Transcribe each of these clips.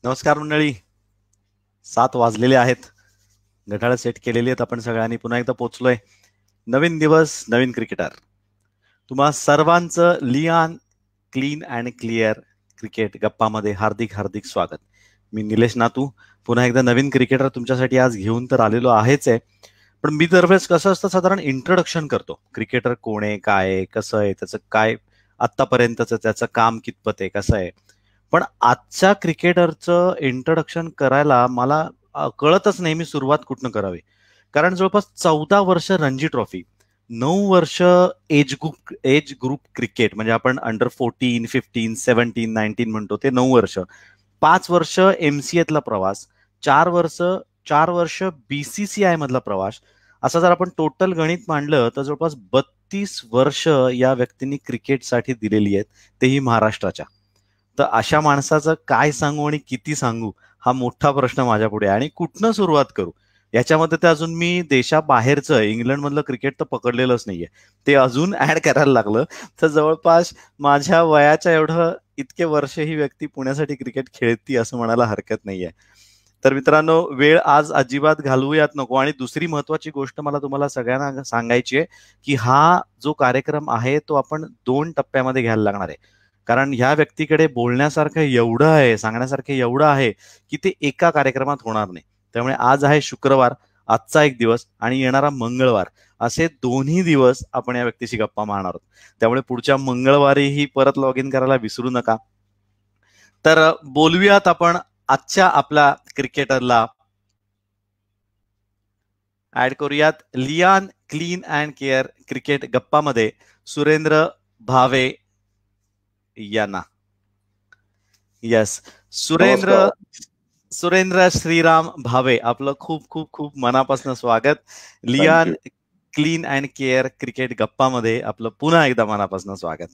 नमस्कार मंडळी. 7 वाजलेले आहेत. घड्याळ सेट केलेली आहेत आपण सगळ्यांनी. पुन्हा एकदा पोहोचलोय. नवीन दिवस, नवीन क्रिकेटर. तुम्हा सर्वांचं लियान क्लीन अँड क्लिअर क्रिकेट गप्पामध्ये हार्दिक हार्दिक स्वागत. मी निलेश नातू. पुन्हा एकदा नवीन क्रिकेटर तुमच्यासाठी आज घेऊन तर आलेलो आहेच आहे. पण मी दरवेळेस कसं असतं, साधारण इंट्रोडक्शन करतो. क्रिकेटर कोण आहे, काय आहे, कसं आहे, त्याचं काय आतापर्यंतचं त्याचं काम कितपत आहे, कसं आहे. पण आजच्या क्रिकेटरचं इंट्रोडक्शन करायला मला कळतच नाही मी सुरुवात कुठनं करावी. कारण जवळपास 14 वर्ष रणजी ट्रॉफी, 9 वर्ष एज ग्रुप क्रिकेट, म्हणजे आपण अंडर 14, 15, 17, 19 म्हणतो ते 9 वर्ष, 5 वर्ष MCAतला प्रवास, 4 वर्ष BCCI मधला प्रवास. असं जर आपण टोटल गणित मांडलं तर जवळपास 32 वर्ष या व्यक्तींनी क्रिकेटसाठी दिलेली आहेत, तेही महाराष्ट्राच्या. तर अशा माणसाचं काय सांगू आणि किती सांगू हा मोठा प्रश्न माझ्या पुढे आहे. आणि कुठनं सुरुवात करू याच्यामध्ये तर अजून मी देशाबाहेरचं इंग्लंडमधलं क्रिकेट तर पकडलेलंच नाहीये, ते अजून ऍड करायला लागलं. तर जवळपास माझ्या वयाच्या एवढं इतके वर्ष ही व्यक्ती पुण्यासाठी क्रिकेट खेळती असं म्हणायला हरकत नाहीये. तर मित्रांनो, वेळ आज अजिबात घालवूयात नको. आणि दुसरी महत्वाची गोष्ट मला तुम्हाला सगळ्यांना सांगायची आहे की हा जो कार्यक्रम आहे तो आपण 2 टप्प्यामध्ये घ्यायला लागणार आहे. कारण ह्या व्यक्तीकडे बोलण्यासारखं एवढं आहे, सांगण्यासारखं एवढं आहे की ते एका कार्यक्रमात होणार नाही. त्यामुळे आज आहे शुक्रवार, आजचा एक दिवस आणि येणारा मंगळवार, असे दोन्ही दिवस आपण या व्यक्तीशी गप्पा मारणार आहोत. त्यामुळे पुढच्या मंगळवारीही परत लॉग इन करायला विसरू नका. तर बोलूयात आपण आजच्या आपल्या क्रिकेटरला. ऍड करूयात लियान क्लीन अँड केअर क्रिकेट गप्पामध्ये सुरेंद्र भावे यांना. येस, सुरेंद्र श्रीराम भावे, आपलं खूप खूप खूप मनापासून स्वागत. लियान क्लीन अँड केअर क्रिकेट गप्पामध्ये आपलं पुन्हा एकदा मनापासून स्वागत.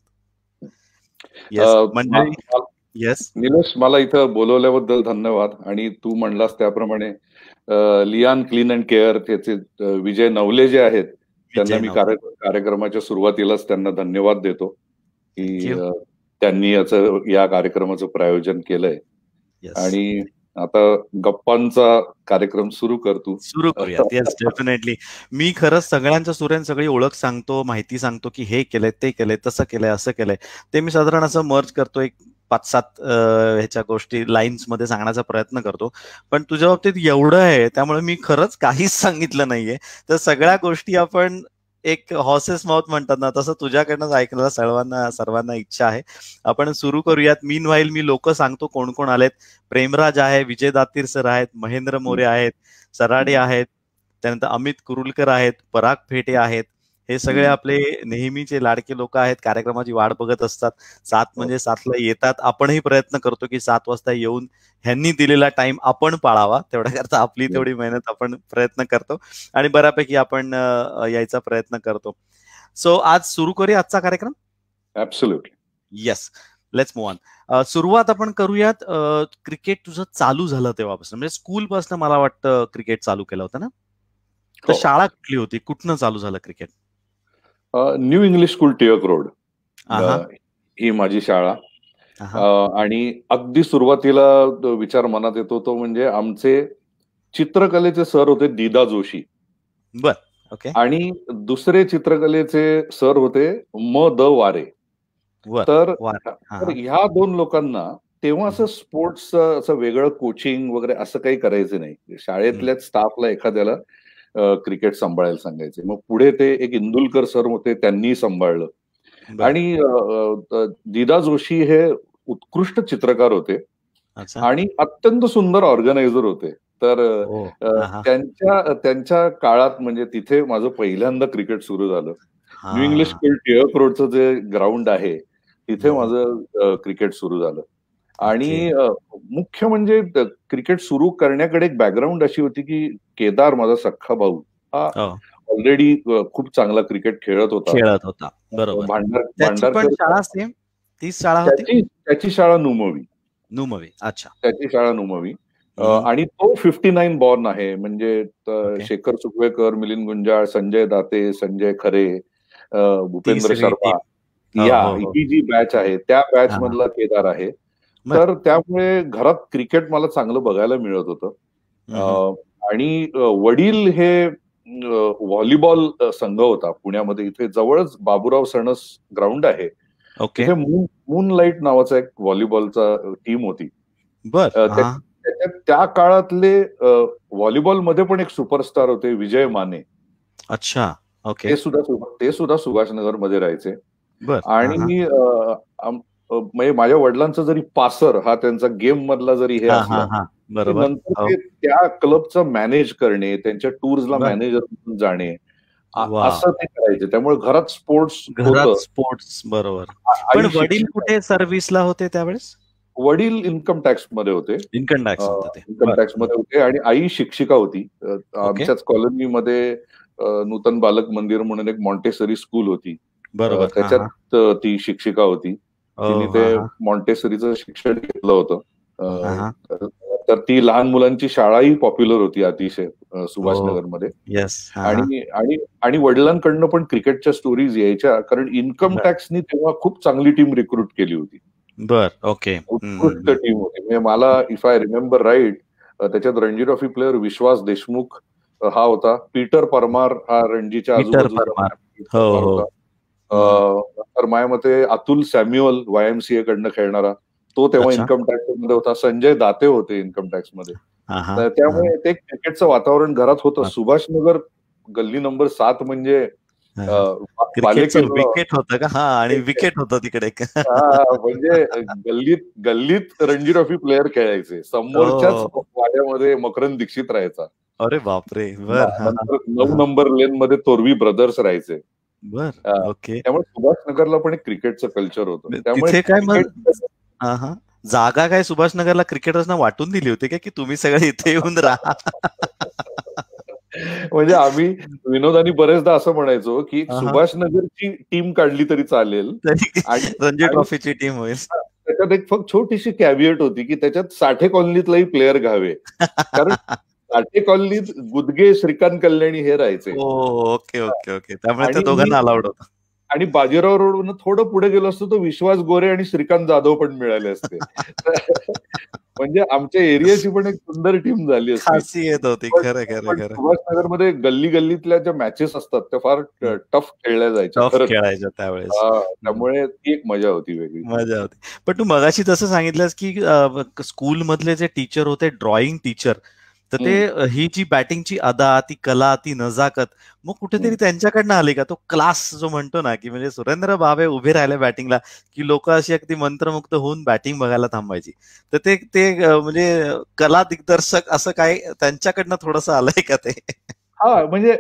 येस निलेश, मला इथं बोलवल्याबद्दल धन्यवाद. आणि तू म्हणलास त्याप्रमाणे लियान क्लीन अँड केअर त्याचे विजय नवले जे आहेत त्यांना मी कार्यक्रमाच्या सुरुवातीलाच त्यांना धन्यवाद देतो की त्यांनी या कार्यक्रमाचं प्रायोजन केलंय. आणि आता गप्पांचा कार्यक्रम सुरू करूयात. Yes, definitely. मी खरंच सगळ्यांच्या सगळी ओळख सांगतो, माहिती सांगतो की हे केलंय, ते केलंय, तसं केलंय, असं केलंय. ते मी साधारण असं मर्ज करतो, एक 5-7 ह्याच्या गोष्टी लाईन्स मध्ये सांगण्याचा प्रयत्न करतो. पण तुझ्या बाबतीत एवढं आहे त्यामुळे मी खरंच काहीच सांगितलं नाहीये. तर सगळ्या गोष्टी आपण एक हॉर्सेस माउथ म्हणतात ना, तसं तुझ्याकडनं ऐकण्याला सर्वांना इच्छा आहे. आपण सुरू करूयात. मीनवाईल मी लोक सांगतो कोण कोण आलेत. प्रेमराज आहे, विजय दातीर सर आहेत, महेंद्र मोरे आहेत, सराडे आहेत, त्यानंतर अमित कुरुलकर आहेत, पराग फेटे आहेत. हे सगळे आपले नेहमीचे लाडके लोक आहेत, कार्यक्रमाची वाट बघत असतात. 7 म्हणजे 7ला येतात. आपणही प्रयत्न करतो की 7 वाजता येऊन ह्यांनी दिलेला टाइम आपण पाळावा. तेवढ्याकरता आपली तेवढी मेहनत आपण प्रयत्न करतो आणि बऱ्यापैकी आपण यायचा प्रयत्न करतो. सो आज सुरू करूया आजचा कार्यक्रम. Absolutely. Yes, let's move on. सुरुवात आपण करूयात. क्रिकेट तुझं चालू झालं तेव्हापासून, म्हणजे स्कूल पासून मला वाटतं क्रिकेट चालू केलं होतं ना? तर शाळा कुठली होती, कुठनं चालू झालं cricket? New English school, Tilak road, ही माझी शाळा. आणि अगदी सुरुवातीला विचार मनात येतो तो म्हणजे आमचे चित्रकलेचे सर होते दीदा जोशी. बर, ओके. आणि दुसरे चित्रकलेचे सर होते द वारे. तर ह्या 2 लोकांना तेव्हा असं स्पोर्ट्स असं वेगळं कोचिंग वगैरे असं काही करायचं नाही. शाळेतल्याच स्टाफला एखाद्याला क्रिकेट सांभाळायला सांगायचे. मग पुढे ते एक इंदुलकर सर होते, त्यांनी सांभाळलं. आणि दीदा जोशी हे उत्कृष्ट चित्रकार होते आणि अत्यंत सुंदर ऑर्गनायझर होते. तर त्यांच्या काळात म्हणजे तिथे माझं पहिल्यांदा क्रिकेट सुरू झालं. न्यू इंग्लिश स्कूल, टिळक रोडचं जे ग्राउंड आहे तिथे माझं क्रिकेट सुरू झालं. आणि मुख्य म्हणजे क्रिकेट सुरू करण्याकडे एक बॅकग्राऊंड अशी होती की केदार, माझा सख्खा भाऊ, हा ऑलरेडी खूप चांगला क्रिकेट खेळत होता. बरोबर. भांडारकर त्याची शाळा नुमवी. अच्छा, त्याची शाळा नुमवी. आणि तो 59 बॉर्न आहे. म्हणजे शेखर सुकवेकर, मिलिंद गुंजाळ, संजय दाते, संजय खरे, भूपेंद्र शर्मा, ही जी बॅच आहे त्या बॅच मधला केदार आहे. तर त्यामुळे घरात क्रिकेट मला चांगलं बघायला मिळत होतं. आणि वडील हे व्हॉलीबॉल संघ होता पुण्यामध्ये, इथे जवळच बाबूराव सणस ग्राउंड आहे, तिथे मूनलाईट नावाचा एक व्हॉलीबॉलचा टीम होती. त्या काळातले व्हॉलीबॉलमध्ये पण एक सुपरस्टार होते, विजय माने. अच्छा, ओके. ते सुद्धा सुभाषनगर मध्ये राहायचे. आणि म्हणजे माझ्या वडिलांचा जरी पासर हा त्यांचा गेम मधला जरी हे असला, नंतर ते त्या क्लबचं मॅनेज करणे, त्यांच्या टूर्सला मॅनेजर म्हणून जाणे, असं ते करायचे. त्यामुळे घरात स्पोर्ट्स बरोबर. पण वडील कुठे सर्व्हिसला होते त्यावेळेस? वडील इन्कम टॅक्स मध्ये होते. इन्कम टॅक्स मध्ये होते आणि आई शिक्षिका होती. आमच्याच कॉलनीमध्ये नूतन बालक मंदिर म्हणून एक मॉन्टेसरी स्कूल होती, त्याच्यात ती शिक्षिका होती. तिने ते मॉन्टेसरीचं शिक्षण घेतलं होतं. तर ती लहान मुलांची शाळाही पॉप्युलर होती अतिशय सुभाषनगरमध्ये. आणि वडिलांकडनं पण क्रिकेटच्या स्टोरीज यायच्या, कारण इन्कम टॅक्सनी तेव्हा खूप चांगली टीम रिक्रूट केली होती. उत्कृष्ट टीम होती. म्हणजे मला, इफ आय रिमेंबर राईट, त्याच्यात रणजी ट्रॉफी प्लेअर विश्वास देशमुख हा होता, पीटर परमार हा रणजीच्या आजूबाजूचा होता. तर माझ्या मते अतुल सॅम्युअल YMCA कडनं खेळणारा, तो तेव्हा इन्कम टॅक्स मध्ये होता. संजय दाते होते इन्कम टॅक्स मध्ये. त्यामुळे ते क्रिकेटचं वातावरण घरात होतं. सुभाषनगर गल्ली नंबर 7 म्हणजे विकेट होतं का? आणि विकेट होतं तिकडे. म्हणजे गल्लीत रणजी ट्रॉफी प्लेअर खेळायचे. समोरच्याच वाड्यामध्ये मकरंद दीक्षित राहायचा. अरे बापरे. 9 नंबर लेन मध्ये तोरवी ब्रदर्स राहायचे. त्यामुळे सुभाषनगरला पण एक क्रिकेटचं कल्चर होतं. त्यामुळे काय जागा काय सुभाषनगरला क्रिकेटर्सना वाटून दिली होती की तुम्ही सगळे इथे येऊन राहा? म्हणजे आम्ही विनोदानी बरेचदा असं म्हणायचो की सुभाषनगरची टीम काढली तरी चालेल आणि रणजी ट्रॉफीची टीम होईल. त्याच्यात एक फक्त छोटीशी कॅव्हिएट होती की त्याच्यात साठे कॉलनीतलाही प्लेअर घ्यावे, कारण साठे कॉलनीत गुदगे, श्रीकांत कल्याणी हे राहायचे. ओके. त्यामुळे ते दोघांना अलाउड होतं. आणि बाजीराव रोडवरून थोडं पुढे गेलो असतो तर विश्वास गोरे आणि श्रीकांत जाधव पण मिळाले असते. म्हणजे आमच्या एरियाची पण एक सुंदर टीम झाली असती. सुभाषनगरमध्ये गल्ली गल्लीतल्या ज्या मॅचेस असतात त्या फार टफ खेळल्या जायच्या त्यावेळेस. त्यामुळे ती एक मजा होती, वेगळी मजा होती. पण तू मगाशी तसं सांगितलंस की स्कूल मधले जे टीचर होते, ड्रॉइंग टीचर, तर ते ही जी बॅटिंगची अदा, ती कला, ती नजाकत मग कुठेतरी त्यांच्याकडनं आली का? तो क्लास जो म्हणतो ना, की म्हणजे सुरेंद्र बाबे उभे राहिले बॅटिंगला की लोक अशी अगदी मंत्रमुग्ध होऊन बॅटिंग बघायला थांबायची. तर ते म्हणजे कला दिग्दर्शक असं काय त्यांच्याकडनं थोडंसं आलंय का ते? म्हणजे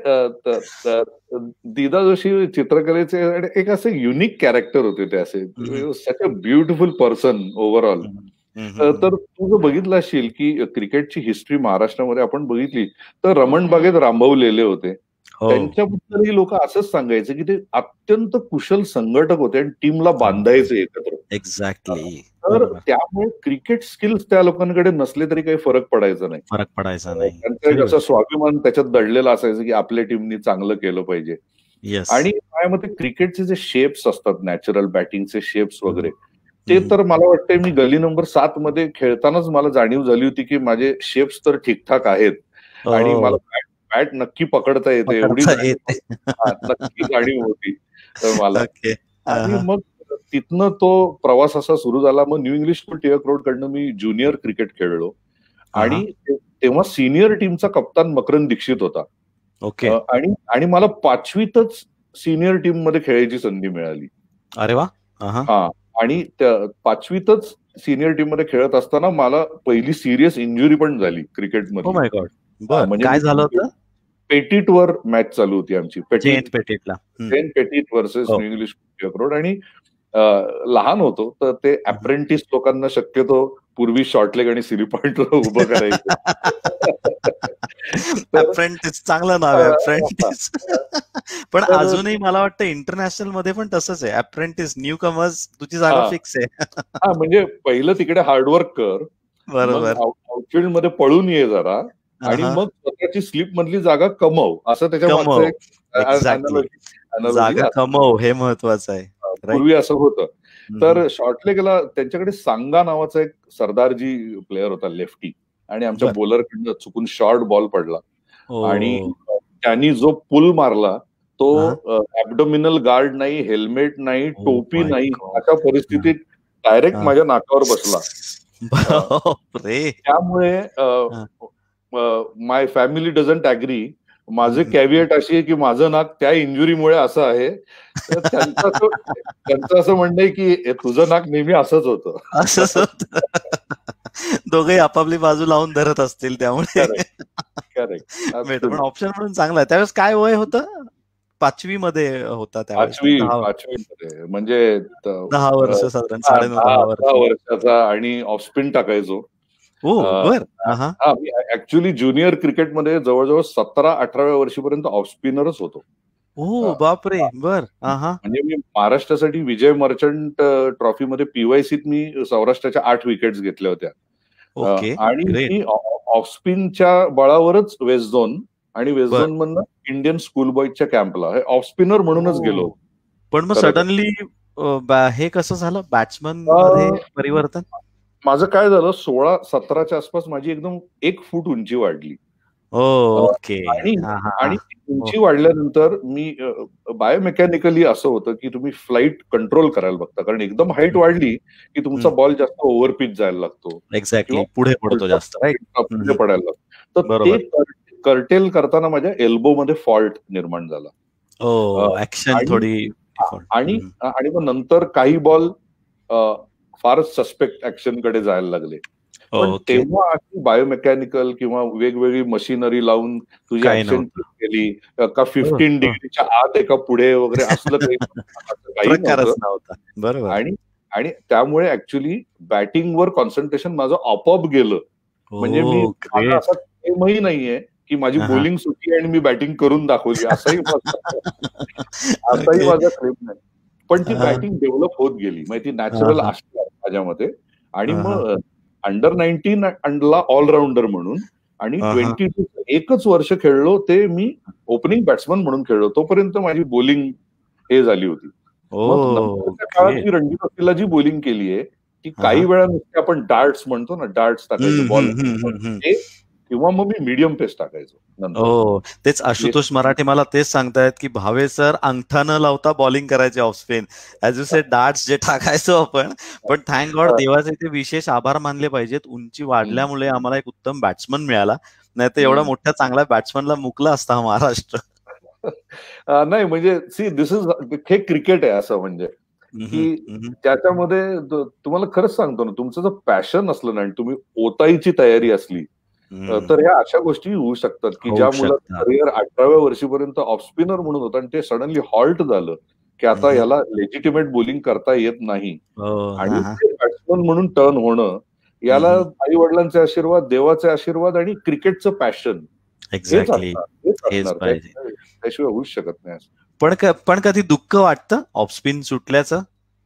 दीदा जोशी चित्रकलेचे एक असे युनिक कॅरेक्टर होते ते, असे such a beautiful person overall. तर तू जर बघितलं असेल की क्रिकेटची हिस्ट्री महाराष्ट्रामध्ये आपण बघितली तर रमण बागेत रामभाऊ लेले होते. त्यांच्याबद्दलही लोक असंच सांगायचे की ते अत्यंत कुशल संघटक होते आणि टीमला बांधायचे एकत्र. एक्झॅक्टली. तर त्यामुळे क्रिकेट स्किल्स त्या लोकांकडे नसले तरी काही फरक पडायचा नाही. त्यांचा जसा स्वाभिमान त्याच्यात दडलेला असायचं की आपल्या टीमनी चांगलं केलं पाहिजे. आणि माझ्यामध्ये क्रिकेटचे जे शेप्स असतात, नॅचरल बॅटिंगचे शेप्स वगैरे, ते तर मला वाटतंय मी गली नंबर 7 मध्ये खेळतानाच मला जाणीव झाली होती की माझे शेप्स तर ठीकठाक आहेत आणि मला बॅट नक्की पकडता येते, एवढी नक्की जाणीव होती मला. आणि मग तिथनं तो प्रवास असा सुरू झाला. मग new English school, Tilak road कडनं मी ज्युनियर क्रिकेट खेळलो आणि तेव्हा सिनियर टीमचा कप्तान मकरंद दीक्षित होता. आणि मला 5वीतच सिनियर टीम मध्ये खेळायची संधी मिळाली. अरे वा. आणि 5वीतच सिनियर टीम मध्ये खेळत असताना मला पहिली सिरियस इंजुरी पण झाली क्रिकेटमध्ये. म्हणजे काय झालं होतं? पेटिट वर मॅच चालू होती आमची, Saint Petit versus new English Tilak road. आणि लहान होतो तर ते अप्रेंटिस लोकांना शक्यतो पूर्वी शॉर्ट लेग आणि सिली पॉइंटला उभं करायचं. अप्रेंटिस चांगलं नाव आहे, अप्रेंटिस. पण अजूनही मला वाटतं इंटरनॅशनल मध्ये पण तसंच आहे, अप्रेंटिस, न्यू कमर्स, तुझी जागा फिक्स आहे. म्हणजे पहिलं तिकडे हार्डवर्क कर, बरोबर, आउटफील्ड मध्ये पळून ये जरा, आणि मग स्वतःची स्लीप मधली जागा कमव, असं त्याच्या मागचं जागा कमव हे महत्वाचं आहे. पूर्वी असं होतं. तर शॉर्ट लेगला त्यांच्याकडे सांगा नावाचा एक सरदारजी प्लेअर होता लेफ्टी, आणि आमच्या बॉलरकडनं चुकून शॉर्ट बॉल पडला आणि त्यांनी जो पुल मारला तो ऍब्डोमिनल गार्ड नाही, हेल्मेट नाही, टोपी नाही, अशा परिस्थितीत डायरेक्ट माझ्या नाकावर बसला. त्यामुळे माय फॅमिली डझंट ऍग्री. माझे कॅव्हिएट अशी आहे की माझं नाक त्या इंजुरीमुळे असं आहे. त्यांचं असं म्हणणं आहे की तुझं नाक नेहमी असंच होतं. असंच होतं. दोघे आपापली बाजू लावून धरत असतील त्यामुळे. पण ऑप्शन म्हणून चांगला आहे. त्यावेळेस काय वय होतं? 5वी मध्ये होता त्यावेळेस. 5वी मध्ये म्हणजे 10 वर्ष साधारण, 9.5 वर्षाचा, आणि ऑफ स्पिन टाकायचो. ऍक्च्युली ज्युनियर क्रिकेटमध्ये जवळजवळ 17-18व्या वर्षीपर्यंत ऑफ स्पिनरच होतो. बापरे. बर. म्हणजे मी महाराष्ट्रासाठी विजय मर्चंट ट्रॉफीमध्ये PYCत मी सौराष्ट्राच्या 8 विकेट्स घेतल्या होत्या. आणि मी ऑफ स्पिनच्या बळावरच वेस्ट झोन आणि वेस्ट झोन मधनं इंडियन स्कूल बॉयच्या कॅम्पला ऑफ स्पिनर म्हणूनच गेलो. पण मग सडनली हे कसं झालं बॅट्समन मध्ये परिवर्तन? माझं काय झालं, 16-17च्या आसपास माझी एकदम 1 फूट उंची वाढली. आणि उंची वाढल्यानंतर मी बायोमेकॅनिकली असं होतं की तुम्ही फ्लाईट कंट्रोल करायला बघता, कारण एकदम हाईट वाढली की तुमचा बॉल जास्त ओव्हरपिच जायला लागतो. एक्झॅक्टली, पुढे पडतो जास्त, पुढे पडायला लागतो. तर ते कर्टेल करताना माझ्या एल्बो मध्ये फॉल्ट निर्माण झाला. आणि मग नंतर काही बॉल फारच सस्पेक्ट ऍक्शन कडे जायला लागले. पण तेव्हा अशी बायोमेकॅनिकल किंवा वेगवेगळी मशिनरी लावून तुझी ऍक्शन केली का 15 डिग्रीच्या आत एका पुढे वगैरे असलं काही नव्हतं. बरोबर. आणि त्यामुळे ऍक्च्युली बॅटिंगवर कॉन्सन्ट्रेशन माझं आपोआप गेलं. म्हणजे मी असा गेमही नाहीये की माझी बॉलिंग सुटली आणि मी बॅटिंग करून दाखवली, असाही माझा क्लेम नाही. पण ती बॅटिंग डेव्हलप होत गेली, म्हणजे ती नॅचरल असली माझ्यामध्ये. आणि मग अंडर 19 आणला ऑलराऊंडर म्हणून, आणि 22 एकच वर्ष खेळलो, ते मी ओपनिंग बॅट्समन म्हणून खेळलो. तोपर्यंत माझी बॉलिंग हे झाली होती. मग नंतरच्या काळात मी रणजी ट्रॉफीला जी बॉलिंग केली आहे ती काही वेळा नुसते आपण डार्ट्स म्हणतो ना, डार्ट्स टाकायचो बॉल, किंवा मग मी मीडियम पेस टाकायचो. तेच आशुतोष मराठे मला तेच सांगतायत की भावे सर अंगठा न लावता बॉलिंग करायचे off spin, as you said darts जे टाकायचो आपण. पण थँक गॉड देवाचे ते विशेष आभार मानले पाहिजेत, उंची वाढल्यामुळे आम्हाला एक उत्तम बॅट्समन मिळाला, नाही तर एवढा मोठ्या चांगल्या बॅट्समनला मुकला असता महाराष्ट्र. नाही म्हणजे सी दिस इज हे क्रिकेट आहे असं, म्हणजे की त्याच्यामध्ये तुम्हाला खरंच सांगतो ना, तुमचं जर पॅशन असलं ना आणि तुम्ही ओताईची तयारी असली तर ह्या अशा गोष्टी होऊ शकतात की ज्या मुलाचं करिअर 18व्या वर्षीपर्यंत ऑफ स्पिनर म्हणून होतं आणि ते सडनली हॉल्ट झालं की आता याला लेजिटिमेट बॉलिंग करता येत नाही आणि बॅट्समन म्हणून टर्न होणं, याला आई वडिलांचे आशीर्वाद, देवाचे आशीर्वाद आणि क्रिकेटचं पॅशन त्याशिवाय होऊच शकत नाही. पण कधी दुःख वाटतं ऑफ स्पिन सुटल्याचं?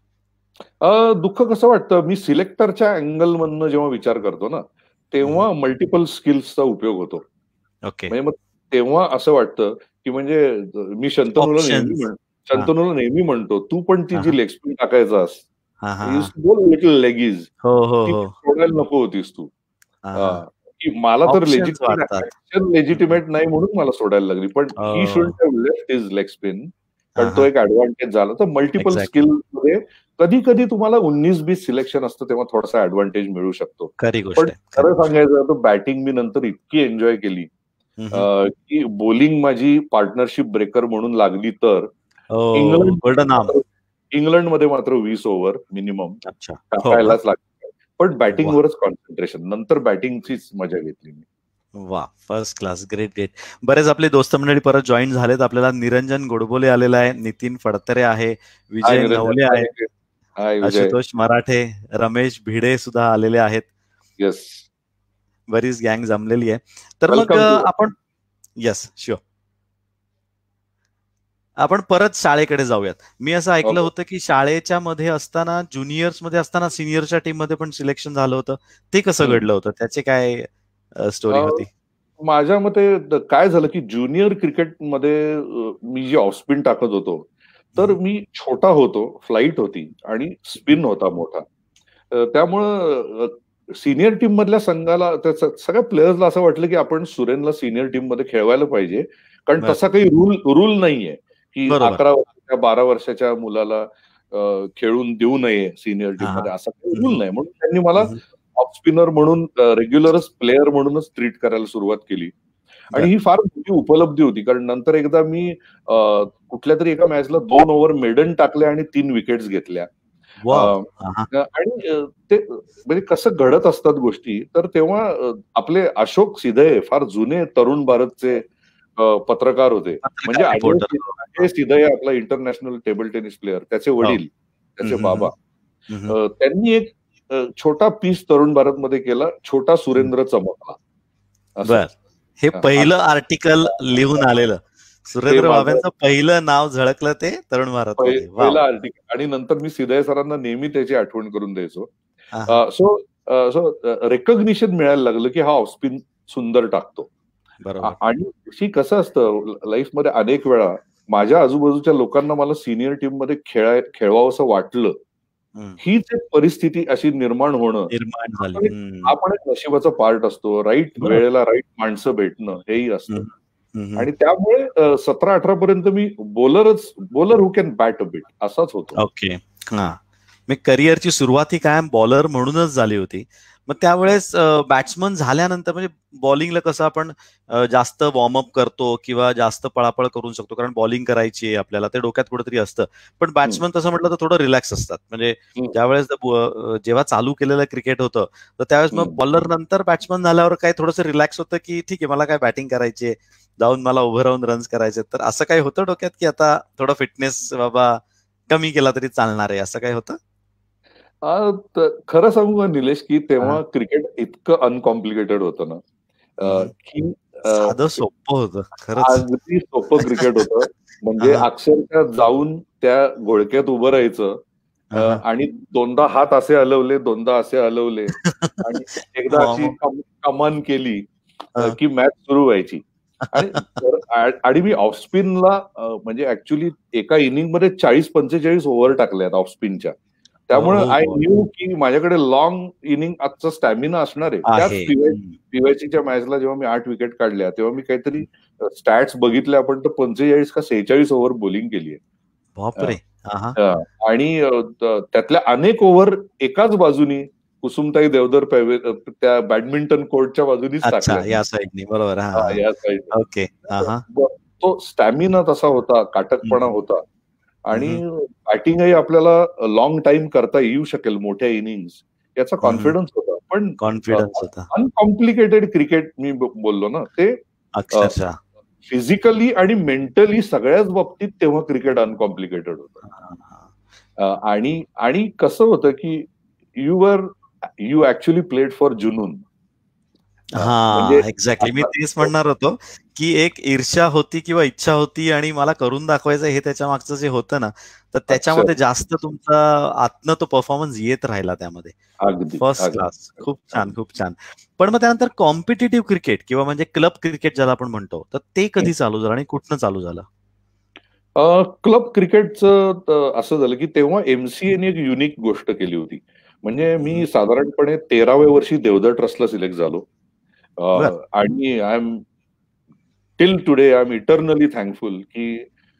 दुःख कसं वाटतं, मी सिलेक्टरच्या अँगल मधनं जेव्हा विचार करतो ना, तेव्हा मल्टिपल स्किल्सचा उपयोग होतो. म्हणजे मग तेव्हा असं वाटतं की म्हणजे मी शंतनूला नेहमी म्हणतो, तू पण ती जी लेग स्पिन टाकायचास लिटल लेगीज सोडायला नको होतीस तू, की मला तर लेजिटिमेट नाही म्हणून मला सोडायला लागली, पण he should have left his leg spin, कारण तो एक ऍडव्हान्टेज झाला. तर मल्टिपल स्किल मध्ये कधी कधी तुम्हाला 19-20 सिलेक्शन असतं तेव्हा थोडासा ऍडव्हान्टेज मिळू शकतो. पण खरं सांगायचं तर बॅटिंग मी नंतर इतकी एन्जॉय केली की बॉलिंग माझी पार्टनरशिप ब्रेकर म्हणून लागली. तर इंग्लंडमध्ये मात्र 20 ओव्हर मिनिमम टाकायलाच लागली, पण बॅटिंगवरच कॉन्सन्ट्रेशन. नंतर बॅटिंगचीच मजा घेतली मी. वा, फर्स्ट क्लास, ग्रेट ग्रेट. बरेच आपले दोस्त मंडळी परत जॉईन झालेत. आपल्याला निरंजन गोडबोले आलेला आहे, नितीन फडतरे आहे, विजय नवले आहे, आशुतोष मराठे, रमेश भिडे सुद्धा आलेले आहेत. येस, बरीच गँग जमलेली आहे. तर मग आपण येस शुअर आपण परत शाळेकडे जाऊयात. मी असं ऐकलं होतं की शाळेच्या मध्ये असताना, ज्युनियर्स मध्ये असताना सिनियरच्या टीम मध्ये पण सिलेक्शन झालं होतं. ते कसं घडलं होतं, त्याचे काय स्टोरी होती? माझ्या मते काय झालं की ज्युनियर क्रिकेटमध्ये मी जे ऑफ स्पिन टाकत होतो तर मी छोटा होतो, फ्लाईट होती आणि स्पिन होता मोठा. त्यामुळं सिनियर टीम मधल्या संघाला सगळ्या प्लेयर्सला असं वाटलं की आपण सुरेनला सिनियर टीम मध्ये खेळवायला पाहिजे, कारण तसा काही रूल नाहीये की 11 वर्षाच्या 12 वर्षाच्या मुलाला खेळून देऊ नये सिनियर टीम मध्ये, असा काही रूल नाही. म्हणून त्यांनी मला ऑफ स्पिनर म्हणून रेग्युलरच प्लेअर म्हणूनच ट्रीट करायला सुरुवात केली. आणि ही फार मोठी उपलब्धी होती, कारण नंतर एकदा मी कुठल्या तरी एका मॅचला 2 ओव्हर मेडन टाकले आणि 3 विकेट्स घेतल्या. आणि ते म्हणजे कसं घडत असतात गोष्टी. तर तेव्हा आपले अशोक सिधये फार जुने तरुण भारतचे पत्रकार होते. म्हणजे अजय सिधये आपला इंटरनॅशनल टेबल टेनिस प्लेअर, त्याचे वडील, त्याचे बाबा, त्यांनी एक छोटा पीस तरुण भारत मध्ये केला, छोटा सुरेंद्र चमकला. हे पहिलं आर्टिकल लिहून आलेलं, सुरेंद्र बाबांचं पहिलं नाव झळकलं ते तरुण भारत, पहिलं आर्टिकल. आणि नंतर मी सिधये सरांना नेहमी त्याची आठवण करून द्यायचो. सो रेकॉग्निशन मिळायला लागलं की हा ऑफस्पिन सुंदर टाकतो. आणि कसं असतं लाईफमध्ये, अनेक वेळा माझ्या आजूबाजूच्या लोकांना मला सिनियर टीम मध्ये खेळवावं असं वाटलं. हीच एक परिस्थिती अशी निर्माण होणं, हा पण एक नशिबाचा पार्ट असतो. राईट वेळेला राईट माणसं भेटणं हेही असतं. आणि त्यामुळे 17-18 पर्यंत मी bowler who can bat a bit असाच होतो. ओके. मी करिअरची सुरुवात ही कायम बॉलर म्हणूनच झाली होती. मग त्यावेळेस बॅट्समन झाल्यानंतर म्हणजे बॉलिंगला कसं आपण जास्त वॉर्मअप करतो किंवा जास्त पळापळ करू शकतो, कारण बॉलिंग करायची आहे आपल्याला, ते डोक्यात कुठेतरी असतं. पण बॅट्समन तसं म्हटलं तर थोडं रिलॅक्स असतात. म्हणजे ज्यावेळेस जेव्हा चालू केलेलं क्रिकेट होतं तर त्यावेळेस मग बॉलर नंतर बॅट्समन झाल्यावर काय थोडंसं रिलॅक्स होतं की ठीक आहे, मला काय बॅटिंग करायची, जाऊन मला उभं राहून रन्स करायचे. तर असं काही होतं डोक्यात की आता थोडं फिटनेस बाबा कमी केला तरी चालणार आहे, असं काय होतं? खरं सांगू का निलेश, की तेव्हा क्रिकेट इतकं अनकॉम्प्लिकेटेड होतं ना, की साधं सोपं होतं खरंच. अगदी सोपं क्रिकेट होतं. म्हणजे अक्षरशः जाऊन त्या घोळक्यात उभं राहायचं आणि 2दा हात असे हलवले, 2दा असे हलवले आणि एकदा अशी कमान केली की मॅच सुरू व्हायची. आणि मी ऑफस्पिनला म्हणजे ऍक्च्युली एका इनिंग मध्ये 40-45 ओव्हर टाकल्यात ऑफस्पिनच्या. त्यामुळे आय न्यू की माझ्याकडे लॉंग इनिंग आजचा स्टॅमिना असणार आहे. त्याच पीवायसीच्या मॅचला जेव्हा मी 8 विकेट काढल्या तेव्हा मी काहीतरी स्टॅट्स बघितल्या, आपण तर 45 का 46 ओव्हर बॉलिंग केली आहे. आणि त्यातल्या अनेक ओव्हर एकाच बाजूनी कुसुमताई देवधर त्या बॅडमिंटन कोर्टच्या बाजूनीच टाकल्या, या साईडनी. बरोबर. या साईडनी. ओके. तो स्टॅमिना तसा होता, काटकपणा होता. आणि बॅटिंगही आपल्याला लॉंग टाइम करता येऊ शकेल, मोठ्या इनिंग्स, याचा कॉन्फिडन्स होता. पण अनकॉम्प्लिकेटेड क्रिकेट मी बोललो ना, ते अक्षरशः फिजिकली आणि मेंटली सगळ्याच बाबतीत तेव्हा क्रिकेट अनकॉम्प्लिकेटेड होतं. आणि कसं होतं की you actually played for Junoon. Exactly. मी तेच म्हणणार होतो की एक ईर्ष्या होती किंवा इच्छा होती आणि मला करून दाखवायचं, हे त्याच्या मागचं जे होतं ना, तर त्याच्यामध्ये जास्त तुमचा आतनं तो परफॉर्मन्स येत राहिला त्यामध्ये. First class. खूप छान, खूप छान. पण मग त्यानंतर कॉम्पिटिटिव्ह क्रिकेट किंवा म्हणजे क्लब क्रिकेट ज्याला आपण म्हणतो, तर ते कधी चालू झालं आणि कुठनं चालू झालं? क्लब क्रिकेटचं असं झालं की तेव्हा एमसीएने एक युनिक गोष्ट केली होती. म्हणजे मी साधारणपणे 13व्या वर्षी देवधर ट्रस्टला सिलेक्ट झालो. आणि I am till today I am eternally thankful की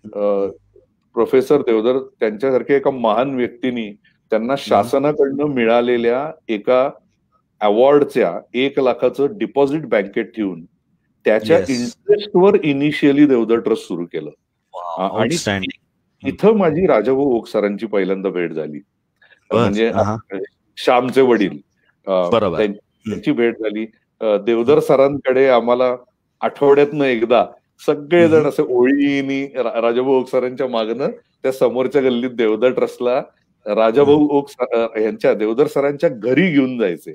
प्रोफेसर देवधर त्यांच्यासारख्या एका महान व्यक्तीने त्यांना शासनाकडनं मिळालेल्या एका अवॉर्डच्या 1 लाखाचं डिपॉझिट बँकेत ठेवून त्याच्या इंटरेस्टवर इनिशियली देवधर ट्रस्ट सुरू केलं. आणि इथं माझी राजाभाऊ ओक सरांची पहिल्यांदा भेट झाली. म्हणजे श्यामचे वडील, त्यांची भेट झाली. देवधर सरांकडे आम्हाला आठवड्यातनं एकदा सगळेजण असे ओळीनी राजाभाऊ ओक सरांच्या मागणं त्या समोरच्या गल्लीत देवधर ट्रस्टला राजाभाऊ ओक यांच्या देवधर सरांच्या घरी घेऊन जायचे.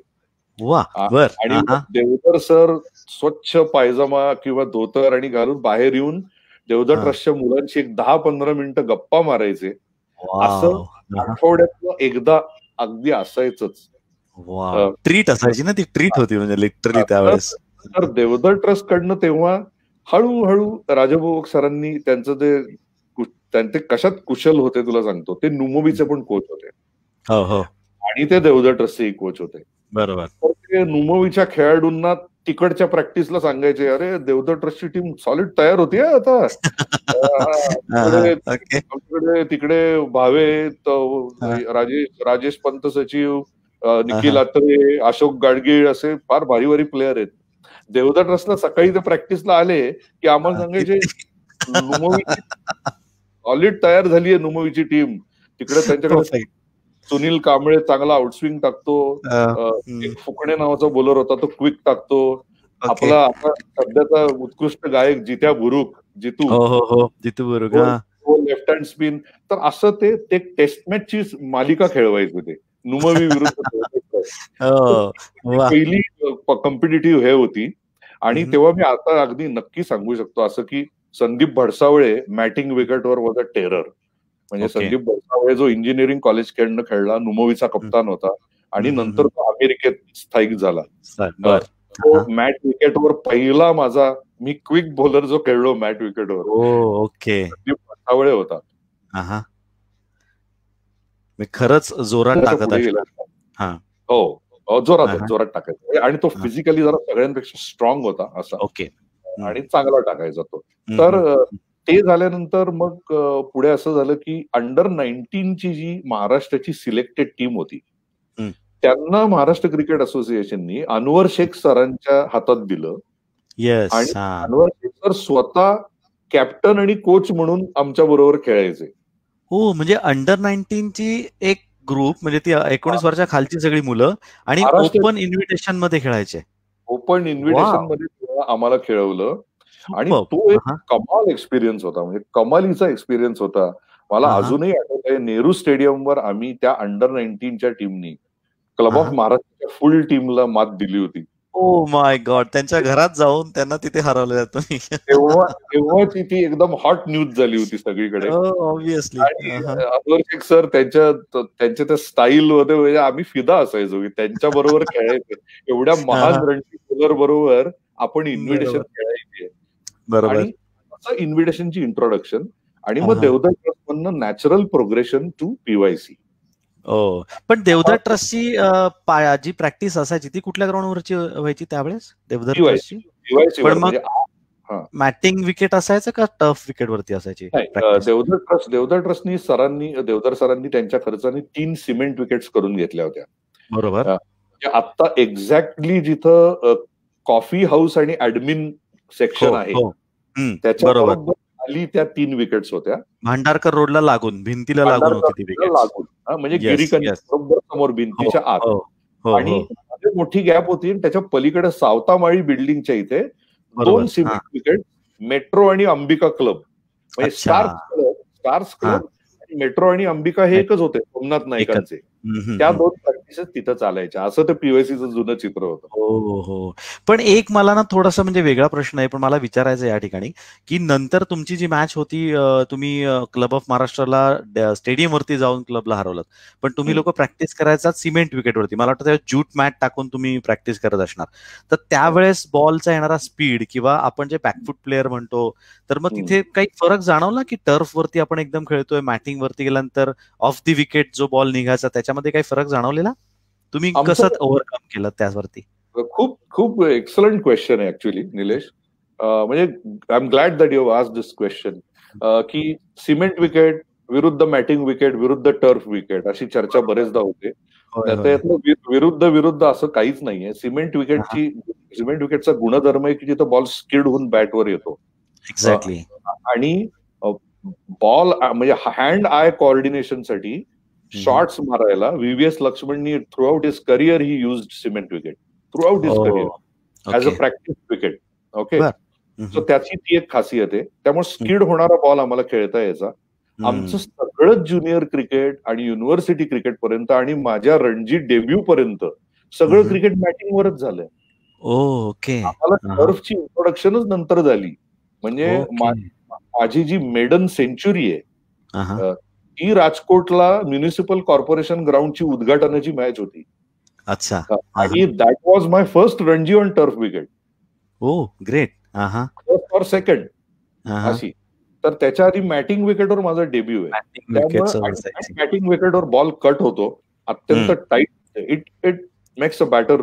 आणि देवधर सर स्वच्छ पायजमा किंवा धोतर आणि घालून बाहेर येऊन देवधर ट्रस्टच्या मुलांशी एक 10-15 मिनिटं गप्पा मारायचे. असं आठवड्यातनं एकदा अगदी असायचंच. ट्रीट असायची ना, ती ट्रीट होती म्हणजे लिटरली त्यावेळेस. तर देवधर ट्रस्ट कडनं तेव्हा हळूहळू राजाभाऊ ओक सरांनी त्यांचं ते ते कशात कुशल होते तुला सांगतो, ते नुमोबीचे पण कोच होते. हो हो. आणि ते देवधर ट्रस्टचे कोच होते. बरोबर. तर ते नुमोवीच्या खेळाडूंना तिकडच्या प्रॅक्टिसला सांगायचे, अरे देवधर ट्रस्टची टीम सॉलिड तयार होती आता. तिकडे भावे, राजेश पंत सचिव, निखिल आत्रे, अशोक गाडगीळ असे फार भारी भारी प्लेयर आहेत. देवधर ट्रस्टला सकाळी ते प्रॅक्टिसला आले की आम्हाला सांगायचे नुमोवीची सॉलिड तयार झालीये नुमोवीची टीम. तिकडे त्यांच्याकडे सुनील कांबळे चांगला आउटस्विंग टाकतो, एक फुकणे नावाचा बॉलर होता तो क्विक टाकतो, आपला आता सध्याचा उत्कृष्ट गायक Jitya Buruk, Jitu Buruk left hand spin. तर असं ते टेस्ट मॅचची मालिका खेळवायचे ते नुमोवी विरुद्ध. पहिली कॉम्पिटिटिव्ह हे होती. आणि तेव्हा मी आता अगदी नक्की सांगू शकतो असं की संदीप भडसावळे मॅटिंग विकेटवर वॉज अ टेरर. म्हणजे संदीप भडसावळे जो इंजिनिअरिंग कॉलेज खेळणं खेळला, नुमोवीचा कप्तान होता आणि नंतर तो अमेरिकेत स्थायिक झाला. तो मॅट विकेटवर पहिला माझा मी क्विक बॉलर जो खेळलो मॅट विकेटवर, संदीप भडसावळे होता. खरंच जोरात टाकत आहे. हो, जोरात टाकायचा. आणि तो फिजिकली जरा सगळ्यांपेक्षा स्ट्रॉंग होता असा. आणि चांगला टाकायचा तो. तर ते झाल्यानंतर मग पुढे असं झालं की अंडर 19ची जी महाराष्ट्राची सिलेक्टेड टीम होती, त्यांना महाराष्ट्र क्रिकेट असोसिएशननी अनवर शेख सरांच्या हातात दिलं. आणि अनवर शेख सर स्वतः कॅप्टन आणि कोच म्हणून आमच्या बरोबर खेळायचे. हो, म्हणजे अंडर 19ची एक ग्रुप, म्हणजे ती 19 वर्षा खालची सगळी मुलं आणि ओपन इन्व्हिटेशन मध्ये खेळायचे. ओपन इन्व्हिटेशन मध्ये आम्हाला खेळवलं. आणि तो एक कमाल एक्सपिरियन्स होता, म्हणजे कमालीचा एक्सपिरियन्स होता. मला अजूनही आठवत आहे, नेहरू स्टेडियमवर आम्ही त्या अंडर 19च्या टीमनी क्लब ऑफ महाराष्ट्राच्या फुल टीमला मात दिली होती. ओ माय गॉड, त्यांच्या घरात जाऊन त्यांना तिथे हरवलं जातं. तेव्हा ती एकदम हॉट न्यूज झाली होती सगळीकडे. ऑब्व्हियसली. अनवर शेख सर त्यांच्या त्या स्टाईल मध्ये म्हणजे आम्ही फिदा असायचो की त्यांच्या बरोबर खेळायचे. एवढ्या महान रणजी बॉलर बरोबर आपण इन्व्हिटेशन खेळायचे. आणि असं इन्व्हिटेशनची इंट्रोडक्शन. आणि मग देवधर ट्रस्ट मधनं नॅचरल प्रोग्रेशन टू पीवायसी. पण देवधर ट्रस्टची जी प्रॅक्टिस असायची ती कुठल्या ग्राउंडवरची व्हायची त्यावेळेस देवधर ट्रस्टची? पण मग मॅटिंग विकेट असायचं का टफ विकेट वरती असायची? देवधर ट्रस्टनी देवधर सरांनी त्यांच्या खर्चाने 3 सिमेंट विकेट्स करून घेतल्या होत्या. बरोबर. आता एक्झॅक्टली जिथं कॉफी हाऊस आणि ऍडमिन सेक्शन आहे त्याच्या खाली त्या 3 विकेट्स होत्या. भांडारकर रोडला लागून, भिंतीला लागून होती ती विकेट. लागून, म्हणजे गिरीकन्या बरोबर समोर भिंतीच्या आत. आणि मोठी गॅप होती. त्याच्या पलीकडे सावतामाळी बिल्डिंगच्या इथे 2 सिमेंट विकेट मेट्रो आणि अंबिका क्लब, म्हणजे स्टार्स क्लब आणि मेट्रो आणि अंबिका हे एकच होते सोमनाथ नाईकांचे. त्या 2 प्रॅक्टिसेस तिथं चालायच्या. असं ते पीवायसीचं जुनं चित्र होतं. हो. पण एक मला ना थोडासा म्हणजे वेगळा प्रश्न आहे, पण मला विचारायचं या ठिकाणी की नंतर तुमची जी मॅच होती, तुम्ही क्लब ऑफ महाराष्ट्राला स्टेडियमवरती जाऊन क्लबला हरवलं, पण तुम्ही लोक प्रॅक्टिस करायचा सिमेंट विकेटवरती. मला वाटतं ज्यूट मॅट टाकून तुम्ही प्रॅक्टिस करत असणार. तर त्यावेळेस बॉलचा येणारा स्पीड किंवा आपण जे बॅकफूट प्लेअर म्हणतो, तर मग तिथे काही फरक जाणवला की टर्फ वरती आपण एकदम खेळतोय, मॅटिंग वरती गेल्यानंतर ऑफ दी विकेट जो बॉल निघायचा त्याच्यामध्ये काही फरक जाणवलेला? तुम्ही कसं ओव्हरकम केलं त्यावरती? खूप एक्सलंट क्वेश्चन आहे ऍक्च्युली निलेश. म्हणजे I am glad that you asked this question. की सिमेंट विकेट विरुद्ध मॅटिंग विकेट विरुद्ध टर्फ विकेट अशी चर्चा बरेचदा होते. विरुद्ध असं काहीच नाहीये. सिमेंट विकेटचा गुणधर्म आहे की जिथं बॉल स्किड होऊन बॅटवर येतो. एक्झॅक्टली. आणि बॉल म्हणजे हँड आय कोऑर्डिनेशन साठी शॉट्स मारायला व्हीव्हीएस लक्ष्मणनी throughout his career he used cement wicket throughout his career as a practice wicket. Okay. So त्याची ती एक खासियत आहे. त्यामुळे स्किड होणारा बॉल आम्हाला खेळता यायचा. आमचं सगळं ज्युनियर क्रिकेट आणि युनिव्हर्सिटी क्रिकेट पर्यंत आणि माझ्या रणजी डेब्यू पर्यंत सगळं क्रिकेट मॅटिंगवरच झालंय. ओके. आम्हाला टर्फची इंट्रोडक्शनच नंतर झाली. म्हणजे माझी जी मेडन सेंचुरी आहे ती राजकोटला म्युनिसिपल कॉर्पोरेशन ग्राउंडची उद्घाटनाची मॅच होती. अच्छा. आणि that was my first Ranji on turf wicket. Great. First और सेकंड अशी. तर त्याच्या आधी मॅटिंग विकेटवर माझा डेब्यू आहे. त्यामुळे मॅटिंग विकेटवर बॉल कट होतो अत्यंत tight. It makes a batter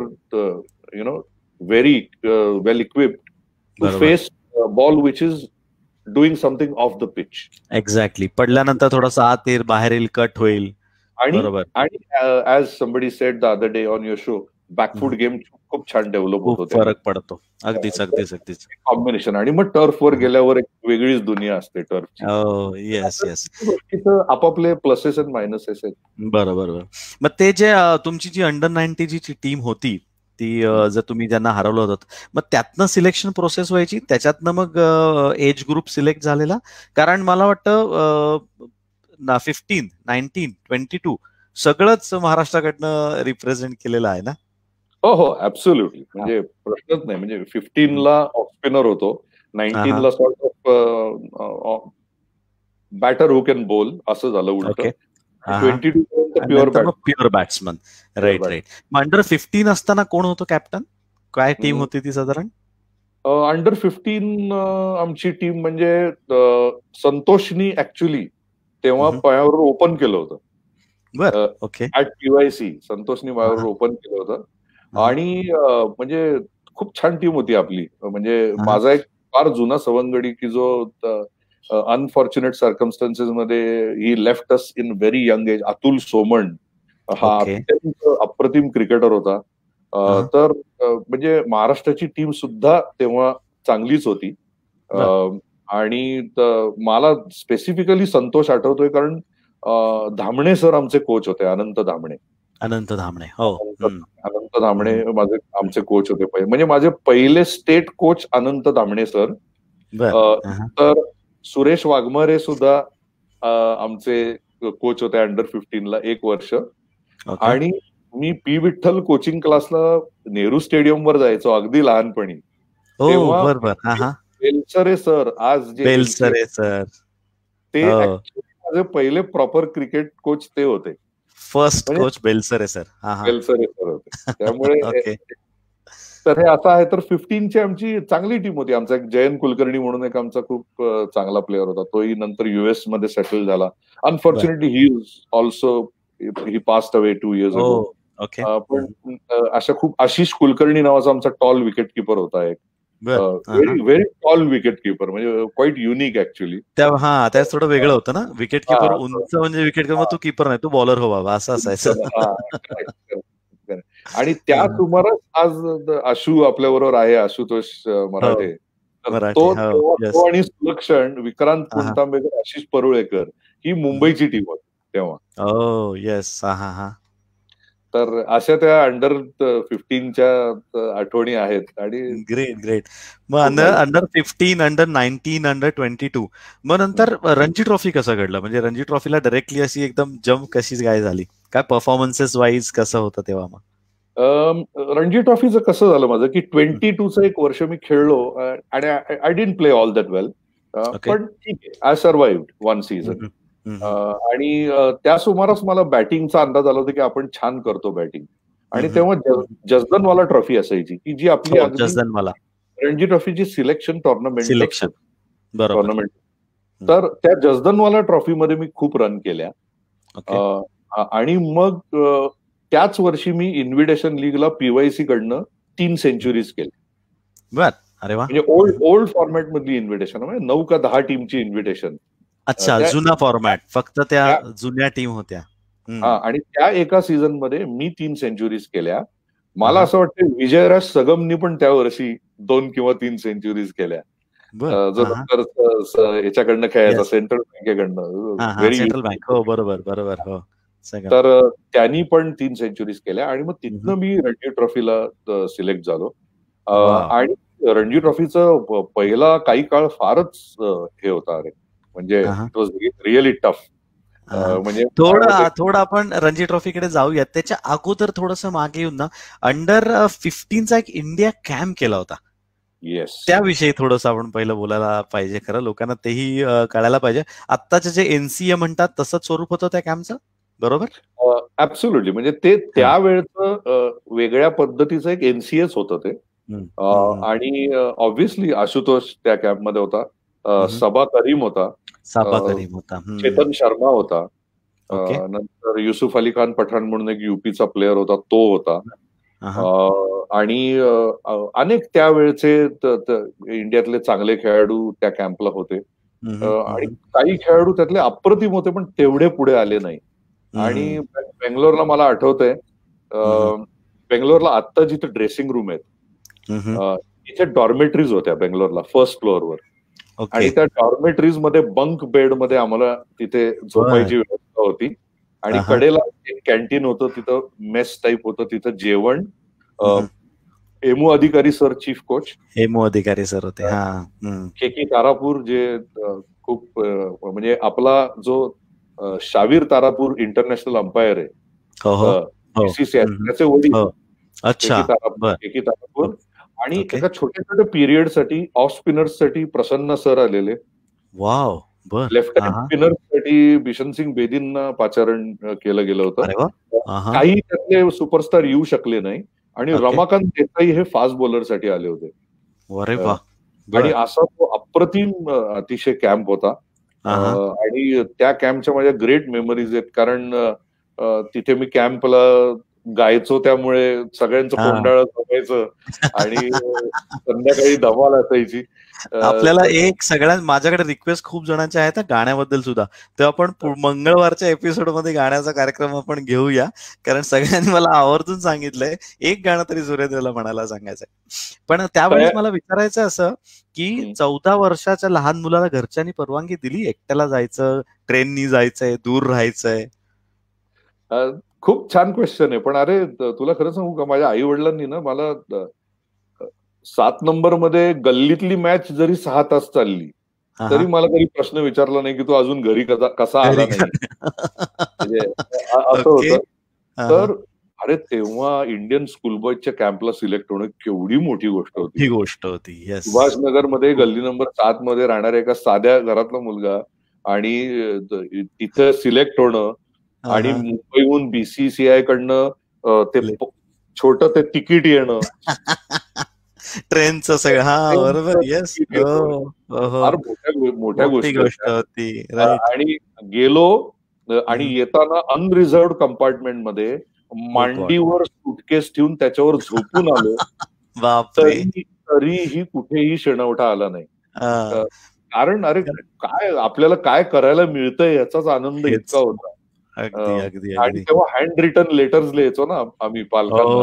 very well equipped to face ball which is doing something off the pitch. Exactly. पडल्यानंतर थोडासा आत येईल, बाहेर येईल, कट होईल. आणि as somebody said the other day on your show, back foot game खूप छान डेव्हलप होतो, फरक पडतो. अगदीच अगदीच अगदीच. कॉम्बिनेशन. आणि मग टर्फवर गेल्यावर एक वेगळीच दुनिया असते टर्फची. Yes yes. आपापले प्लसेस अँड मायनसेस आहेत. बरोबर. मग ते जे तुमची जी अंडर 90 जी टीम होती ती, जर तुम्ही त्यांना हरवलं होतं, मग त्यातनं सिलेक्शन प्रोसेस व्हायची, त्याच्यातनं मग एज ग्रुप सिलेक्ट झालेला? कारण मला वाटतं 15, 19, 22 सगळंच महाराष्ट्राकडनं रिप्रेझेंट केलेलं आहे ना? हो, ऍब्सोल्युटली. म्हणजे प्रश्नच नाही. म्हणजे 15ला ऑफ स्पिनर होतो, 19ला sort of batter who can bowl असं झालं उलट. 22 प्युअर बॅट्समन. राईट. मग अंडर 15 असताना कोण होतं कॅप्टन? काय टीम होती ती साधारण? अंडर 15 आमची टीम म्हणजे संतोषनी ऍक्च्युली तेव्हा पायावर ओपन केलं होतं. ऍट PYC संतोषनी पायावर ओपन केलं होतं. आणि म्हणजे खूप छान टीम होती आपली. म्हणजे माझा एक फार जुना सवंगडी की जो अनफॉर्च्युनेट सर्कमस्टन्सेस मध्ये he left us in very young age, Atul Soman. हा अत्यंत अप्रतिम क्रिकेटर होता. तर म्हणजे महाराष्ट्राची टीम सुद्धा तेव्हा चांगलीच होती. आणि मला स्पेसिफिकली संतोष आठवतोय कारण धामणे सर आमचे कोच होते, अनंत धामणे. अनंत धामणे माझे आमचे कोच होते. म्हणजे माझे पहिले state coach Anant Dhamne sir. तर सुरेश वाघमारे सुद्धा आमचे कोच होते अंडर 15ला 1 वर्ष. आणि मी पी विठ्ठल कोचिंग क्लासला नेहरू स्टेडियमवर जायचो अगदी लहानपणी. तेव्हा बेलसरे सर, आज जे बेलसरे सर, ते माझे पहिले प्रॉपर क्रिकेट कोच ते होते. First coach Belsare sir. Belsare sir होते. त्यामुळे तर हे असं आहे. तर 15ची आमची चांगली टीम होती. आमचा एक जयंत कुलकर्णी म्हणून एक आमचा खूप चांगला प्लेअर होता. तोही नंतर US मध्ये सेटल झाला. Unfortunately he passed away 2 years ago. पण अशा खूप आशिष कुलकर्णी नावाचा आमचा टॉल विकेट किपर होता एक. Very very tall wicket keeper, म्हणजे क्वाईट युनिक ऍक्च्युली. त्याच थोडं वेगळं होतं ना. विकेट किपर उंच म्हणजे विकेट किपर, तू किपर नाही, तू बॉलर हो बाबा, असं असायचं. आणि त्या सुमारास आज आशू आपल्या बरोबर आहे, आशुतोष मराठे. तो आणि सुलक्षण, विक्रांत पुणतांबेकर, आशिष परुळेकर ही मुंबईची टीम होती तेव्हा. येस. तर अशा त्या अंडर 15च्या आठवणी आहेत. आणि ग्रेट. मग अंडर 15, अंडर 19, अंडर 22 मग नंतर रणजी ट्रॉफी कसं घडलं? म्हणजे रणजी ट्रॉफीला डायरेक्टली अशी एकदम जम्प कशी काय झाली? काय परफॉर्मन्सेस वाईज कसं होतं तेव्हा? मग रणजी ट्रॉफीचं कसं झालं माझं की 22चं 1 वर्ष मी खेळलो आणि I didn't play all that well. पण ठीक आहे, आय सर्वाइव्ड 1 सीझन. आणि त्या सुमारास मला बॅटिंगचा अंदाज आला होता की आपण छान करतो बॅटिंग. आणि तेव्हा जसदनवाला ट्रॉफी असायची की जी आपली रणजी ट्रॉफीची सिलेक्शन टुर्नामेंट. तर त्या जसदनवाला ट्रॉफीमध्ये मी खूप रन केल्या. आणि मग त्याच वर्षी मी इन्व्हिटेशन लीगला PYC कडनं 3 सेंचुरीज केल्या. अरे वा. म्हणजे ओल्ड फॉर्मॅट मधली इन्व्हिटेशन, म्हणजे 9 का 10 टीमची इन्व्हिटेशन. अच्छा, जुना फॉर्मॅट, फक्त त्या जुन्या टीम होत्या. आणि त्या एका सीझन मध्ये मी 3 सेंचुरीज केल्या. मला असं वाटतं विजयराज सगमनी पण त्या वर्षी 2 किंवा 3 सेंचुरीज केल्या. जो नंतर याच्याकडनं खेळायचा, सेंट्रल बँकेकडनं. Central bank. हो, बरोबर. हो. तर त्यांनी पण 3 सेंचुरीज केल्या. आणि मग तिथनं मी रणजी ट्रॉफीला सिलेक्ट झालो. आणि रणजी ट्रॉफीचं पहिला काही काळ फारच हे होता, अरे म्हणजे इट वॉज रिअली टफ. म्हणजे थोडं आपण रणजी ट्रॉफीकडे जाऊयात. त्याच्या अगोदर थोडस मागे येऊन ना, अंडर 15चा एक इंडिया कॅम्प केला होता. येस, त्याविषयी थोडस आपण पहिलं बोलायला पाहिजे. खरं लोकांना तेही कळायला पाहिजे. आत्ताचे जे NCA म्हणतात तसंच स्वरूप होतं त्या कॅम्पचं, बरोबर? ऍब्सोल्युटली. म्हणजे ते त्यावेळचं वेगळ्या पद्धतीचं एक NCAच होतं ते. आणि ऑब्व्हियसली आशुतोष त्या कॅम्पमध्ये होता. सबा करीम होता, चेतन शर्मा होता, नंतर युसुफ अली खान पठाण म्हणून एक युपीचा प्लेअर होता, तो होता. आणि अनेक त्यावेळचे इंडियातले चांगले खेळाडू त्या कॅम्पला होते. आणि काही खेळाडू त्यातले अप्रतिम होते, पण तेवढे पुढे आले नाही. आणि बेंगलोरला मला आठवतंय, बेंगलोरला आत्ता जिथे ड्रेसिंग रूम आहेत तिथे डॉर्मेटरीज होत्या बेंगलोरला फर्स्ट फ्लोअरवर. आणि त्या डॉर्मेटरीज मध्ये बंक बेड मध्ये आम्हाला तिथे झोपायची व्यवस्था होती. आणि कडेला एक कॅन्टीन होतं, तिथं मेस टाईप होतं, तिथं जेवण. हेमू अधिकारी सर चीफ कोच, हेमू अधिकारी सर होते. के तारापूर जे खूप म्हणजे आपला जो शावीर तारापूर इंटरनॅशनल अंपायर आहे बीसीसीआय, त्याचे वडील के तारापूर. आणि एका छोट्या छोट्या पिरियड साठी ऑफ स्पिनर्स साठी प्रसन्न सर आलेले. वाव. लेफ्टनंट स्पिनर्स साठी बिशन सिंग बेदींना पाचारण केलं गेलं होतं. काही त्यातले सुपरस्टार येऊ शकले नाही. आणि रमाकांत देसाई हे फास्ट बॉलर साठी आले होते. आणि असा तो अप्रतिम अतिशय कॅम्प होता. आणि त्या कॅम्पच्या माझ्या ग्रेट मेमरीज आहेत, कारण तिथे मी कॅम्पला गायचो, त्यामुळे सगळ्यांचं कोंडाळं जमायचं आणि संध्याकाळी धमाल असायची. आपल्याला एक सगळ्यात माझ्याकडे रिक्वेस्ट खूप जणांच्या आहेत गाण्याबद्दल सुद्धा, तर आपण मंगळवारच्या एपिसोड मध्ये गाण्याचा कार्यक्रम आपण घेऊया, कारण सगळ्यांनी मला आवर्जून सांगितलंय एक गाणं तरी सुरेंद्रला म्हणायला सांगायचंय. पण त्यावेळेस मला विचारायचं असं की 14 वर्षाच्या लहान मुलाला घरच्यांनी परवानगी दिली एकट्याला जायचं, ट्रेननी जायचंय, दूर राहायचंय? खूप छान क्वेश्चन आहे. पण अरे तुला खरं सांगू का, माझ्या आई वडिलांनी ना मला 7 नंबर मध्ये गल्लीतली मॅच जरी 6 तास चालली तरी मला कधी प्रश्न विचारला नाही की तू अजून घरी कसा आला नाही. म्हणजे असं होतं. तर अरे तेव्हा इंडियन स्कूल बॉयच्या कॅम्पला सिलेक्ट होणं केवढी मोठी गोष्ट होती. सुभाषनगर मध्ये गल्ली नंबर 7 मध्ये राहणाऱ्या एका साध्या घरातला मुलगा आणि तिथं सिलेक्ट होणं, आणि मुंबईहून बीसीसीआय कडनं ते छोटं ते तिकीट येणं, ट्रेनचं सगळं. बरोबर. येस. फार मोठ्या गोष्टी होती. आणि गेलो आणि येताना अनरिझर्व्ड कंपार्टमेंट मध्ये मांडीवर सुटकेस ठेवून त्याच्यावर झोपून आलो. तरीही कुठेही शेणवठा आला नाही. कारण अरे काय आपल्याला काय करायला मिळतंय याचाच आनंद इतका होता. आणि तेव्हा हँड रिटन लेटर्स लिहायचो ना आम्ही पालकांना.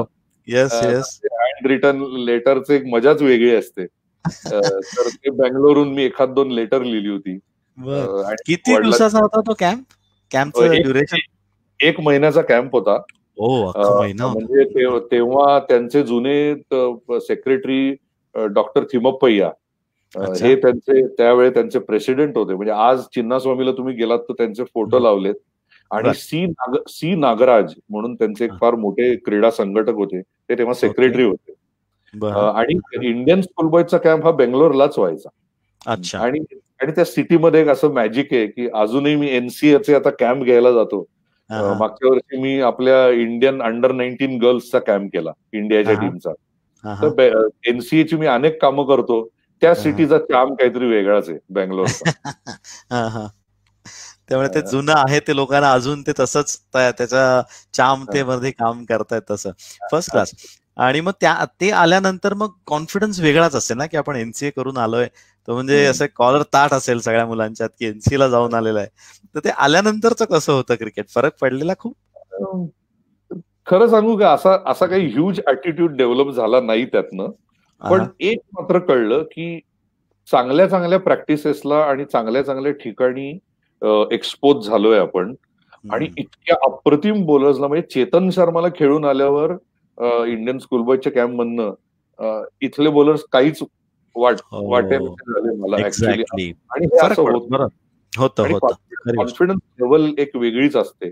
हँड रिटन लेटरची एक मजाच वेगळी असते. तर ते बेंगलोरून मी 1-2 लेटर लिहिली होती. किती दिवसाचा होता तो कॅम्प? कॅम्पचं ड्युरेशन 1 महिन्याचा कॅम्प होता. म्हणजे तेव्हा त्यांचे जुने सेक्रेटरी डॉक्टर थिमप्पय्या हे त्यावेळी त्यांचे प्रेसिडेंट होते. म्हणजे आज चिन्नास्वामीला तुम्ही गेलात तर त्यांचे फोटो लावलेत. आणि सी नागराज म्हणून त्यांचे एक फार मोठे क्रीडा संघटक होते, ते तेव्हा सेक्रेटरी होते. आणि इंडियन स्कूल बॉयचा कॅम्प हा बेंगलोरलाच व्हायचा. आणि त्या सिटीमध्ये एक असं मॅजिक आहे की अजूनही मी एनसीएचे आता कॅम्प घ्यायला जातो. मागच्या वर्षी मी आपल्या इंडियन अंडर 19 गर्ल्सचा कॅम्प केला इंडियाच्या टीमचा. तर एनसीएची मी अनेक कामं करतो, त्या सिटीचा चार्म काहीतरी वेगळाच आहे बेंगलोरचा. त्यामुळे ते जुनं आहे ते लोकांना अजून ते तसंच त्याच्या चामतेमध्ये काम करतायत तसं. First class. आणि मग ते आल्यानंतर मग कॉन्फिडन्स वेगळाच असेल ना की आपण एनसीए करून आलोय, तर म्हणजे असं कॉलर ताट असेल सगळ्या मुलांच्यात की एनसीए ला जाऊन आलेला आहे. तर ते आल्यानंतरच कसं होतं क्रिकेट, फरक पडलेला खूप? खरं सांगू का, असा काही ह्यूज ऍटिट्यूड डेव्हलप झाला नाही त्यातनं. पण एक मात्र कळलं की चांगल्या चांगल्या प्रॅक्टिसेसला आणि चांगल्या चांगल्या ठिकाणी एक्सपोज झालोय आपण. आणि इतक्या अप्रतिम बॉलर्सला, म्हणजे चेतन शर्माला खेळून आल्यावर इंडियन स्कूल बॉयच्या कॅम्प मधनं इथले बॉलर्स काहीच वाटेल झाले मला ऍक्च्युअली. आणि हे असं होतं. कॉन्फिडन्स लेवल एक वेगळीच असते.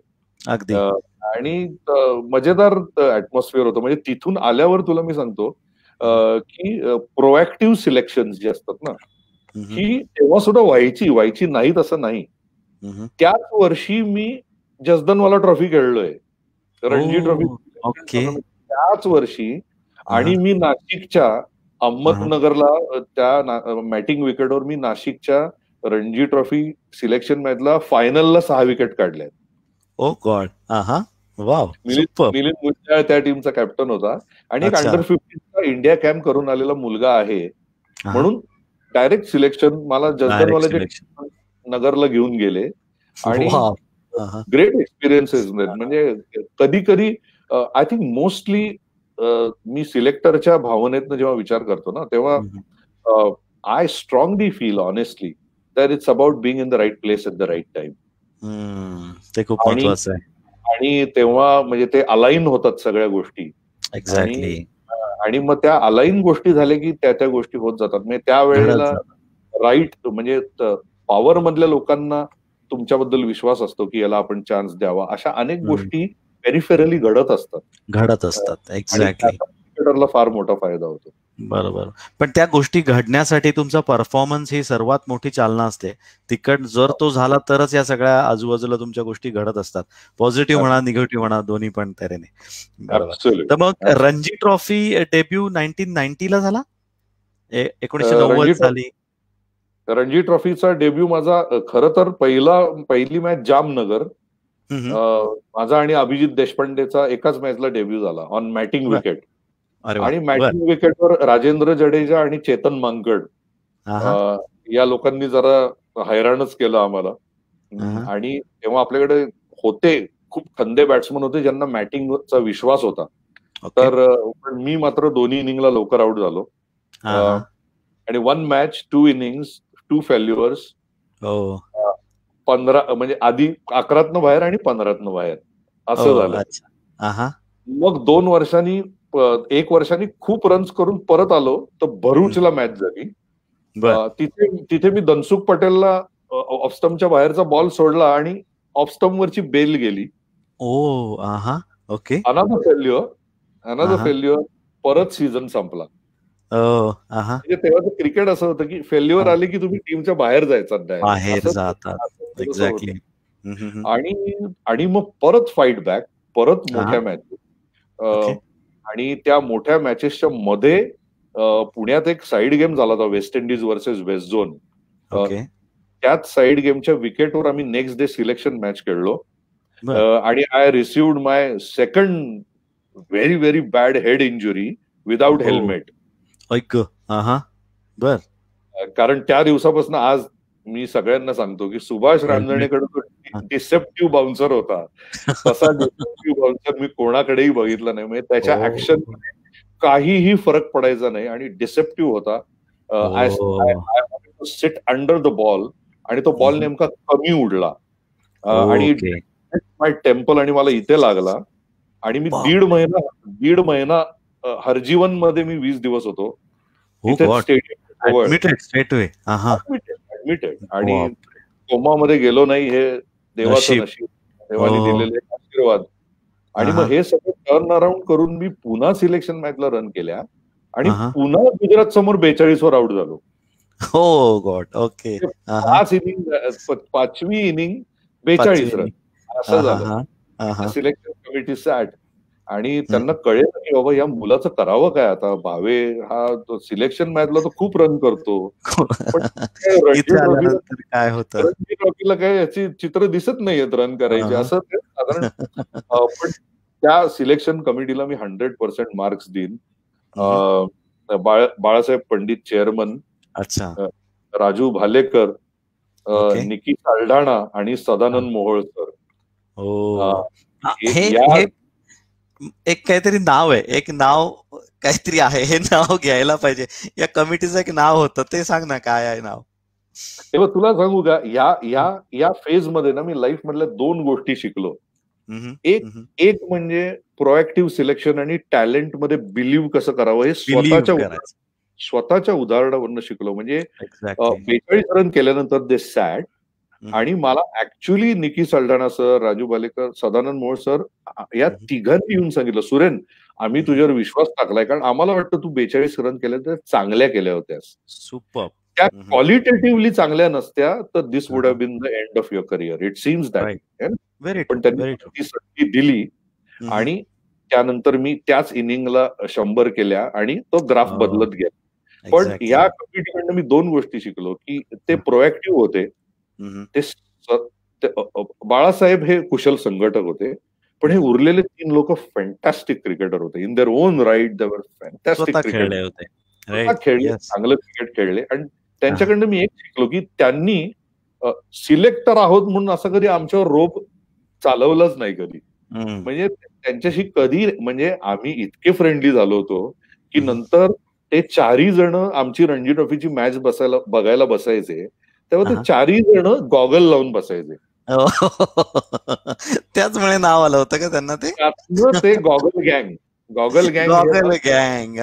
आणि मजेदार ऍटमॉस्फिअर होतं. म्हणजे तिथून आल्यावर तुला मी सांगतो की प्रोएक्टिव्ह सिलेक्शन जे असतात ना, ही तेव्हा सुद्धा व्हायची नाहीत असं नाही. त्याच वर्षी मी जसदनवाला ट्रॉफी खेळलोय, रणजी ट्रॉफी त्याच वर्षी. आणि मी नाशिकच्या अहमदनगरला त्या मॅटिंग विकेटवर मी नाशिकच्या रणजी ट्रॉफी सिलेक्शन मॅचला फायनलला 6 विकेट काढल्या. Oh god. Wow. Milind Munjal त्या टीमचा कॅप्टन होता आणि एक अंडर 15चा इंडिया कॅम्प करून आलेला मुलगा आहे म्हणून डायरेक्ट सिलेक्शन मला जसदनवाले नगरला घेऊन गेले आणि ग्रेट एक्सपिरियन्सेस. म्हणजे कधी कधी आय थिंक मोस्टली मी सिलेक्टरच्या भावनेतनं जेव्हा विचार करतो ना तेव्हा I strongly feel honestly that it's about being in the right place at the right time. ते खूप महत्वाचं आहे. आणि तेव्हा म्हणजे ते अलाईन होतात सगळ्या गोष्टी. एक्झॅक्टली. आणि मग त्या अलाईन गोष्टी झाल्या की त्या गोष्टी होत जातात. म्हणजे त्यावेळेला राईट म्हणजे पॉवर मधल्या लोकांना तुमच्याबद्दल विश्वास असतो की याला आपण चान्स द्यावा. अशा अनेक गोष्टी पेरिफेरली घडत असतात. एक्झॅक्टली. क्रिकेटरला फार मोठा फायदा होतो. बरोबर. पण त्या गोष्टी घडण्यासाठी तुमचा परफॉर्मन्स ही सर्वात मोठी चालना असते. तिकड जर तो झाला तरच या सगळ्या आजूबाजूला तुमच्या गोष्टी घडत असतात. पॉझिटिव्ह म्हणा निगेटिव्ह म्हणा दोन्ही पण तऱ्हेने. बरोबर. तर मग रणजी ट्रॉफी डेब्यू 1990 ला झाला. 1990 साली रणजी ट्रॉफीचा डेब्यू माझा खरं तर पहिली मॅच जामनगर. माझा आणि अभिजित देशपांडेचा एकाच मॅचला डेब्यू झाला ऑन मॅटिंग विकेट. आणि मॅटिंग विकेटवर राजेंद्र जडेजा आणि चेतन मांकड या लोकांनी जरा हैराणच केलं आम्हाला. आणि तेव्हा आपल्याकडे होते खूप खंदे बॅट्समन होते ज्यांना मॅटिंगचा विश्वास होता. तर मी मात्र दोन्ही इनिंगला लवकर आउट झालो. आणि 1 मॅच 2 इनिंग्स 2 फेल्युअर्स. 15 म्हणजे आधी 11तनं बाहेर आणि 15तनं बाहेर असं झालं. मग 2 वर्षांनी 1 वर्षांनी खूप रन्स करून परत आलो तर भरूचला मॅच झाली. तिथे मी धनसुख पटेलला ऑफस्टम्पच्या बाहेरचा बॉल सोडला आणि ऑफस्टम्प वरची बेल गेली. ओके. अनदर फेल्युअर परत सीझन संपला. म्हणजे तेव्हा क्रिकेट असं होतं की फेल्युअर आले की तुम्ही टीमच्या बाहेर जायचा. एक्झॅक्टली. आणि मग परत फाईट बॅक परत मोठ्या मॅचेस. आणि त्या मोठ्या मॅचेसच्या मध्ये पुण्यात एक साईड गेम झाला होता West Indies versus west zone. त्याच साईड गेमच्या विकेटवर आम्ही नेक्स्ट डे सिलेक्शन मॅच खेळलो. आणि I received my second very very bad head injury without helmet. कारण त्या दिवसापासून आज मी सगळ्यांना सांगतो की सुभाष रांजणेकडे तो डिसेप्टिव्ह बाउन्सर होता. तसा डिसेप्टिव्ह बाउन्सर मी कोणाकडेही बघितला नाही. म्हणजे त्याच्या ऍक्शन काहीही फरक पडायचा नाही आणि डिसेप्टिव्ह होता. I sit under the ball आणि तो बॉल नेमका कमी उडला आणि माय टेम्पल आणि मला इथे लागला. आणि मी दीड महिना हरजीवन मध्ये मी 20 दिवस होतो ऍडमिटेड. आणि कोमामध्ये गेलो नाही हे देवाचं नशीब, देवाने दिलेले आशीर्वाद. आणि मग हे सगळं टर्न अराउंड करून मी पुन्हा सिलेक्शन मॅचला रन केल्या आणि पुन्हा गुजरात समोर 42 वर आउट झालो. Oh god. ओके. 5 इनिंग 5वी इनिंग 42 रन असं झालं. सिलेक्शन कमिटी सॅट आणि त्यांना कळेल की बाबा या मुलाचं करावं काय आता. भावे हा सिलेक्शन मॅचला तो खूप रन करतो पण काय होतं रणजी ट्रॉफीला काय याची चित्र दिसत नाहीयेत रन करायचे असं ते साधारण. पण त्या सिलेक्शन कमिटीला मी 100% मार्क्स देईन. बाळासाहेब पंडित चेअरमन, राजू भालेकर, निकी साल्ढाणा आणि सदानंद मोहोळ सर. एक काहीतरी नाव आहे, एक नाव काहीतरी आहे, हे नाव घ्यायला पाहिजे. या कमिटीचं एक नाव होतं, ते सांग ना काय आहे नाव. तेव्हा तुला सांगू का या फेज मध्ये ना मी लाईफ मधल्या 2 गोष्टी शिकलो. एक म्हणजे प्रोएक्टिव्ह सिलेक्शन आणि टॅलेंट मध्ये बिलीव्ह कसं करावं हे स्वतःच्या उदाहरणावरून शिकलो. म्हणजे 42 रन केल्यानंतर दे सॅट आणि मला actually Niki Saldanha sir, Raju Bhalekar, Sadanand Mohol sir या तिघांनी येऊन सांगितलं, सुरेन आम्ही तुझ्यावर विश्वास टाकलाय कारण आम्हाला वाटतं तू 42 रन केल्या तर चांगल्या केल्या होत्यास. सुपर. त्या क्वालिटेटिव्हली चांगल्या नसत्या तर this would have been the end of your career. It seems that. पण त्यांनी ती संधी दिली आणि त्यानंतर मी त्याच इनिंगला 100 केल्या आणि तो ग्राफ बदलत गेला. पण या कमिटीकडनं मी 2 गोष्टी शिकलो, की ते प्रोएक्टिव्ह होते. ते बाळासाहेब हे कुशल संघटक होते, पण हे उरलेले 3 लोक फॅन्टॅस्टिक क्रिकेटर होते. In their own right they were fantastic cricketer होते. खेळले, चांगलं क्रिकेट खेळले. आणि त्यांच्याकडनं मी एक शिकलो, की त्यांनी सिलेक्टर आहोत म्हणून असं कधी आमच्यावर रोप चालवलंच नाही कधी. म्हणजे त्यांच्याशी कधी, म्हणजे आम्ही इतके फ्रेंडली झालो होतो की नंतर ते 4ही जण आमची रणजी ट्रॉफीची मॅच बघायला बसायचे, तेव्हा ते 4ही जण गॉगल लावून बसायचे. त्याचमुळे नाव आलं होतं का त्यांना ते गॉगल गँग. गॉगल गँग.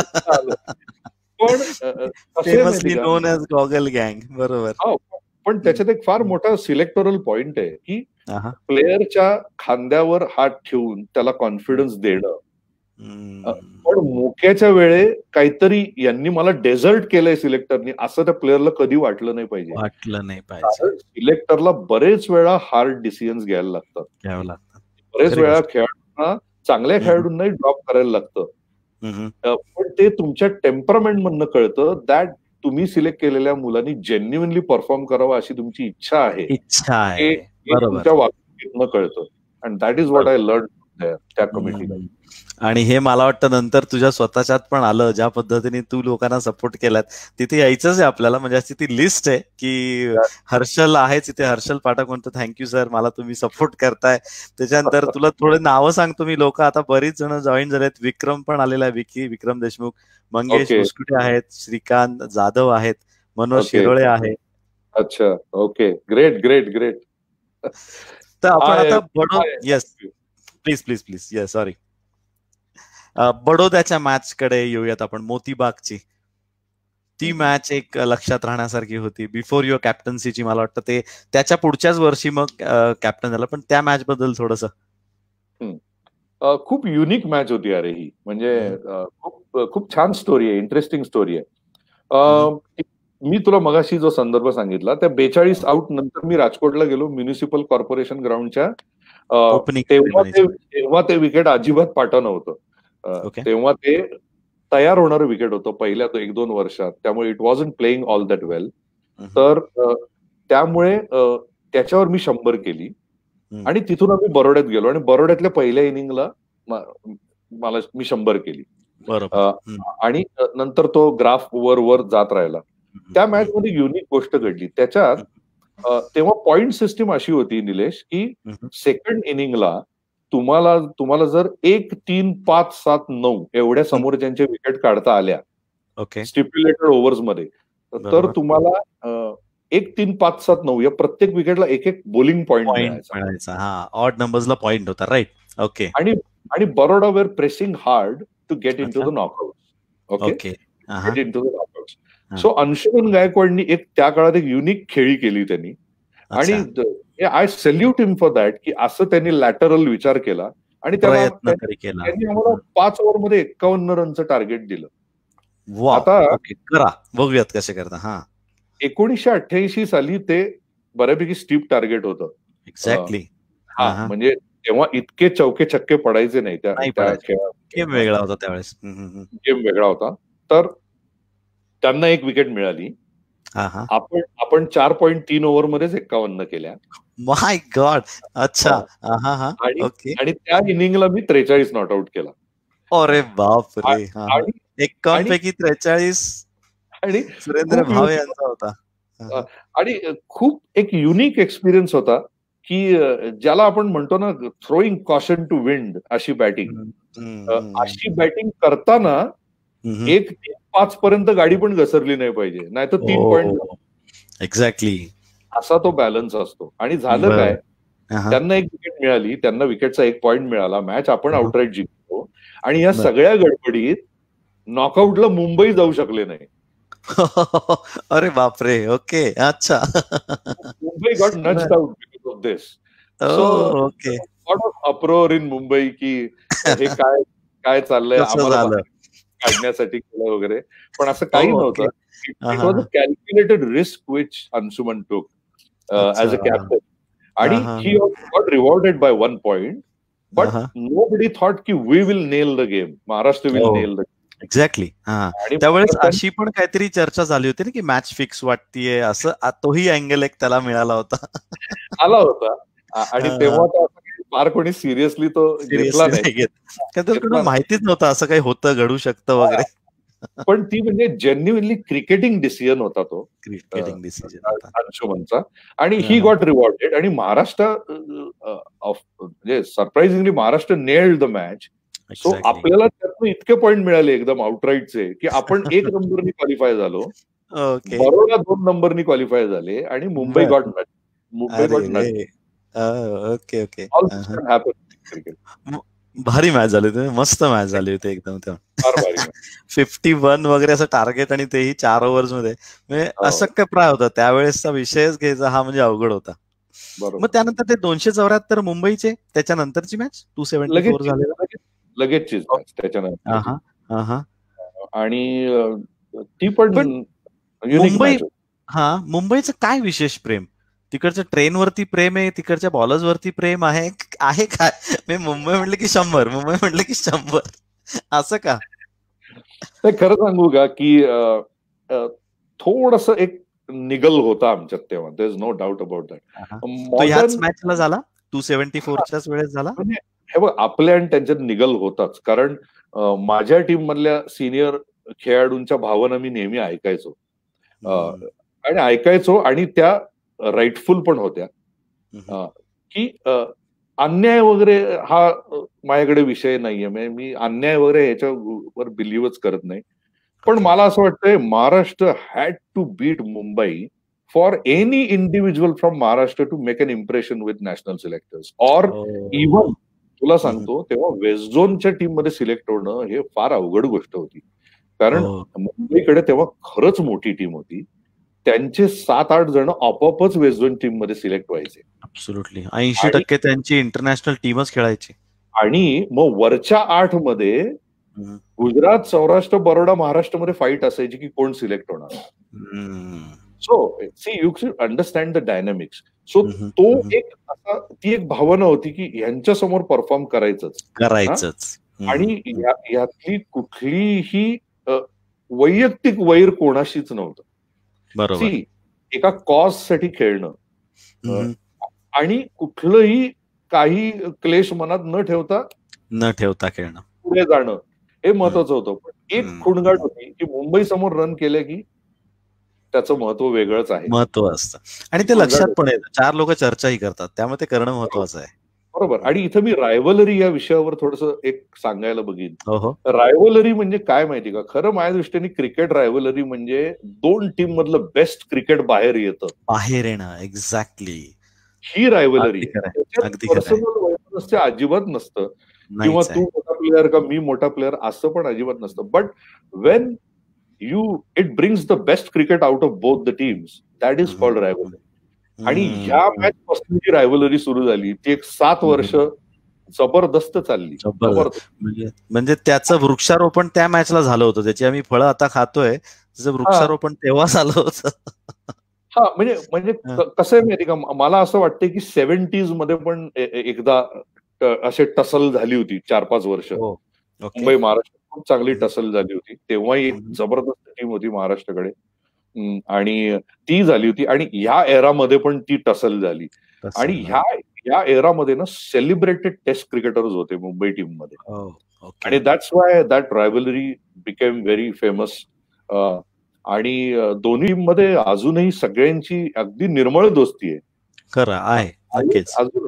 पण नोन ॲज गॉगल गँग. बरोबर. पण त्याच्यात एक फार मोठा सिलेक्टोरल पॉइंट आहे, की प्लेअरच्या खांद्यावर हात ठेवून त्याला कॉन्फिडन्स देणं. पण मोक्याच्या वेळे काहीतरी यांनी मला डेझर्ट केलंय सिलेक्टरनी, असं त्या प्लेअरला कधी वाटलं नाही पाहिजे. सिलेक्टरला बरेच वेळा हार्ड डिसिजन्स घ्यायला लागतात. बरेच वेळा खेळाडूंना, चांगल्या खेळाडूंनाही ड्रॉप करायला लागतं. पण ते तुमच्या टेम्परामेंट मधनं कळतं, दॅट तुम्ही सिलेक्ट केलेल्या मुलांनी जेन्युइनली परफॉर्म करावं अशी तुमची इच्छा आहे. तुमच्या वागणुकीतनं कळतं. And that is what I learn त्या कमिटीला. आणि हे मला वाटतं नंतर तुझ्या स्वतःच्यात पण आलं, ज्या पद्धतीने तू लोकांना सपोर्ट केलात. तिथे यायचंच आहे आपल्याला, म्हणजे अशी ती लिस्ट आहे की हर्षल आहेच इथे. हर्षल पाठक म्हणतो थँक्यू सर, मला तुम्ही सपोर्ट करताय. त्याच्यानंतर तुला थोडे नावं सांगतो मी. लोक आता बरीच जण जॉईन झालेत. विक्रम पण आलेला आहे, विक्रम देशमुख, मंगेश मुस्कुटे आहेत, श्रीकांत जाधव आहेत, मनोज शिरोळे आहे. अच्छा, ओके, ग्रेट ग्रेट ग्रेट. तर आपण आता येस प्लीज येस सॉरी, बडोद्याच्या मॅच कडे येऊयात आपण. मोतीबागची ती मॅच एक लक्षात राहण्यासारखी होती. बिफोर युअर कॅप्टन्सीची मला वाटतं ते त्याच्या पुढच्याच वर्षी मग कॅप्टन झाला. पण त्या मॅच बद्दल थोडस. खूप युनिक मॅच होती अरे ही. म्हणजे खूप छान स्टोरी आहे, इंटरेस्टिंग स्टोरी आहे. मी तुला मगाशी जो संदर्भ सांगितला, त्या 42 आउट नंतर मी राजकोटला गेलो म्युनिसिपल कॉर्पोरेशन ग्राउंडच्या. तेव्हा ते विकेट अजिबात पाठं नव्हतं. तेव्हा ते तयार होणारं विकेट होतं पहिल्या 1-2 वर्षात. त्यामुळे it wasn't playing all that well. तर त्यामुळे त्याच्यावर मी 100 केली. आणि तिथून आम्ही बरोड्यात गेलो आणि बरोड्यातल्या पहिल्या इनिंगला मी 100 केली. आणि नंतर तो ग्राफ वर जात राहिला. त्या मॅच मध्ये युनिक गोष्ट घडली. त्याच्यात तेव्हा पॉइंट सिस्टीम अशी होती निलेश, की सेकंड इनिंगला तुम्हाला जर 1, 3, 5, 7, 9 एवढ्या समोरच्यांच्या विकेट काढता आल्या स्टिप्युलेटेड ओव्हर्स मध्ये, तर तुम्हाला 1, 3, 5, 7, 9 या प्रत्येक विकेटला एक बोलिंग पॉइंट मिळायचा. ऑड नंबर्सला पॉइंट होता. राईट. ओके. आणि Baroda were pressing hard to get in to the knockout. Okay, get in to the knockout. So Anshuman गायकवाडनी त्या काळात एक युनिक खेळी केली त्यांनी. आणि I salute him for that, की असं त्यांनी लॅटरल विचार केला. आणि त्यांनी आम्हाला 5 ओव्हरमध्ये 51 रनचं टार्गेट दिलं. आता बघूयात कसे करता. 1988 साली ते बऱ्यापैकी स्टीप टार्गेट होतं. एक्झॅक्टली. म्हणजे तेव्हा इतके चौके छक्के पडायचे नाही त्या खेळात. गेम वेगळा होता त्यावेळेस. गेम वेगळा होता. तर त्यांना एक विकेट मिळाली. आपण 4.3 ओव्हरमध्येच 51 केल्या. My god. अच्छा. आणि त्या इनिंगला मी 43 नॉट आउट केला. अरे बाप रे. 51 पैकी 43 आणि सुरेंद्र भावे यांचा होता. आणि खूप एक युनिक एक्सपिरियन्स होता, की ज्याला आपण म्हणतो ना थ्रोईंग कॉशन टू विंड अशी बॅटिंग. अशी बॅटिंग करताना 1, 3, 5 पर्यंत गाडी पण घसरली नाही पाहिजे, नाही तर 3 पॉइंट. एक्झॅक्टली. असा तो बॅलन्स असतो. आणि झालं काय, त्यांना एक विकेट मिळाली, त्यांना विकेटचा 1 पॉइंट मिळाला. मॅच आपण आउटराईट जिंकलो. आणि या सगळ्या गडबडीत नॉकआउटला मुंबई जाऊ शकले नाही. अरे बापरे. ओके. अच्छा. Mumbai got knocked out because of this. So lot of uproar in Mumbai, की हे काय चाललंय, आम्हाला काढण्यासाठी केलं वगैरे. पण असं काही नव्हतं. It was a calculated risk which Anshuman took as a captain. आणि he got rewarded by 1 point. But nobody thought की we will nail the game, Maharashtra will nail the game. Exactly. हा, त्यावेळेस अशी पण काहीतरी चर्चा झाली होती ना की मॅच फिक्स वाटतीये असं, तोही अँगल एक त्याला मिळाला होता. आला होता. आणि तेव्हा तर फार कोणी सिरियसली तो घेतला नाही. माहितीच नव्हतं असं काही होतं, घडू शकतं वगैरे. पण ती म्हणजे जेन्युइनली क्रिकेटिंग डिसिजन होता तो, क्रिकेटिंग डिसिजन होता अंशुमनचा. आणि ही गॉट रिवॉर्डेड. आणि महाराष्ट्र म्हणजे surprisingly Maharashtra nailed the match. So आपल्याला त्यातून इतके पॉईंट मिळाले एकदम आउटराईटचे की आपण 1 नंबरनी क्वालिफाय झालो. बरोडा 2 नंबरनी क्वालिफाय झाले आणि Mumbai got match. Mumbai got match. Okay okay. भारी मॅच झाली होती, मस्त मॅच झाली होती एकदम. तेव्हा 51 वगैरे असं टार्गेट आणि तेही 4 ओव्हर्स मध्ये, म्हणजे अशक्य प्राय होता त्यावेळेसचा विषयच घ्यायचा हा, म्हणजे अवघड होता. मग त्यानंतर ते 274 मुंबईचे, त्याच्यानंतरची मॅच 274 झालेला लगेचची मॅच त्याच्यानंतर. आणि ती पण मुंबई. हा, मुंबईचं काय विशेष प्रेम? तिकडच्या ट्रेनवरती प्रेम आहे, तिकडच्या बॉलर्सवरती प्रेम आहे काय? मी मुंबई म्हटलं की 100, मुंबई म्हटलं की 100, असं का? खरं सांगू का की थोडस एक निगल होता आमच्यात तेव्हा. There is no doubt about that. ह्याच मॅचला झाला, 274च्याच वेळेस झाला. हे बघ, आपल्या आणि त्यांच्यात निगल होताच. कारण माझ्या टीम मधल्या सिनियर खेळाडूंच्या भावना मी नेहमी ऐकायचो. आणि त्या राईटफुल पण होत्या. की अन्याय वगैरे हा माझ्याकडे विषय नाहीये. मी अन्याय वगैरे ह्याच्यावर बिलीव्हच करत नाही. पण मला असं वाटतंय Maharashtra had to beat Mumbai for any individual from Maharashtra to make an impression with national selectors. Or even तुला सांगतो, तेव्हा वेस्ट झोनच्या टीम मध्ये सिलेक्ट होणं हे फार अवघड गोष्ट होती. कारण मुंबईकडे तेव्हा खरंच मोठी टीम होती. त्यांचे 7-8 जण आपोआपच वेस्ट झोन टीम मध्ये सिलेक्ट व्हायचे. ऍब्सोल्युटली. 80% त्यांची इंटरनॅशनल टीमच खेळायची. आणि मग वरच्या 8 मध्ये गुजरात, सौराष्ट्र, बरोडा, महाराष्ट्रामध्ये फाईट असायची की कोण सिलेक्ट होणार. So see you should understand the dynamics. So ती एक भावना होती की यांच्यासमोर परफॉर्म करायचंच. आणि यातली कुठलीही वैयक्तिक वैर कोणाशीच नव्हतं. सी, एका कॉज साठी खेळणं आणि कुठलंही काही क्लेश मनात न ठेवता खेळणं, पुढे जाणं, हे महत्वाचं होतं. पण एक खुणगाट होती की मुंबई समोर रन केलं की त्याचं महत्व वेगळंच आहे. महत्व असतं आणि ते लक्षात पण येतं. 4 लोक चर्चाही करतात, त्यामुळे ते करणं महत्वाचं आहे. बरोबर. आणि इथं मी रायव्हलरी या विषयावर थोडंसं एक सांगायला बघीन. रायव्हलरी म्हणजे काय माहिती का? खरं माझ्या दृष्टीने क्रिकेट रायव्हलरी म्हणजे 2 टीम मधलं बेस्ट क्रिकेट बाहेर येणं. एक्झॅक्टली. ही रायव्हलरी पर्सनल वैमनस्य अजिबात नसतं. किंवा तू मोठा प्लेअर का मी मोठा प्लेअर असं पण अजिबात नसतं. But when it brings the best cricket out of both the teams, that is called rivalry. आणि ह्या मॅच पासून जी रायव्हलरी सुरू झाली ती एक 7 वर्ष जबरदस्त चालली. म्हणजे त्याचं वृक्षारोपण त्या मॅचला झालं होतं. त्याची आम्ही फळं आता खातोय, त्याचं वृक्षारोपण तेव्हा झालं होतं. हा, म्हणजे कसं आहे माहिती का, मला असं वाटतं की 70s मध्ये पण एकदा असे टसल झाली होती 4-5 वर्ष. मुंबई महाराष्ट्र खूप चांगली टसल झाली होती. तेव्हाही एक जबरदस्त टीम होती महाराष्ट्राकडे आणि ती झाली होती. आणि ह्या एरामध्ये पण ती टसल झाली. आणि ह्या एरामध्ये ना सेलिब्रेटेड टेस्ट क्रिकेटर्स होते मुंबई टीम मध्ये. आणि that's why that rivalry became very famous. आणि दोन्ही टीम मध्ये अजूनही सगळ्यांची अगदी निर्मळ दोस्ती आहे. खरं आहे, अजून.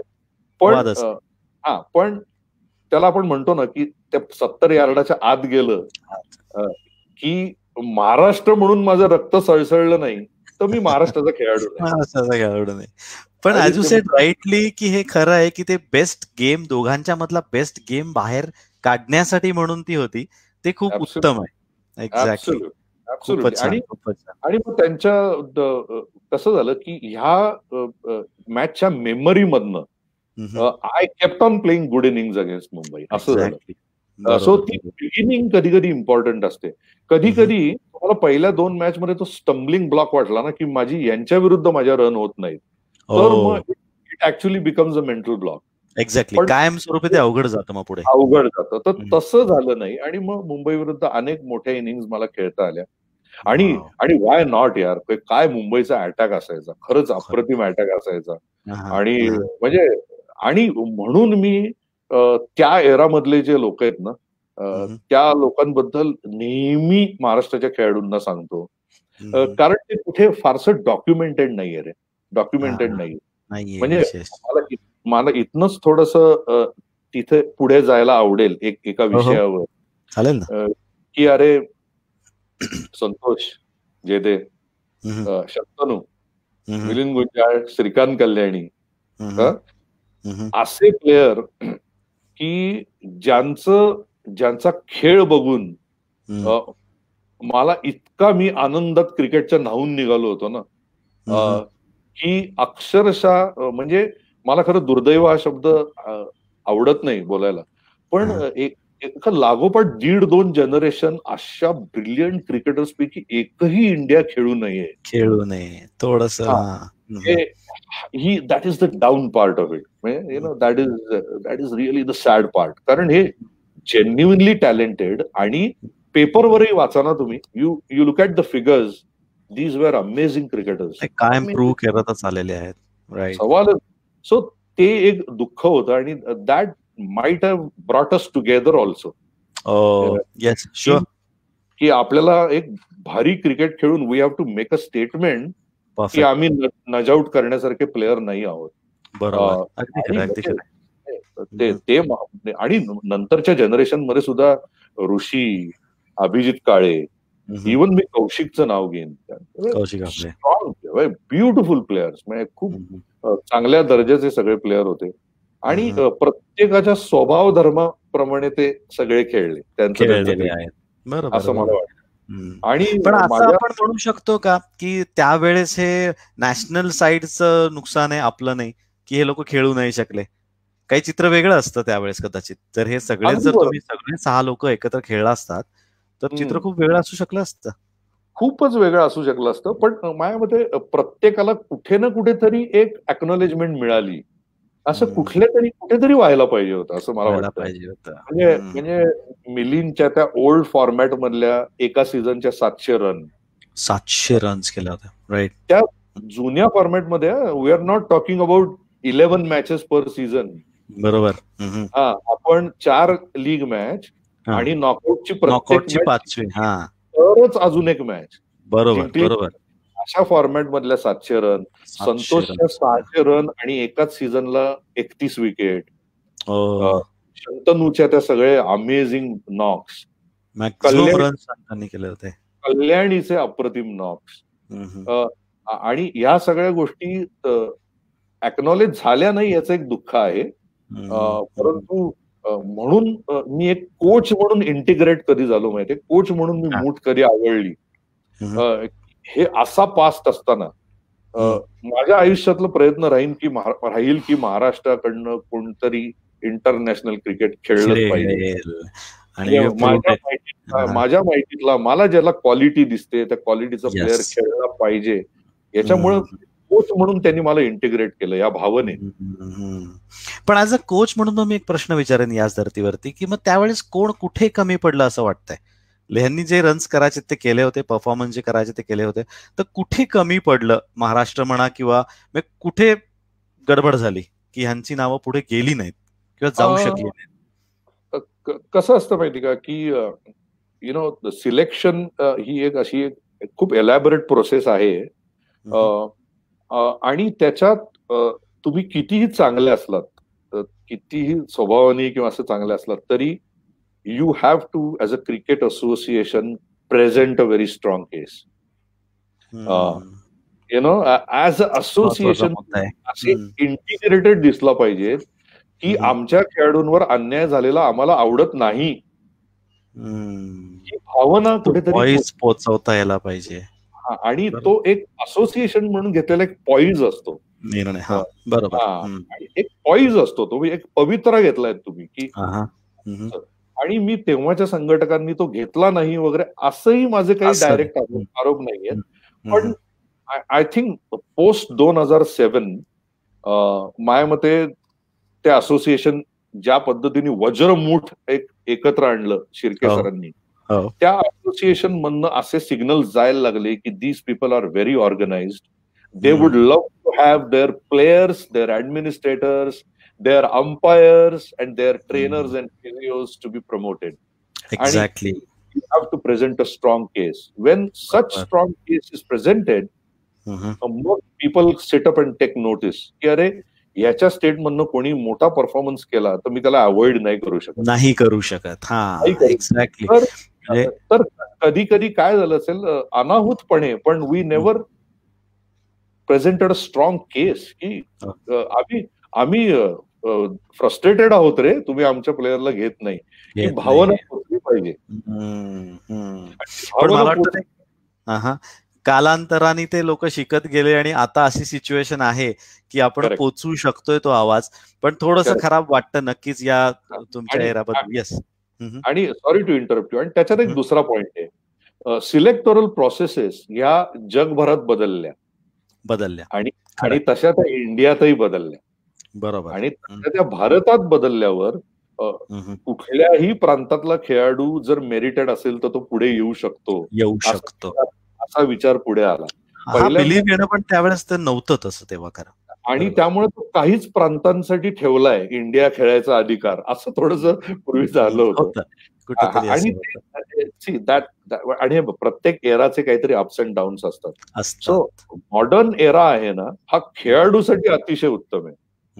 पण त्याला आपण म्हणतो ना की त्या 70 यार्डाच्या आत गेलं की महाराष्ट्र म्हणून माझं रक्त सळसळलं नाही तर मी महाराष्ट्राचा खेळाडू नाही. पण ऍज यू सेड राईटली की हे खरं आहे की ते बेस्ट गेम, दोघांच्या मधला बेस्ट गेम बाहेर काढण्यासाठी म्हणून ती होती. ते खूप उत्तम आहे. एक्झॅक्टली. आणि मग त्यांच्या कसं झालं की ह्या मॅचच्या मेमरी मधनं I kept on playing good innings against Mumbai असं झालं. सो ती बिगिनिंग कधी कधी इम्पॉर्टंट असते. कधी कधी तुम्हाला पहिल्या 2 मॅच मध्ये तो स्टम्बलिंग ब्लॉक वाटला ना की माझी यांच्या विरुद्ध माझ्या रन होत नाहीत, तर मग it actually becomes a mental block. Exactly, कायमस्वरूपी ते अवघड जातं, मग पुढे अवघड जातं. तर तसं झालं नाही आणि मग मुंबई विरुद्ध अनेक मोठ्या इनिंग्स मला खेळता आल्या. आणि वाय नॉट यार, काय मुंबईचा अटॅक असायचा, खरंच अप्रतिम अटॅक असायचा. आणि म्हणजे आणि म्हणून मी त्या एरामधले जे लोक आहेत ना, त्या लोकांबद्दल नेहमी महाराष्ट्राच्या खेळाडूंना सांगतो, कारण ते कुठे फारसं डॉक्युमेंटेड नाहीये रे, डॉक्युमेंटेड नाही. म्हणजे मला इथनच थोडस तिथे पुढे जायला आवडेल एका विषयावर. चालेल ना. की अरे संतोष जेदे, शंतनू, मिलिंद गुंजाळ, श्रीकांत कल्याणी, असे प्लेयर की ज्यांचा खेळ बघून मला इतका मी आनंदात क्रिकेटच्या न्हावून निघालो होतो ना, की अक्षरशः म्हणजे मला खरं दुर्दैव हा शब्द आवडत नाही बोलायला, पण एका लागोपाठ 1.5-2 जनरेशन अशा ब्रिलियंट क्रिकेटर्स पैकी एकही इंडिया खेळू नये थोडस. That is the down part of it. That is really the sad part. कारण हे जेन्युइनली टॅलेंटेड आणि पेपरवरही वाचा ना तुम्ही, you look at the figures, these were amazing cricketers, कायम प्रूव्ह करतच आलेले आहेत. सवालच. सो ते एक दुःख होतं आणि that might have brought us together also. Yes, sure. की आपल्याला एक भारी क्रिकेट खेळून we have to make a statement की आम्ही नजआउट करण्यासारखे प्लेयर नाही आहोत. ते आणि नंतरच्या जनरेशन मध्ये सुद्धा ऋषी, अभिजित काळे, इव्हन मी कौशिकचं नाव घेईन, स्ट्रॉंग, ब्युटिफुल प्लेयर्स, म्हणजे खूप चांगल्या दर्जाचे सगळे प्लेयर होते आणि प्रत्येकाच्या स्वभाव धर्माप्रमाणे ते सगळे खेळले असं मला वाटतं. आणि पण असं आपण म्हणू शकतो का की त्यावेळेस हे नॅशनल साईडचं नुकसान आहे, आपलं नाही, की हे लोक खेळू नाही शकले? काही चित्र वेगळं असतं त्यावेळेस कदाचित. जर हे सगळे तुम्ही सगळे 6 लोक एकत्र खेळला असतात तर चित्र खूप वेगळं असू शकलं असतं. खूपच वेगळं असू शकलं असतं. पण माझ्या मते प्रत्येकाला कुठे ना कुठेतरी एक एक्नॉलेजमेंट मिळाली असं कुठेतरी व्हायला पाहिजे होतं असं मला वाटतं. म्हणजे मिलिंदच्या त्या ओल्ड फॉर्मॅट मधल्या एका सीझनच्या 700 रन्स केल्या होत्या, राईट. त्या जुन्या फॉर्मॅट मध्ये we are not talking about 11 matches per season. बरोबर. आपण 4 लीग मॅच आणि नॉकआउटची 5वी तरच अजून एक मॅच. बरोबर. अशा फॉर्मॅट मधल्या 700 रन, संतोषच्या 600 रन आणि एकाच सीझनला 31 विकेट, शंतनूच्या त्या सगळे अमेझिंग नॉक्स, कल्याणीचे अप्रतिम नॉक्स, आणि ह्या सगळ्या गोष्टी एक्नॉलेज झाल्या नाही याचं एक दुःख आहे. परंतु म्हणून मी एक कोच म्हणून इंटिग्रेट कधी झालो माहितीये, कोच म्हणून मी मूठ कधी आवडली. हे असा पास्ट असताना माझ्या आयुष्यातला प्रयत्न राहील की महाराष्ट्राकडनं कोणतरी इंटरनॅशनल क्रिकेट खेळलं पाहिजे. माझ्या माहितीतला मला ज्याला क्वालिटी दिसते त्या क्वालिटीचा प्लेअर खेळला पाहिजे, याच्यामुळे कोच म्हणून त्यांनी मला इंटिग्रेट केलं या भावने. पण ऍज अ कोच म्हणून मी एक प्रश्न विचारेन याच धर्तीवरती, की मग त्यावेळेस कोण कुठे कमी पडलं असं वाटतंय? लेहननी जे रन्स करायचे ते केले होते, परफॉर्मन्स जे करायचे ते केले होते, तर कुठे कमी पडलं महाराष्ट्र म्हणा, किंवा कुठे गडबड झाली की ह्यांची नावं पुढे गेली नाहीत किंवा जाऊ शकली नाहीत? कसं असतं माहिती का की सिलेक्शन ही एक अशी एक खूप एलॅबोरेट प्रोसेस आहे आणि त्याच्यात तुम्ही कितीही चांगले असलात, कितीही स्वभावाने किंवा असं चांगले असलात तरी you have to, as a cricket association, present a very strong case. As an association असे इंटिग्रेटेड दिसला पाहिजे की आमच्या खेळाडूंवर अन्याय झालेला आम्हाला आवडत नाही, ही भावना कुठेतरी पोहोचवता यायला पाहिजे. आणि तो एक असोसिएशन म्हणून घेतलेला एक पॉइज असतो निर्णय. बरोबर. एक पॉइज असतो, तो एक पवित्रा घेतलाय तुम्ही की, आणि मी तेव्हाच्या संघटकांनी तो घेतला नाही वगैरे असंही माझे काही डायरेक्ट आरोप नाहीयेत. पण आय थिंक पोस्ट 2007 माझ्या मते ते असोसिएशन ज्या पद्धतीने वज्रमूठ एकत्र आणलं शिर्के सरांनी, त्या असोसिएशन मधनं असे सिग्नल जायला लागले की these people are very organised. They would love to have their players, their administrators, their umpires and their trainers and physios to be promoted. Exactly. And you have to present a strong case. When such strong case is presented, more people sit up and take notice. की अरे याच्या state मधनं कोणी मोठा performance केला तर मी त्याला avoid नाही करू शकत. हा, एक्झॅक्टली. तर कधी कधी काय झालं असेल अनाहूतपणे, पण we never presented a strong case की आम्ही फ्रस्ट्रेटेड आहोत रे, तुम्ही आमच्या प्लेयरला घेत नाही. ही भावना पोचली पाहिजे. पण मला वाटतं कालांतराने ते लोक शिकत गेले आणि आता अशी सिच्युएशन आहे की आपण पोचू शकतोय तो आवाज, पण थोडस खराब वाटतं नक्कीच या तुमच्या एराबद्दल. येस. आणि सॉरी टू इंटरप्ट यू, आणि त्याच्यात एक दुसरा पॉइंट आहे, सिलेक्टोरल प्रोसेसेस ह्या जगभरात बदलल्या आणि तशा त्या इंडियातही बदलल्या. बरोबर. आणि त्या भारतात बदलल्यावर कुठल्याही प्रांतातला खेळाडू जर मेरिटेड असेल तर तो पुढे येऊ शकतो असा विचार पुढे आला. बिलीव्ह येणं पण त्यावेळेस तर नव्हतं तसं तेव्हा खरं. आणि त्यामुळे तो काहीच प्रांतांसाठी ठेवलाय इंडिया खेळायचा अधिकार, असं थोडस पूर्वी झालं होतं. आणि प्रत्येक एराचे काहीतरी अप्स अँड डाऊन्स असतात. सो मॉडर्न एरा आहे ना, हा खेळाडूसाठी अतिशय उत्तम आहे.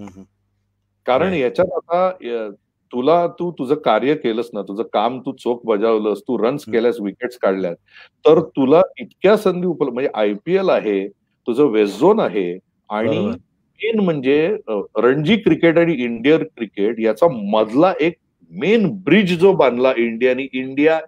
कारण याच्यात आता तू तुझं कार्य केलंस ना, तुझं काम तू चोख बजावलंस, तू रन्स केल्यास, विकेट्स काढल्यास, तर तुला इतक्या संधी उपलब्ध, म्हणजे IPL आहे, तुझं वेस्ट झोन आहे, आणि मेन म्हणजे रणजी क्रिकेट आणि इंडियन क्रिकेट याचा मधला एक मेन ब्रिज जो बांधला इंडियाने, इंडिया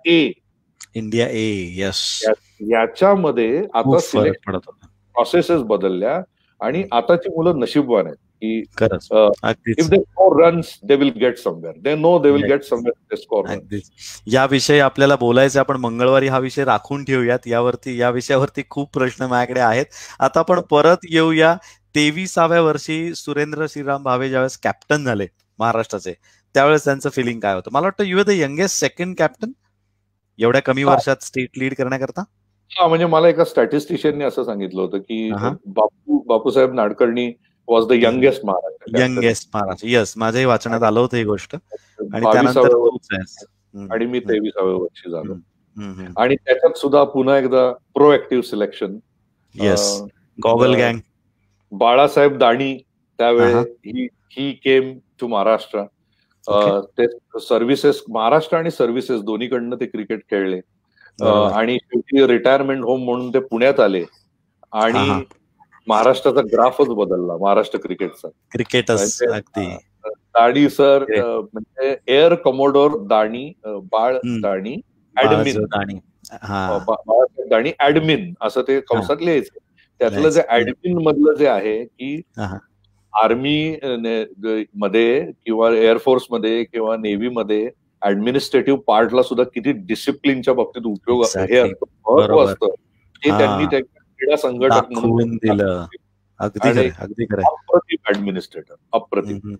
ए. यस. याच्यामध्ये आता सिलेक्ट प्रोसेसेस बदलल्या आणि आताची मुलं नशीबवान आहेत की if they score runs they will get somewhere, they know they will get somewhere if they score runs. या विषयी आपल्याला बोलायचं, आपण मंगळवारी हा विषय राखून ठेवूयात. या विषयावरती खूप प्रश्न माझ्याकडे आहेत. आता आपण परत येऊया 23व्या वर्षी सुरेंद्र श्रीराम भावे ज्यावेळेस कॅप्टन झाले महाराष्ट्राचे, त्यावेळेस त्यांचं फिलिंग काय होतं? मला वाटतं you are the youngest second captain एवढ्या कमी वर्षात स्टेट लीड करण्याकरता. हा, म्हणजे मला एका स्टॅटिस्टिशियनने असं सांगितलं होतं की Bapusaheb Nadkarni was the youngest Maharashtra. Yes, माझ्याही वाचनात आलं होतं ही गोष्ट. आणि आणि मी 23व्या वर्षी झालो. आणि त्याच्यात सुद्धा पुन्हा एकदा प्रोएक्टिव्ह सिलेक्शन. येस, गॉगल गँग. बाळासाहेब दाणी त्यावेळी ही केम टू महाराष्ट्र. ते सर्व्हिसेस, महाराष्ट्र आणि सर्व्हिसेस दोन्हीकडनं ते क्रिकेट खेळले आणि शेवटी रिटायरमेंट होम म्हणून ते पुण्यात आले आणि महाराष्ट्राचा ग्राफच बदलला, महाराष्ट्र क्रिकेटचा. दाणी सर म्हणजे air commodore Dani, Bal Dani admin, Balasaheb Dani admin असं ते कंसात लिहायचं. त्यातलं जे ऍडमिन मधलं जे आहे की आर्मी मध्ये किंवा एअरफोर्स मध्ये किंवा नेव्ही मध्ये ऍडमिनिस्ट्रेटिव्ह पार्टला सुद्धा किती डिसिप्लिनच्या बाबतीत उपयोग हे महत्व असतं हे त्यांनी त्या क्रीडा संघटक म्हणून दिलं. अप्रतिम ऍडमिनिस्ट्रेटर, अप्रतिम.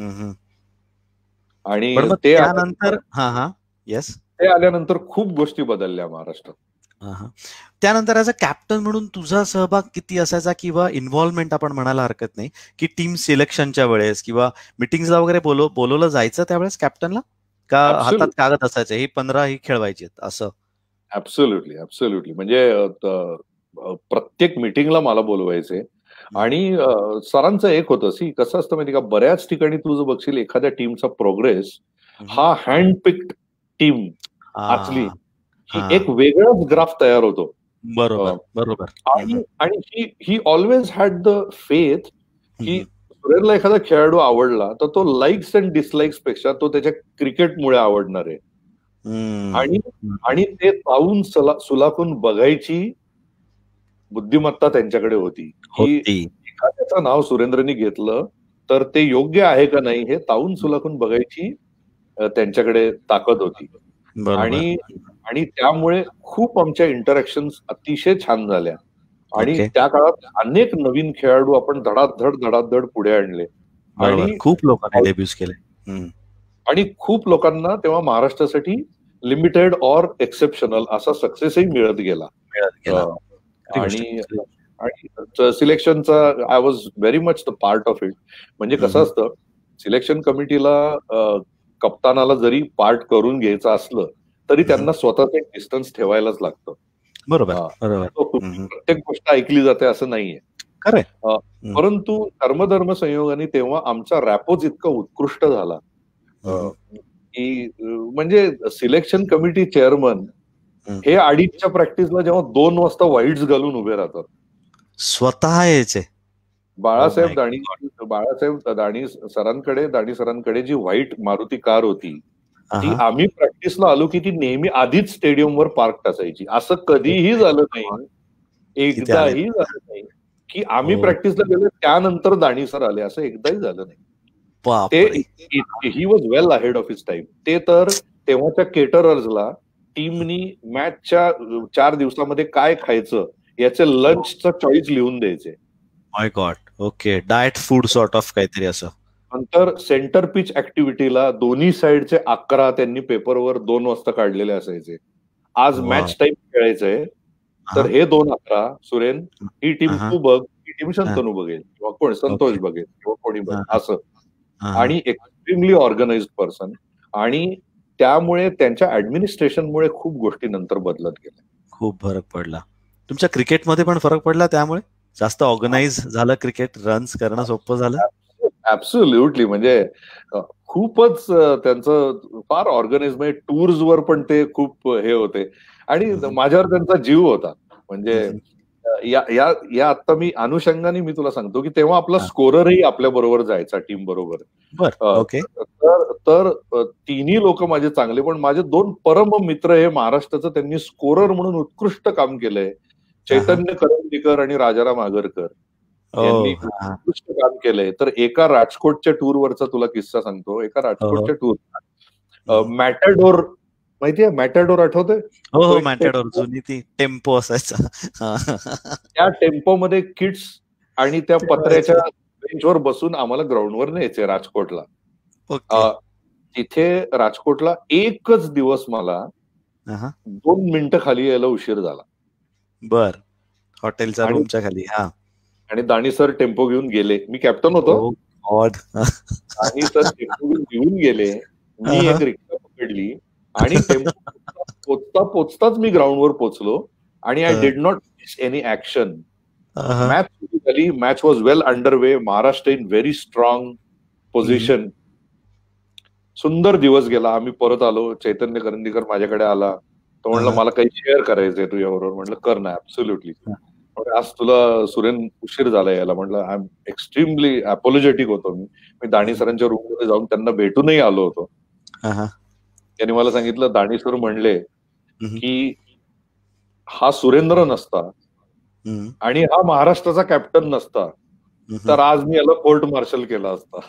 आणि ते त्यानंतर ते आल्यानंतर खूप गोष्टी बदलल्या महाराष्ट्रात. त्यानंतर ऍज अ कॅप्टन म्हणून तुझा सहभाग किती असायचा, किंवा इन्व्हॉल्वमेंट आपण म्हणायला हरकत नाही की टीम सिलेक्शनच्या वेळेस किंवा मिटिंग्सला वगैरे बोलवलं जायचं त्यावेळेस कॅप्टनला, का हातात कागद असायचे ही 15 ही खेळवायची असं? ऍब्सोल्युटली. म्हणजे प्रत्येक मिटिंगला मला बोलवायचे. आणि सरांचं एक होतं, कसं असतं माहिती का, बऱ्याच ठिकाणी तू जर बघशील एखाद्या टीमचा प्रोग्रेस हा हँडपिक्ड टीम आचली की एक वेगळाच ग्राफ तयार होतो. बरोबर. आणि he always had the faith की सुरेंद्रला एखादा खेळाडू आवडला तर तो लाईक्स अँड डिसलाईक्स पेक्षा तो त्याच्या क्रिकेटमुळे आवडणार आहे. आणि ते पाहून सुलाखून बघायची बुद्धिमत्ता त्यांच्याकडे होती की एखाद्याचं नाव सुरेंद्रनी घेतलं तर ते योग्य आहे का नाही हे ताऊन सुलाखून बघायची त्यांच्याकडे ताकद होती. आणि त्यामुळे खूप आमच्या इंटरॅक्शन्स अतिशय छान झाल्या. आणि त्या काळात अनेक नवीन खेळाडू आपण धडाधड पुढे आणले. आणि खूप लोकांनी डेब्यूज केले आणि खूप लोकांना तेव्हा महाराष्ट्रासाठी लिमिटेड ऑर एक्सेप्शनल असा सक्सेसही मिळत गेला. आणि सिलेक्शनचा I was very much the part of it. म्हणजे कसं असतं, सिलेक्शन कमिटीला कप्तानाला जरी पार्ट करून घ्यायचं असलं तरी त्यांना स्वतःच एक डिस्टन्स ठेवायलाच लागतं. बरोबर. प्रत्येक गोष्ट ऐकली जाते असं नाहीये. परंतु कर्मधर्म संयोगाने तेव्हा आमचा रॅपोज इतका उत्कृष्ट झाला की म्हणजे सिलेक्शन कमिटी चेअरमन हे 2:30च्या प्रॅक्टिसला जेव्हा 2 वाजता वाईट्स घालून उभे राहतात स्वतः यायचे. बाळासाहेब दाणी सरांकडे जी व्हाईट मारुती कार होती ती आम्ही प्रॅक्टिसला आलो की ती नेहमी आधीच स्टेडियमवर पार्क असायची. असं कधीही झालं नाही, एकदाही झालं नाही की आम्ही प्रॅक्टिसला गेलो त्यानंतर दाणी सर आले, असं एकदाही झालं नाही. He was well ahead of his time. ते तर तेव्हाच्या केटरर्सला टीमनी मॅचच्या 4 दिवसामध्ये काय खायचं याचे लंचचा चॉईस लिहून द्यायचे. My god. Okay, diet food sort of काहीतरी असं. नंतर सेंटर पिच ऍक्टिव्हिटीला दोन्ही साइडचे 11 त्यांनी पेपरवर 2 वाजता काढलेले असायचे. आज मॅच टाइम खेळायचंय तर हे 2-11 सुरेन, ही टीम तू बघ, ही टीम शंतनू बघेल किंवा कोण संतोष बघेल किंवा कोणी बघेल असं. आणि एक्स्ट्रीमली ऑर्गनाइज्ड पर्सन. आणि त्यामुळे त्यांच्या ऍडमिनिस्ट्रेशनमुळे खूप गोष्टी नंतर बदलत गेल्या. खूप फरक पडला. तुमच्या क्रिकेटमध्ये पण फरक पडला त्यामुळे? जास्त ऑर्गनाइज झालं क्रिकेट, रन्स करणं सोपं झालं? ऍब्सोल्युटली. म्हणजे खूपच त्यांचं फार ऑर्गनाइज, म्हणजे टूर्सवर पण ते खूप हे होते आणि माझ्यावर त्यांचा जीव होता. म्हणजे या आता मी अनुषंगाने मी तुला सांगतो की तेव्हा आपला स्कोररही आपल्या बरोबर जायचा टीम बरोबर. तर तिन्ही लोक माझे चांगले, पण माझे 2 परम मित्र हे महाराष्ट्राचं त्यांनी स्कोरर म्हणून उत्कृष्ट काम केलंय. चैतन्य करंदीकर आणि राजाराम आगरकर यांनी उत्कृष्ट काम केलंय. तर एका राजकोटच्या टूरवरचा तुला किस्सा सांगतो. एका राजकोटच्या टूर मॅटॅडोर माहितीये, मॅटॅडोर आठवतंय? हो, मॅटॅडोर जुनी ती टेम्पो असायचा. त्या टेम्पोमध्ये किड्स आणि त्या पत्र्याच्या बेंचवर बसून आम्हाला ग्राउंडवर न्यायचे राजकोटला. तिथे राजकोटला एकच दिवस मला 2 मिनिटं खाली यायला उशीर झाला. बर. हॉटेलच्या रूमच्या खाली. आणि दाणी सर टेम्पो घेऊन गेले. मी कॅप्टन होतो. दाणी सर टेम्पो घेऊन गेले. मी एक रिक्षा पकडली आणि टेम्पो पोचताच मी ग्राउंडवर पोहोचलो आणि I did not miss any action. Match सुरू झाली. Match was well under way. Maharashtra in very strong position. सुंदर दिवस गेला. आम्ही परत आलो. चैतन्य करंदीकर माझ्याकडे आला. तो म्हणला मला काही शेअर करायचंय तुझ्याबरोबर. म्हटलं कर ना, ऍब्सोल्युटली. आज तुला सुरेन उशीर झाला यायला. म्हटलं आय एम एक्स्ट्रीमली अपोलॉजेटिक होतो. मी दाणी सरांच्या रूम मध्ये जाऊन त्यांना भेटूनही आलो होतो. त्यांनी मला सांगितलं, दाणी सर म्हणले की हा सुरेंद्र नसता आणि हा महाराष्ट्राचा कॅप्टन नसता तर आज मी याला कोर्ट मार्शल केला असता.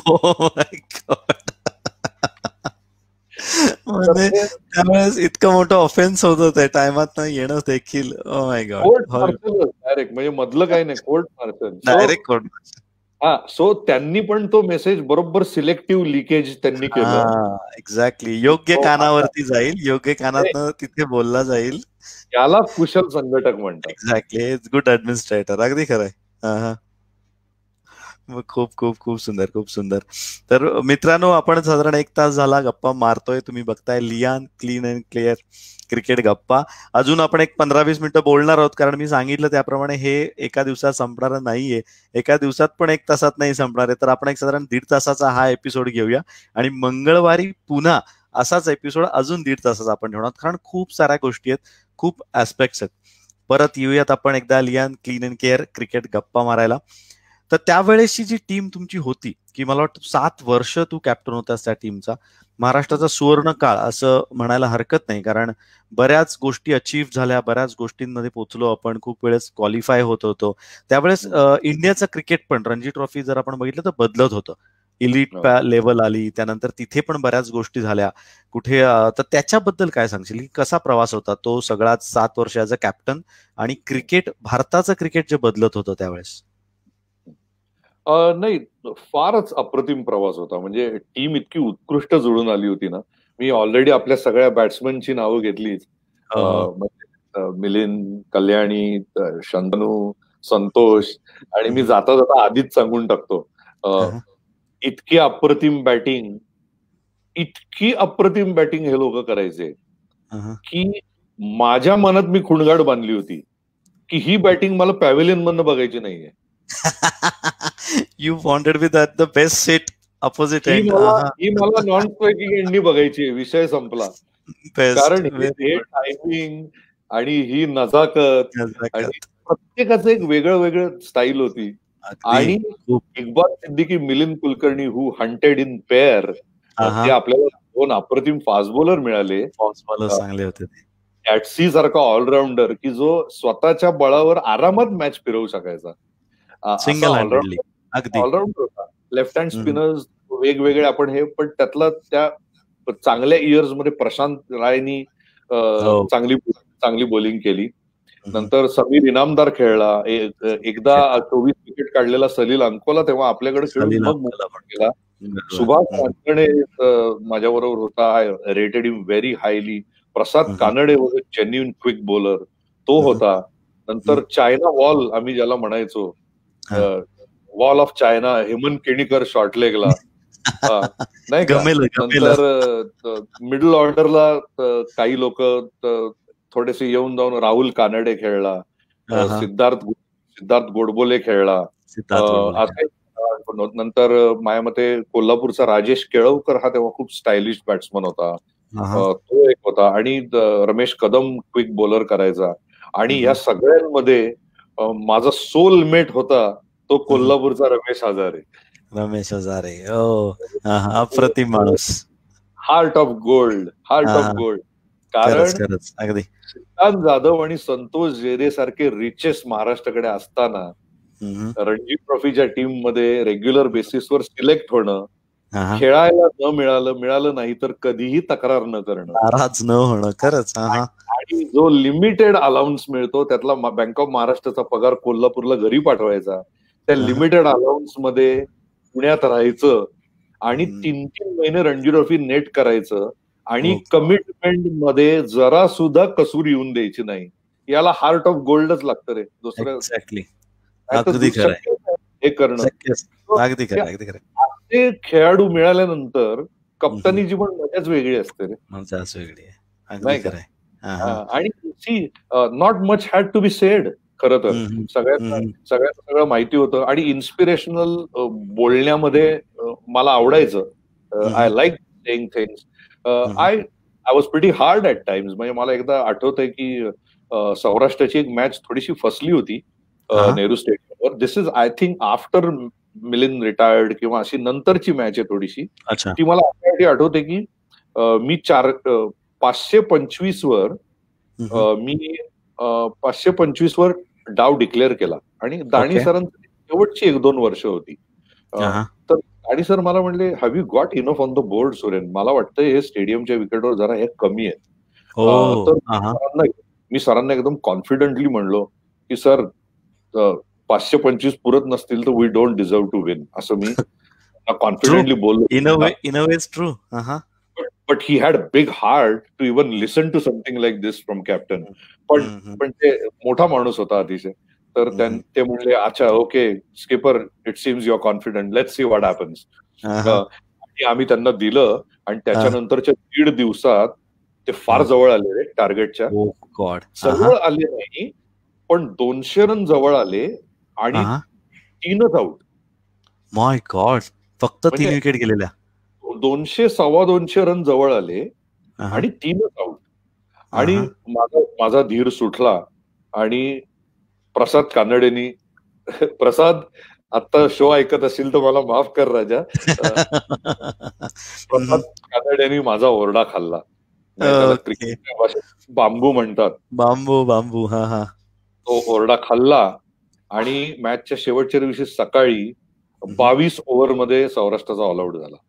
त्यावेळेस इतकं मोठं ऑफेन्स होतं त्या टायमात येणं देखील. Oh my god. Court martial direct, म्हणजे मधलं काही नाही, court martial direct court martial. So त्यांनी पण तो मेसेज बरोबर सिलेक्टिव्ह लिकेज त्यांनी केलं. एक्झॅक्टली. योग्य कानावरती जाईल, योग्य कानातनं तिथे बोलला जाईल. याला कुशल संघटक म्हणतात. एक्झॅक्टली. Good administrator. अगदी खरंय. खूप खूप खूप सुंदर, खूप सुंदर. तर मित्रांनो, आपण साधारण 1 तास झाला गप्पा मारतोय. तुम्ही बघताय लियान क्लीन अँड क्लिअर क्रिकेट गप्पा. अजून आपण एक 15-20 मिनिटं बोलणार आहोत, कारण मी सांगितलं त्याप्रमाणे हे एका दिवसात संपणार नाहीये. एका दिवसात पण 1 तासात नाही संपणार आहे. तर आपण एक साधारण 1.5 तासाचा हा एपिसोड घेऊया आणि मंगळवारी पुन्हा असाच एपिसोड अजून 1.5 तासाचा आपण ठेवणार, कारण खूप साऱ्या गोष्टी आहेत, खूप ऍस्पेक्ट्स आहेत. परत येऊयात आपण एकदा लियान क्लीन अँड केअर क्रिकेट गप्पा मारायला. तर त्यावेळेसची जी टीम तुमची होती, की मला वाटतं 7 वर्ष तू कॅप्टन होतास त्या टीमचा, महाराष्ट्राचा सुवर्ण काळ असं म्हणायला हरकत नाही, कारण बऱ्याच गोष्टी अचीव्ह झाल्या, बऱ्याच गोष्टींमध्ये पोहोचलो आपण, खूप वेळेस क्वालिफाय होत होतो. त्यावेळेस इंडियाचं क्रिकेट पण रणजी ट्रॉफी जर आपण बघितलं तर बदलत होतं. इलिट लेवल आली, त्यानंतर तिथे पण बऱ्याच गोष्टी झाल्या कुठे. तर त्याच्याबद्दल काय सांगशील, की कसा प्रवास होता तो सगळा 7 वर्ष ऍज अ कॅप्टन आणि क्रिकेट, भारताचं क्रिकेट जे बदलत होतं त्यावेळेस? नाही, फारच अप्रतिम प्रवास होता. म्हणजे टीम इतकी उत्कृष्ट जुळून आली होती ना. मी ऑलरेडी आपल्या सगळ्या बॅट्समनची नावं घेतलीच. मिलिंद, कल्याणी, शंतनू, संतोष, आणि मी जाता जाता आधीच सांगून टाकतो, इतकी अप्रतिम बॅटिंग, इतकी अप्रतिम बॅटिंग हे लोक करायचे की माझ्या मनात मी खुणगाड बांधली होती की ही बॅटिंग मला पॅव्हेलियन मधनं बघायची नाहीये. You wanted with the best set opposite end. ही मला नॉन स्ट्रायकिंग एंडनी बघायची. विषय संपला. कारण हे टायमिंग आणि ही नजाकत आणि प्रत्येकाचं एक वेगळं स्टाईल होती. आणि Iqbal Siddiqui, Milind Kulkarni who hunted in pair, ते आपल्याला 2 अप्रतिम फास्ट बॉलर मिळाले. फास्ट बॉलर चांगले होते. ॲटसी सारखा ऑलराऊंडर की जो स्वतःच्या बळावर आरामात मॅच फिरवू शकायचा. सिंगल हँडेडली ऑलराऊंडर होता. लेफ्ट हँड स्पिनर्स वेगवेगळे आपण हे, पण त्यातला त्या चांगल्या इयर्स मध्ये प्रशांत रायनी चांगली बॉलिंग केली. नंतर समीर इनामदार खेळला. एकदा 24 विकेट काढलेला सलील अंकोला तेव्हा आपल्याकडे खेळून मग गेला. सुभाष कानडे माझ्याबरोबर होता. I rated him very highly. Prasad Kanade was a genuine quick bowler, तो होता. नंतर चायना वॉल आम्ही ज्याला म्हणायचो, wall of China, Hemant Kenikar शॉर्टलेगला, नाही का. नंतर मिडल ऑर्डरला काही लोक थोडेसे येऊन जाऊन, राहुल कानडे खेळला, सिद्धार्थ गोडबोले खेळला. नंतर माझ्या मते कोल्हापूरचा राजेश केळवकर हा तेव्हा खूप स्टायलिश बॅट्समन होता, तो एक होता. आणि रमेश कदम क्विक बॉलर करायचा. आणि या सगळ्यांमध्ये माझा सोलमेट होता तो कोल्हापूरचा रमेश हजारे. अप्रतिम माणूस, हार्ट ऑफ गोल्ड. कारण श्रीकांत जाधव आणि संतोष जेरे सारखे रिचेस्ट महाराष्ट्राकडे असताना रणजी ट्रॉफीच्या टीम मध्ये रेग्युलर बेसिसवर सिलेक्ट होणं, खेळायला न मिळालं नाही तर कधीही तक्रार न करणं, नाराज न होणं, खरंच. आणि जो लिमिटेड अलाउन्स मिळतो त्यातला बँक ऑफ महाराष्ट्राचा पगार कोल्हापूरला घरी पाठवायचा, त्या लिमिटेड अलाउन्स मध्ये पुण्यात राहायचं आणि 3-3 महिने रणजी ट्रॉफी नेट करायचं आणि कमिटमेंट मध्ये जरा सुद्धा कसूर येऊन द्यायची नाही. याला हार्ट ऑफ गोल्डच लागतं रे. दुसरं हे करणं. ते खेळाडू मिळाल्यानंतर कप्तानीची पण मजाच वेगळी असते रे. मजाच वेगळी आहे. आणि see not much had to be said. खरं तर सगळं माहिती होतं. आणि इन्स्पिरेशनल बोलण्यामध्ये मला आवडायचं. I like saying things. I was pretty hard at times. म्हणजे मला एकदा आठवतंय की सौराष्ट्राची एक मॅच थोडीशी फसली होती नेहरू स्टेडियमवर. This is I think after Milind retired किंवा अशी नंतरची मॅच आहे थोडीशी. ती मला आठवते की मी 525 वर मी 525 वर डाव डिक्लेअर केला आणि दाणी सरांची शेवटची 1-2 वर्ष होती. तर दाणी सर मला म्हणले, have you got enough on the board Suren? मला वाटतं हे स्टेडियमच्या विकेटवर जरा हे कमी आहेत. तर मी सरांना एकदम कॉन्फिडेंटली म्हणलो की सर 525 पुरत नसतील तर we don't deserve to win, असं मी कॉन्फिडेंटली बोललो. In a way true. But he had big heart to even listen to something like this from captain. पण ते मोठा माणूस होता अतिशय. तर ते म्हणले, अच्छा okay skipper, it seems your confident, let's see what happens. आणि आम्ही त्यांना दिलं आणि त्याच्यानंतरच्या 1.5 दिवसात ते फार जवळ आले रे टार्गेटच्या. जवळ आले नाही पण 200 रन जवळ आले आणि 3च आउट. माय गॉड, फक्त 3 विकेट गेलेल्या. 200-2.25 रन जवळ आले आणि 3च आउट. आणि माझा धीर सुटला आणि प्रसाद कानडेनी, प्रसाद आता शो ऐकत असेल तर मला माफ कर राजा, प्रसाद कानडेनी माझा ओरडा खाल्ला. क्रिकेटच्या भाषेत बांबू म्हणतात. बांबू. तो ओरडा खाल्ला आणि मॅचच्या शेवटच्या दिवशी सकाळी 22 ओव्हरमध्ये सौराष्ट्राचा ऑल आउट झाला.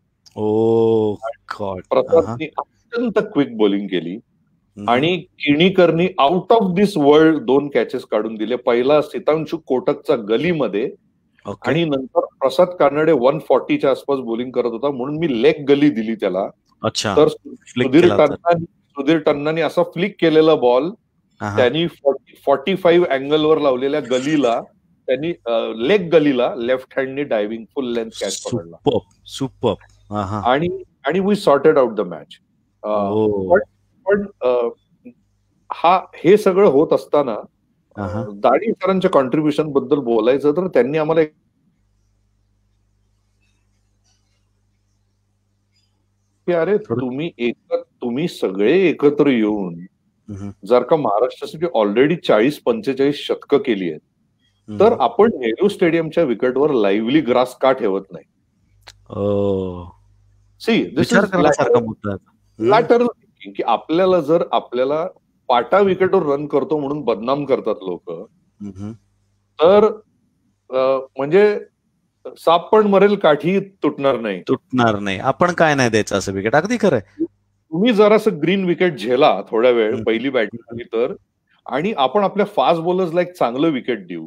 प्रसादनी अत्यंत क्विक बॉलिंग केली आणि किणीकरनी out of this world 2 catches काढून दिले. पहिला सितांशू कोटकचा गलीमध्ये आणि नंतर प्रसाद कानडे 140च्या आसपास बॉलिंग करत होता म्हणून मी लेग गली दिली त्याला. तर सुधीर टन्नानी असा फ्लिक केलेला बॉल त्यांनी 45 अँगलवर लावलेल्या गलीला त्यांनी लेग गलीला लेफ्ट हँडनी डायव्हिंग फुल लेंथ कॅच पकडला. सुपर. आणि we sorted out the match. पण हे सगळं होत असताना दाढी सरांच्या कॉन्ट्रीब्युशन बद्दल बोलायचं तर त्यांनी आम्हाला अरे तुम्ही सगळे एकत्र येऊन जर का महाराष्ट्रासाठी ऑलरेडी 40-45 शतकं केली आहेत तर आपण नेहरू स्टेडियमच्या विकेटवर लाईव्हली ग्रास का ठेवत नाही? See this is lateral thinking की आपल्याला पाटा विकेटवर रन करतो म्हणून बदनाम करतात लोक, तर म्हणजे साप पण मरेल काठी तुटणार नाही. आपण काय नाही द्यायचं असं विकेट. अगदी खरंय. तुम्ही जरासं ग्रीन विकेट झेला थोड्या वेळ पहिली बॅटिंग झाली तर, आणि आपण आपल्या फास्ट बॉलर्सला एक चांगलं विकेट देऊ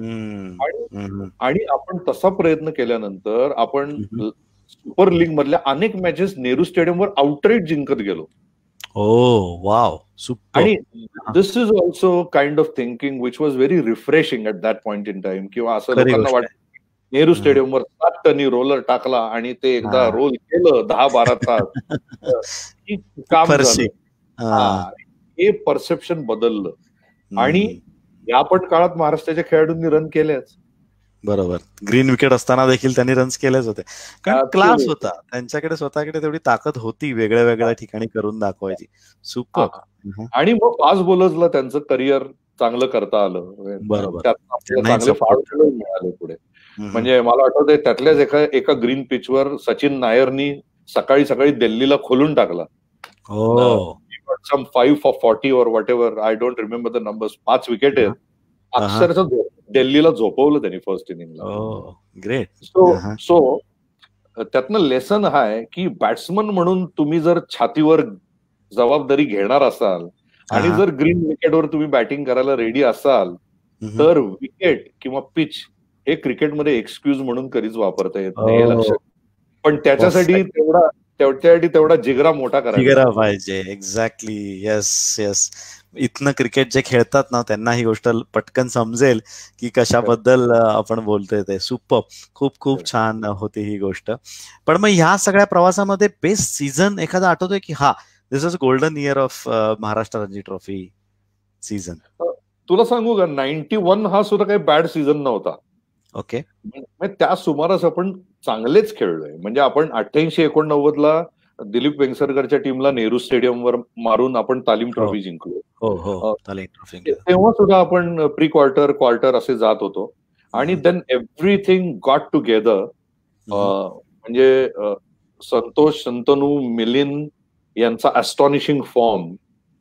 आणि आपण तसा प्रयत्न केल्यानंतर आपण सुपर लीग मधल्या अनेक मॅचेस नेहरू स्टेडियमवर आउटराईट जिंकत गेलो. Wow, super. आणि this is also kind of thinking which was very refreshing at that point in time. किंवा असं लोकांना वाटतं नेहरू स्टेडियमवर 7 टनी रोलर टाकला आणि ते एकदा रोल केलं 10-12 तास काम झालं. हे परसेप्शन बदललं आणि या पण काळात महाराष्ट्राच्या खेळाडूंनी रन केलेच. बरोबर. ग्रीन विकेट असताना देखील त्यांनी रन्स केलेच होते, कारण क्लास होता त्यांच्याकडे, स्वतःकडे तेवढी ताकद होती वेगळ्या वेगळ्या ठिकाणी करून दाखवायची. सुपर. आणि मग फास्ट बॉलर्सला त्यांचं करिअर चांगलं करता आलं. बरोबर. चांगले फास्ट बॉलर मिळाले पुढे. म्हणजे मला आठवतंय त्यातल्याच एका ग्रीन पिचवर सचिन नायरनी सकाळी सकाळी दिल्लीला खोलून टाकला. Some 5 for 40 or whatever, I don't remember the numbers. 5 wicket आहेत. अक्षरशः दिल्लीला झोपवलं त्यांनी फर्स्ट इनिंगला. ग्रेट. सो त्यातनं लेसन हा आहे की बॅट्समन म्हणून तुम्ही जर छातीवर जबाबदारी घेणार असाल आणि जर ग्रीन विकेटवर तुम्ही बॅटिंग करायला रेडी असाल तर विकेट किंवा पिच हे क्रिकेटमध्ये एक्सक्यूज म्हणून कधीच वापरता येत नाही, हे लक्षात. पण त्याच्यासाठी तेवढा जिगरा मोठा करायचा पाहिजे. एक्झॅक्टली. येस. इथनं क्रिकेट जे खेळतात ना त्यांना ही गोष्ट पटकन समजेल की कशाबद्दल आपण बोलतोय ते. सुपर. खूप छान होती ही गोष्ट. पण मग ह्या सगळ्या प्रवासामध्ये बेस्ट सीझन एखादा आठवतोय की this is golden year of Maharashtra Ranji trophy season? तुला सांगू का, 91 हा सुद्धा काही बॅड सीझन नव्हता. ओके. त्या सुमारास आपण चांगलेच खेळलोय. म्हणजे आपण 88-89 दिलीप वेंगसरकरच्या टीमला नेहरू स्टेडियमवर मारून आपण तालीम ट्रॉफी जिंकलो. तेव्हा सुद्धा आपण प्री क्वार्टर असे जात होतो. आणि देन एव्हरीथिंग गॉट टुगेदर. म्हणजे संतोष, शंतनू, मिलिंद यांचा astonishing form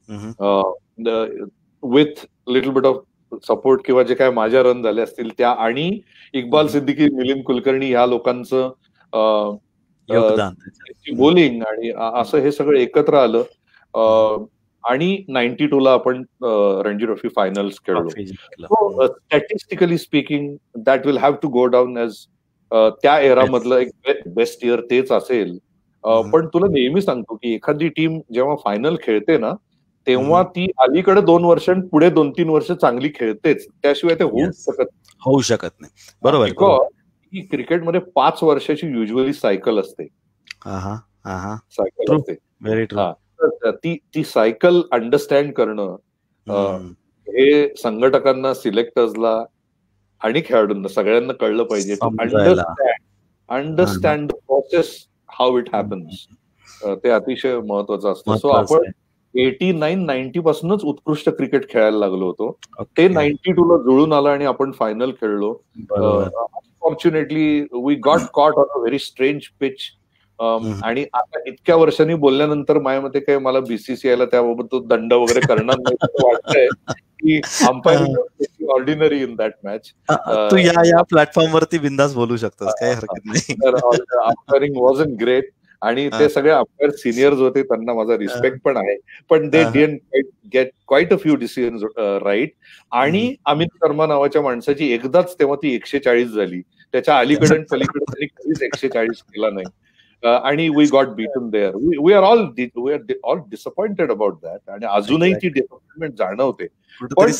with little bit of support किंवा जे काय माझ्या रन झाले असतील त्या, आणि इक्बाल सिद्दीकी, मिलिंद कुलकर्णी या लोकांचं बॉलिंग, आणि असं हे सगळं एकत्र आलं. आणि 92 ला आपण रणजी ट्रॉफी फायनल्स खेळलो. Statistically speaking that will have to go down as त्या एरा मधलं एक बेस्ट इयर तेच असेल. पण तुला नेहमी सांगतो की एखादी टीम जेव्हा फायनल खेळते ना तेव्हा ती अलीकडे 2 वर्ष आणि पुढे 2-3 वर्ष चांगली खेळतेच, त्याशिवाय ते होऊ शकत नाही. बरोबर. ही क्रिकेटमध्ये 5 वर्षाची युजली सायकल असते. सायकल असते. Very true. ती सायकल अंडरस्टँड करणं हे संघटकांना, सिलेक्टर्सला आणि खेळाडूंना सगळ्यांना कळलं पाहिजे. Understand the process, how it happens. ते अतिशय महत्वाचं असतं. सो आपण 89-90 पासूनच उत्कृष्ट क्रिकेट खेळायला लागलो होतो. ते 92 ला जुळून आलं आणि आपण फायनल खेळलो. Unfortunately we got caught on a very strange pitch. आणि आता इतक्या वर्षांनी बोलल्यानंतर माझ्या मते काय मला बीसीसीआयला त्याबाबत तो दंड वगैरे करणार नाही असं वाटतंय की umpiring ordinary in that match. तू या प्लॅटफॉर्म वरती बिंदास बोलू शकतोस, काही हरकत नाही. अंपायरिंग वॉजंट ग्रेट आणि ते सगळे अंपायर सिनियर्स होते, त्यांना माझा रिस्पेक्ट पण आहे. पण they didn't get quite a few decisions right. आणि अमित शर्मा नावाच्या माणसाची एकदाच तेव्हा ती 140 झाली त्याच्या अलीकडे आणि पलीकडे त्यांनी कधीच 140 केला नाही. आणि we got beaten there. We are all disappointed about that, आणि अजूनही ती डिसअपॉइंटमेंट जाणवते. पण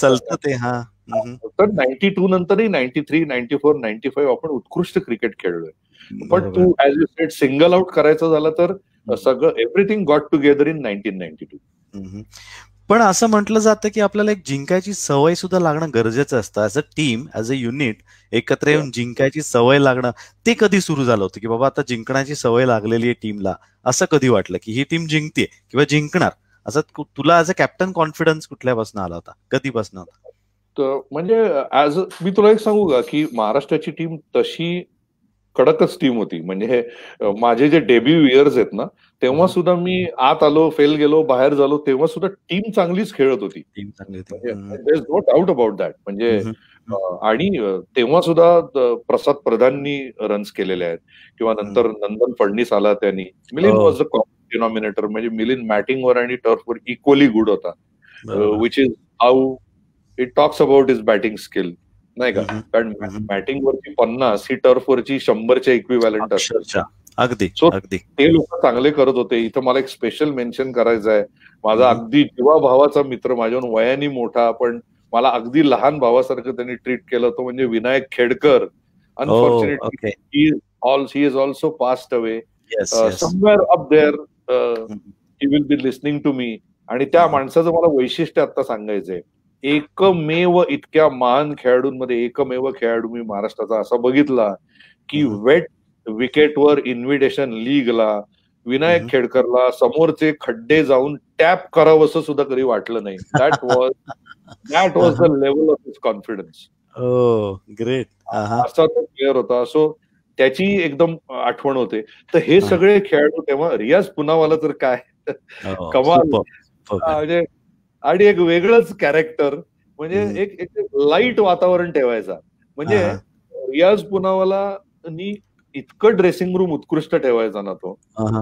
तर 92 नंतरही 93, 94, 95 आपण उत्कृष्ट क्रिकेट खेळलोय. पण तू as you said single out करायचं झालं तर सगळं एव्हरीथिंग गॉट टुगेदर इन 1992. पण असं म्हटलं जातं की आपल्याला एक जिंकायची सवय सुद्धा लागणं गरजेचं असतं. As a team, as a unit एकत्र येऊन जिंकायची सवय लागणं, ते कधी सुरू झालं होतं की बाबा आता जिंकण्याची सवय लागलेली आहे टीमला? असं कधी वाटलं की ही टीम जिंकते किंवा जिंकणार? असं तुला ऍज अ कॅप्टन कॉन्फिडन्स कुठल्यापासून आला होता, कधीपासून होता? म्हणजे मी तुला एक सांगू का की महाराष्ट्राची टीम तशी कडकच टीम होती. म्हणजे माझे जे डेब्यू इयर्स आहेत ना, तेव्हा सुद्धा मी आत आलो, फेल गेलो, बाहेर झालो, तेव्हा सुद्धा टीम चांगलीच खेळत होती. टीम चांगली होती. There is no doubt about that. म्हणजे आणि तेव्हा सुद्धा प्रसाद प्रधाननी रन्स केलेले आहेत, किंवा नंतर नंदन फडणीस आला त्यांनी. Milind was the common denominator. म्हणजे मिलिंद मॅटिंगवर आणि टर्फवर इक्वली गुड होता, which is how it talks about his batting skill, नाही का? कारण बॅटिंग वरची 50 ही टर्फ वरची 100च्या इक्विव्हॅलंट असतात. अगदी. ते लोक चांगले करत होते. इथं मला एक स्पेशल मेन्शन करायचं आहे. माझा अगदी जीवाभावाचा मित्र, माझ्याहून वयाने मोठा, पण मला अगदी लहान भावासारखं त्यांनी ट्रीट केलं, तो म्हणजे Vinayak Khedkar. Unfortunately he is also passed away. Somewhere up there he will be listening to me. आणि त्या माणसाचं मला वैशिष्ट्य आता सांगायचंय. एकमेव इतक्या महान खेळाडूंमध्ये एकमेव खेळाडू मी महाराष्ट्राचा असा बघितला की वेट विकेटवर इन्व्हिटेशन लीगला विनायक खेडकरला समोरचे खड्डे जाऊन टॅप करावंसं सुद्धा कधी वाटलं नाही. That was the level of his confidence. Great. असा तो प्लेअर होता. सो त्याची एकदम आठवण होते. तर हे सगळे खेळाडू तेव्हा, रियाज पुनावाला तर काय कमाल. म्हणजे आणि एक वेगळंच कॅरेक्टर. म्हणजे एक लाईट वातावरण ठेवायचा. म्हणजे रियाज पुनावाला इतकं ड्रेसिंग रूम उत्कृष्ट ठेवायचा ना तो.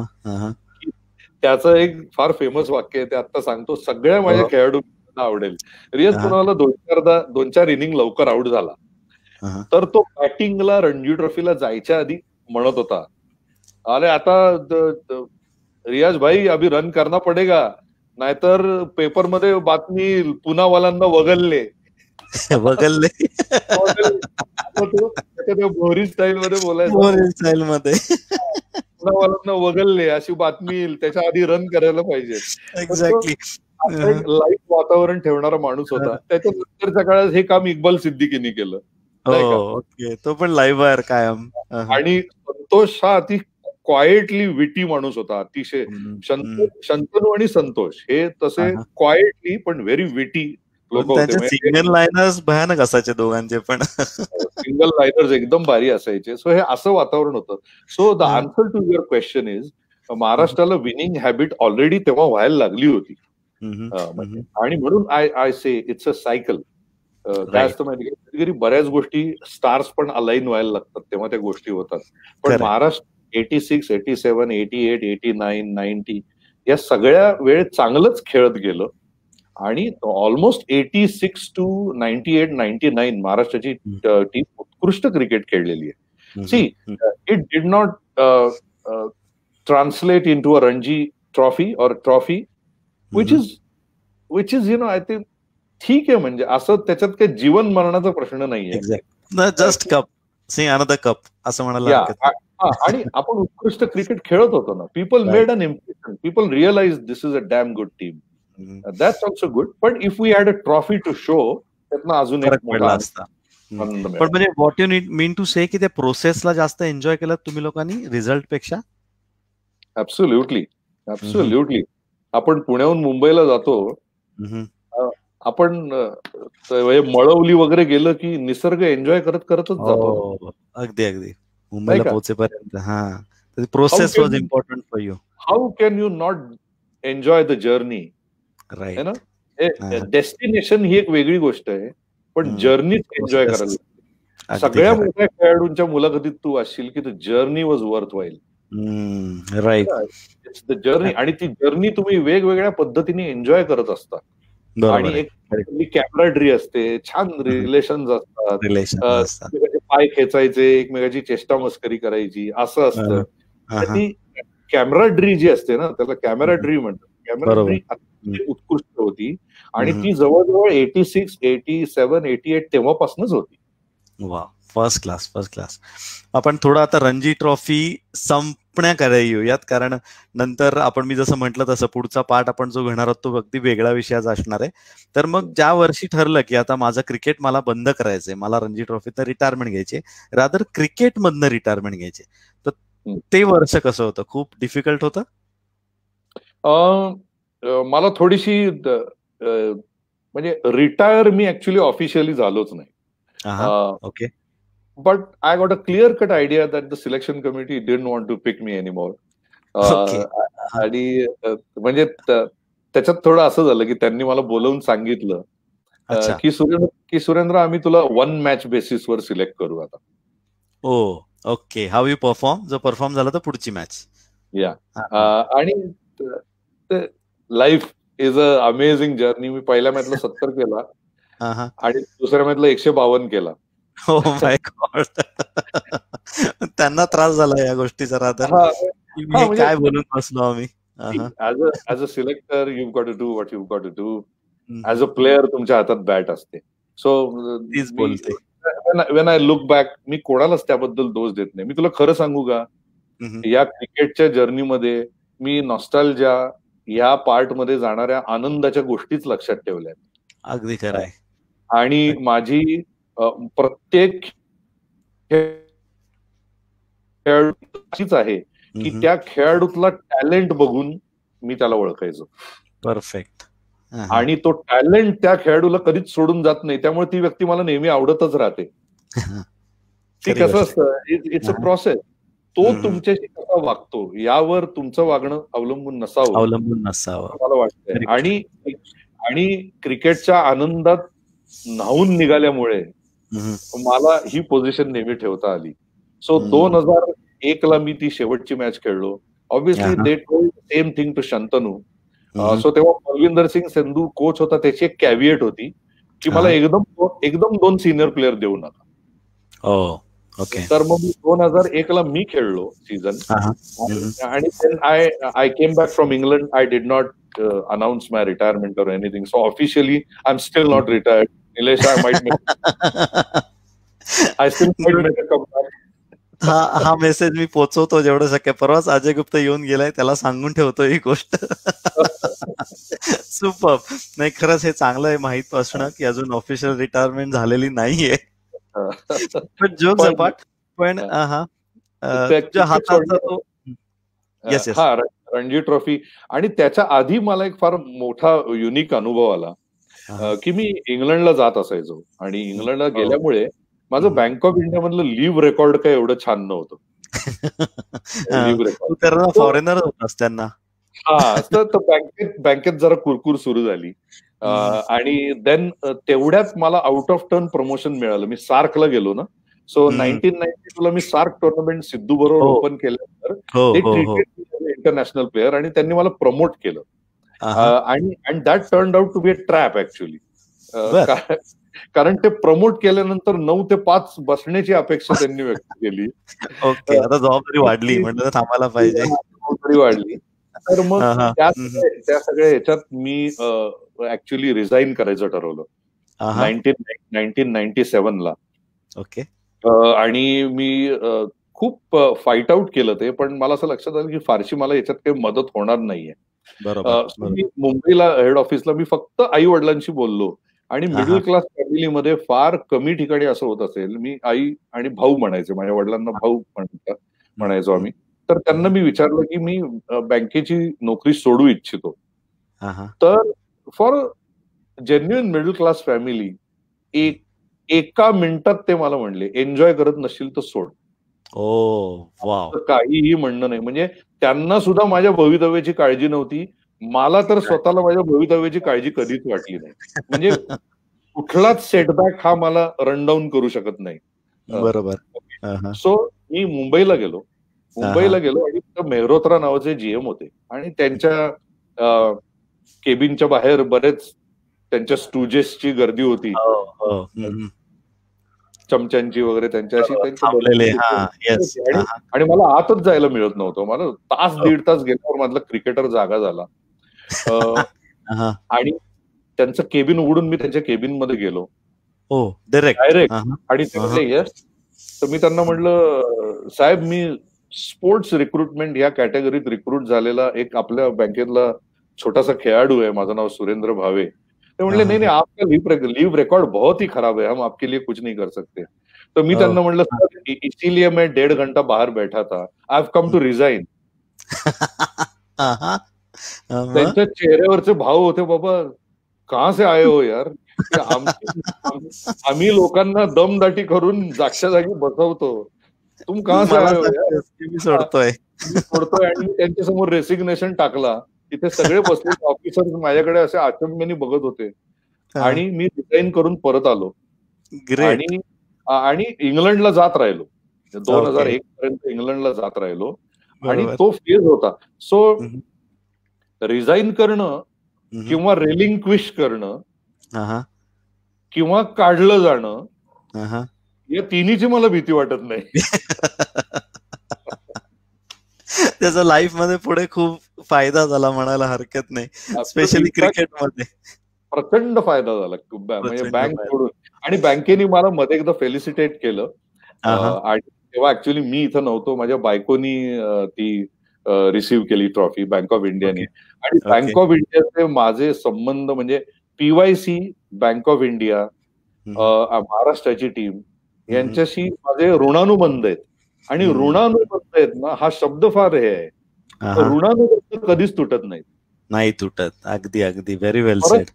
त्याचं एक फार फेमस वाक्य आहे, ते आता सांगतो, सगळ्या माझ्या खेळाडूंना आवडेल. रियाज पुनावाला 2-4 इनिंग लवकर आउट झाला तर तो बॅटिंगला रणजी ट्रॉफीला जायच्या आधी म्हणत होता, अरे आता रियाज भाई अभी रन करना पडेगा, नाहीतर पेपरमध्ये बातमी पुनावाल्यांना वगळले. भोरी स्टाईल मध्ये बोलायचं, पुनावाल्यांना वगळले अशी बातमी येईल, त्याच्या आधी रन करायला पाहिजे. एक्झॅक्टली. लाईट वातावरण ठेवणारा माणूस होता. त्याच्यानंतरच्या काळात हे काम इक्बाल सिद्दीकीने केलं. तो पण लाईव्ह वायर कायम. आणि संतोष हा अति क्वाइटली विटी माणूस होता. अतिशय शंतनू आणि संतोष हे तसे क्वाइटली पण व्हेरी विटी लोक होते. सिंगल लाईनर्स भयानक असायचे दोघांचे पण. सिंगल लाईनर्स एकदम भारी असायचे. सो हे असं वातावरण होतं. So the answer to your question is, महाराष्ट्राला विनिंग हॅबिट ऑलरेडी तेव्हा व्हायला लागली होती. आणि म्हणून I say it's a cycle. काय असतं माहिती, कधी बऱ्याच गोष्टी स्टार्स पण अलाईन व्हायला लागतात, तेव्हा त्या गोष्टी होतात. पण महाराष्ट्र 86, 87, 88, 89, 90 या सगळ्या वेळ चांगलंच खेळत गेलं. आणि ऑलमोस्ट 86 to 98, 99 महाराष्ट्राची टीम उत्कृष्ट क्रिकेट खेळलेली आहे. See, it did not translate into a Ranji trophy or trophy which is I think ठीक आहे. म्हणजे असं त्याच्यात काही जीवन मरणाचा प्रश्न नाहीये. Just cup, see another cup असं म्हणायला. आणि आपण उत्कृष्ट क्रिकेट खेळत होतो ना. People made an impression. People realise this is a damn good team. That's also good. पण if we had a trophy to show, त्यातनं अजून एक मोठा असता. पण म्हणजे what you mean to say की त्या प्रोसेसला जास्त एन्जॉय केलं तुम्ही लोकांनी रिझल्ट पेक्षा? ऍब्सोल्युटली. आपण पुण्याहून मुंबईला जातो, आपण मळवली वगैरे गेलं की निसर्ग एन्जॉय करतच जातो. अगदी मुंबईला पोहोचेपर्यंत. Process was important for you. How can you not enjoy the journey? Right ना. डेस्टिनेशन ही एक वेगळी गोष्ट आहे, पण जर्नीच एन्जॉय करायला. सगळ्या मोठ्या खेळाडूंच्या मुलाखतीत तू असशील की the journey was worth while. Right. It's the journey. आणि ती जर्नी तुम्ही वेगवेगळ्या पद्धतीने एन्जॉय करत असता. आणि एक कॅमराडरी असते, छान रिलेशन असतात, पाय खेचायचे, एकमेकाची चेष्टा मस्करी करायची, असं असतं. ती कॅमेराड्री जी असते ना, त्याला कॅमेराड्री म्हणतात. कॅमेराड्री अतिशय उत्कृष्ट होती आणि ती जवळजवळ 86, 87, 88 तेव्हापासूनच होती. वा, फर्स्ट क्लास, फर्स्ट क्लास. आपण थोडं आता रणजी ट्रॉफी संपण्याकडे येऊयात, कारण नंतर आपण, मी जसं म्हटलं तसं, पुढचा पार्ट आपण जो घेणार आहोत तो अगदी वेगळ्या विषयाचा असणार आहे. तर मग ज्या वर्षी ठरलं की आता माझं क्रिकेट मला बंद करायचंय, मला रणजी ट्रॉफीतनं रिटायरमेंट घ्यायची, रादर क्रिकेटमधनं रिटायरमेंट घ्यायची, तर ते वर्ष कसं होतं? खूप डिफिकल्ट होतं? मला थोडीशी म्हणजे रिटायर मी ऍक्च्युली ऑफिशियली झालोच नाही. Okay. But I got a clear-cut idea that the selection committee didn't want to pick me anymore. आणि म्हणजे त्याच्यात थोडं असं झालं की त्यांनी मला बोलवून सांगितलं की सुरेंद्र, आम्ही तुला 1 मॅच बेसिसवर सिलेक्ट करू आता. ओके. हाऊ यू परफॉर्म, जो परफॉर्म झाला तर पुढची मॅच. या, आणि life is a amazing journey. मी पहिल्या मॅचला 70 केला आणि दुसऱ्या मॅचला 152 केला. Oh my god. त्यांना त्रास झाला या गोष्टीचा, रादर काय बोलून बसलो आम्ही. As a selector you got to do what you got to do. As a player तुमच्या हातात बॅट असते. So when I look back, मी कोणालाच त्याबद्दल दोष देत नाही. मी तुला खरं सांगू का, या क्रिकेटच्या जर्नीमध्ये मी नॉस्टॅल्जिया या पार्ट मध्ये जाणाऱ्या आनंदाच्या गोष्टीच लक्षात ठेवल्या. अगदी खरं आहे. आणि माझी प्रत्येक खेळाडूच आहे की त्या खेळाडूतला टॅलेंट बघून मी त्याला ओळखायचो. परफेक्ट. आणि तो टॅलेंट त्या खेळाडूला कधीच सोडून जात नाही, त्यामुळे ती व्यक्ती मला नेहमी आवडतच राहते. ती कसं असतं, इट्स अ प्रोसेस. तो तुमच्याशी कसा वागतो यावर तुमचं वागणं अवलंबून नसावं मला वाटतंय. आणि क्रिकेटच्या आनंदात न्हावून निघाल्यामुळे मला ही पोझिशन नेहमी ठेवता आली. सो 2001 ला मी ती शेवटची मॅच खेळलो. Obviously they told same thing to Shantanu. So तेव्हा बलविंदर सिंग संधू कोच होता. त्याची एक कॅव्हिएट होती की मला एकदम 2 सिनियर प्लेअर देऊ नका. तर मग 2001 ला मी खेळलो सीझन. आणि I came back from England. I did not announce my retirement or anything. So officially I am still not retired. Nilesh, I still might make a comeback. हा मेसेज मी पोहोचवतो जेवढं शक्य. परवाच अजय गुप्ता येऊन गेलाय, त्याला सांगून ठेवतो ही गोष्ट. सुपर. नाही, खरंच हे चांगलं आहे माहित असणं की अजून ऑफिशियल रिटायरमेंट झालेली नाहीये. पण जोक्स अपार्ट, पण तुझ्या हाताचा तो रणजी ट्रॉफी. आणि त्याच्या आधी मला एक फार मोठा युनिक अनुभव आला की मी इंग्लंडला जात असायचो आणि इंग्लंडला गेल्यामुळे माझं बँक ऑफ इंडिया मधलं लिव्ह रेकॉर्ड काय एवढं छान नव्हतं. लिव्ह रेकॉर्ड फॉरेनर होतास त्यांना. तर बँकेत जरा कुरकुर सुरू झाली. आणि देन तेवढ्यात मला आउट ऑफ टर्न प्रमोशन मिळालं. मी सार्कला गेलो ना. सो 1992 ला मी सार्क टुर्नामेंट सिद्धू बरोबर ओपन केल्यानंतर ते ट्रीटेड इंटरनॅशनल प्लेअर आणि त्यांनी मला प्रमोट केलं. आणि that turned out to be a trap actually. कारण ते प्रमोट केल्यानंतर 9 ते 5 बसण्याची अपेक्षा त्यांनी व्यक्त केली. ओके, आता जबाबदारी वाढली, म्हणजे थांबायला पाहिजे. जबाबदारी वाढली. तर मग त्या सगळ्या ह्याच्यात मी ऍक्च्युली रिझाईन करायचं ठरवलं 1997 ला. ओके. आणि मी खूप फाईट आउट केलं ते, पण मला असं लक्षात आलं की फारशी मला याच्यात काही मदत होणार नाहीये. मी मुंबईला हेड ऑफिसला मी फक्त आई वडिलांशी बोललो. आणि मिडल क्लास फॅमिलीमध्ये फार कमी ठिकाणी असं होत असेल. मी आई आणि भाऊ म्हणायचे, माझ्या वडिलांना भाऊ म्हणायचो आम्ही. तर त्यांना मी विचारलं की मी बँकेची नोकरी सोडू इच्छितो. तर for genuine middle class family एका मिनिटात ते मला म्हणले, एन्जॉय करत नसशील तर सोड. काहीही म्हणणं नाही. म्हणजे त्यांना सुद्धा माझ्या भवितव्याची काळजी नव्हती. मला तर स्वतःला माझ्या भवितव्याची काळजी कधीच वाटली नाही. म्हणजे कुठलाच सेटबॅक हा मला रनडाऊन करू शकत नाही. बरोबर. सो मी मुंबईला गेलो आणि मेहरोत्रा नावाचे जीएम होते आणि त्यांच्या केबिनच्या बाहेर बरेच त्यांच्या स्टुजेसची गर्दी होती. चमच्यांची वगैरे त्यांच्याशी आणि आणि मला आतच जायला मिळत नव्हतं. मला तास दीड तास गेल्यावर मधला क्रिकेटर जागा झाला. आणि त्यांचं केबिन उघडून मी त्यांच्या केबिन मध्ये गेलो डायरेक्ट. आणि ते म्हणले येस. तर मी त्यांना म्हटलं साहेब मी स्पोर्ट्स रिक्रुटमेंट या कॅटेगरीत रिक्रूट झालेला एक आपल्या बँकेतला छोटासा खेळाडू आहे, माझं नाव सुरेंद्र भावे. ते म्हणले नहीं नहीं आपका लीव रिकॉर्ड बहुत ही खराब है, हम आपके लिए कुछ नहीं कर सकते. तर मी त्यांना म्हटलं सर इसीलिए मैं 1.5 घंटा बाहर बैठा था, I have come to resign. त्यांच्या चेहऱ्यावरचे भाव होते, बाबा कहां से आए हो यार. आम्ही लोकांना दमदाटी करून जागच्या जागी बसवतो, तुम कहां से आए हो यार. मी सोडतोय. आणि त्यांच्यासमोर रेसिग्नेशन टाकला. तिथे सगळे बसलेले ऑफिसर्स माझ्याकडे असे अचंब्याने बघत होते. आणि मी रिझाईन करून परत आलो. आणि इंग्लंडला जात राहिलो. 2001 पर्यंत इंग्लंडला जात राहिलो. आणि तो फेज होता. सो रिझाईन करणं किंवा रेलिंक्विश करणं किंवा काढलं जाणं या तिन्हीची मला भीती वाटत नाही. त्याचा लाईफ मध्ये पुढे खूप फायदा झाला म्हणायला हरकत नाही, स्पेशली क्रिकेटमध्ये प्रचंड फायदा झाला. म्हणजे बँक सोडून. आणि बँकेने मला मध्ये एकदा फेलिसिटेट केलं. आणि तेव्हा ऍक्च्युली मी इथं नव्हतो, माझ्या बायकोनी ती रिसीव्ह केली ट्रॉफी बँक ऑफ इंडियाने. आणि बँक ऑफ इंडियाचे माझे संबंध म्हणजे PYC, बँक ऑफ इंडिया, महाराष्ट्राची टीम यांच्याशी माझे ऋणानुबंध आहेत. आणि ऋणानुबंध आहेत ना, हा शब्द फार हे आहे. ऋणानुबंध कधीच तुटत नाही तुटत. अगदी अगदी व्हेरी वेल सेड.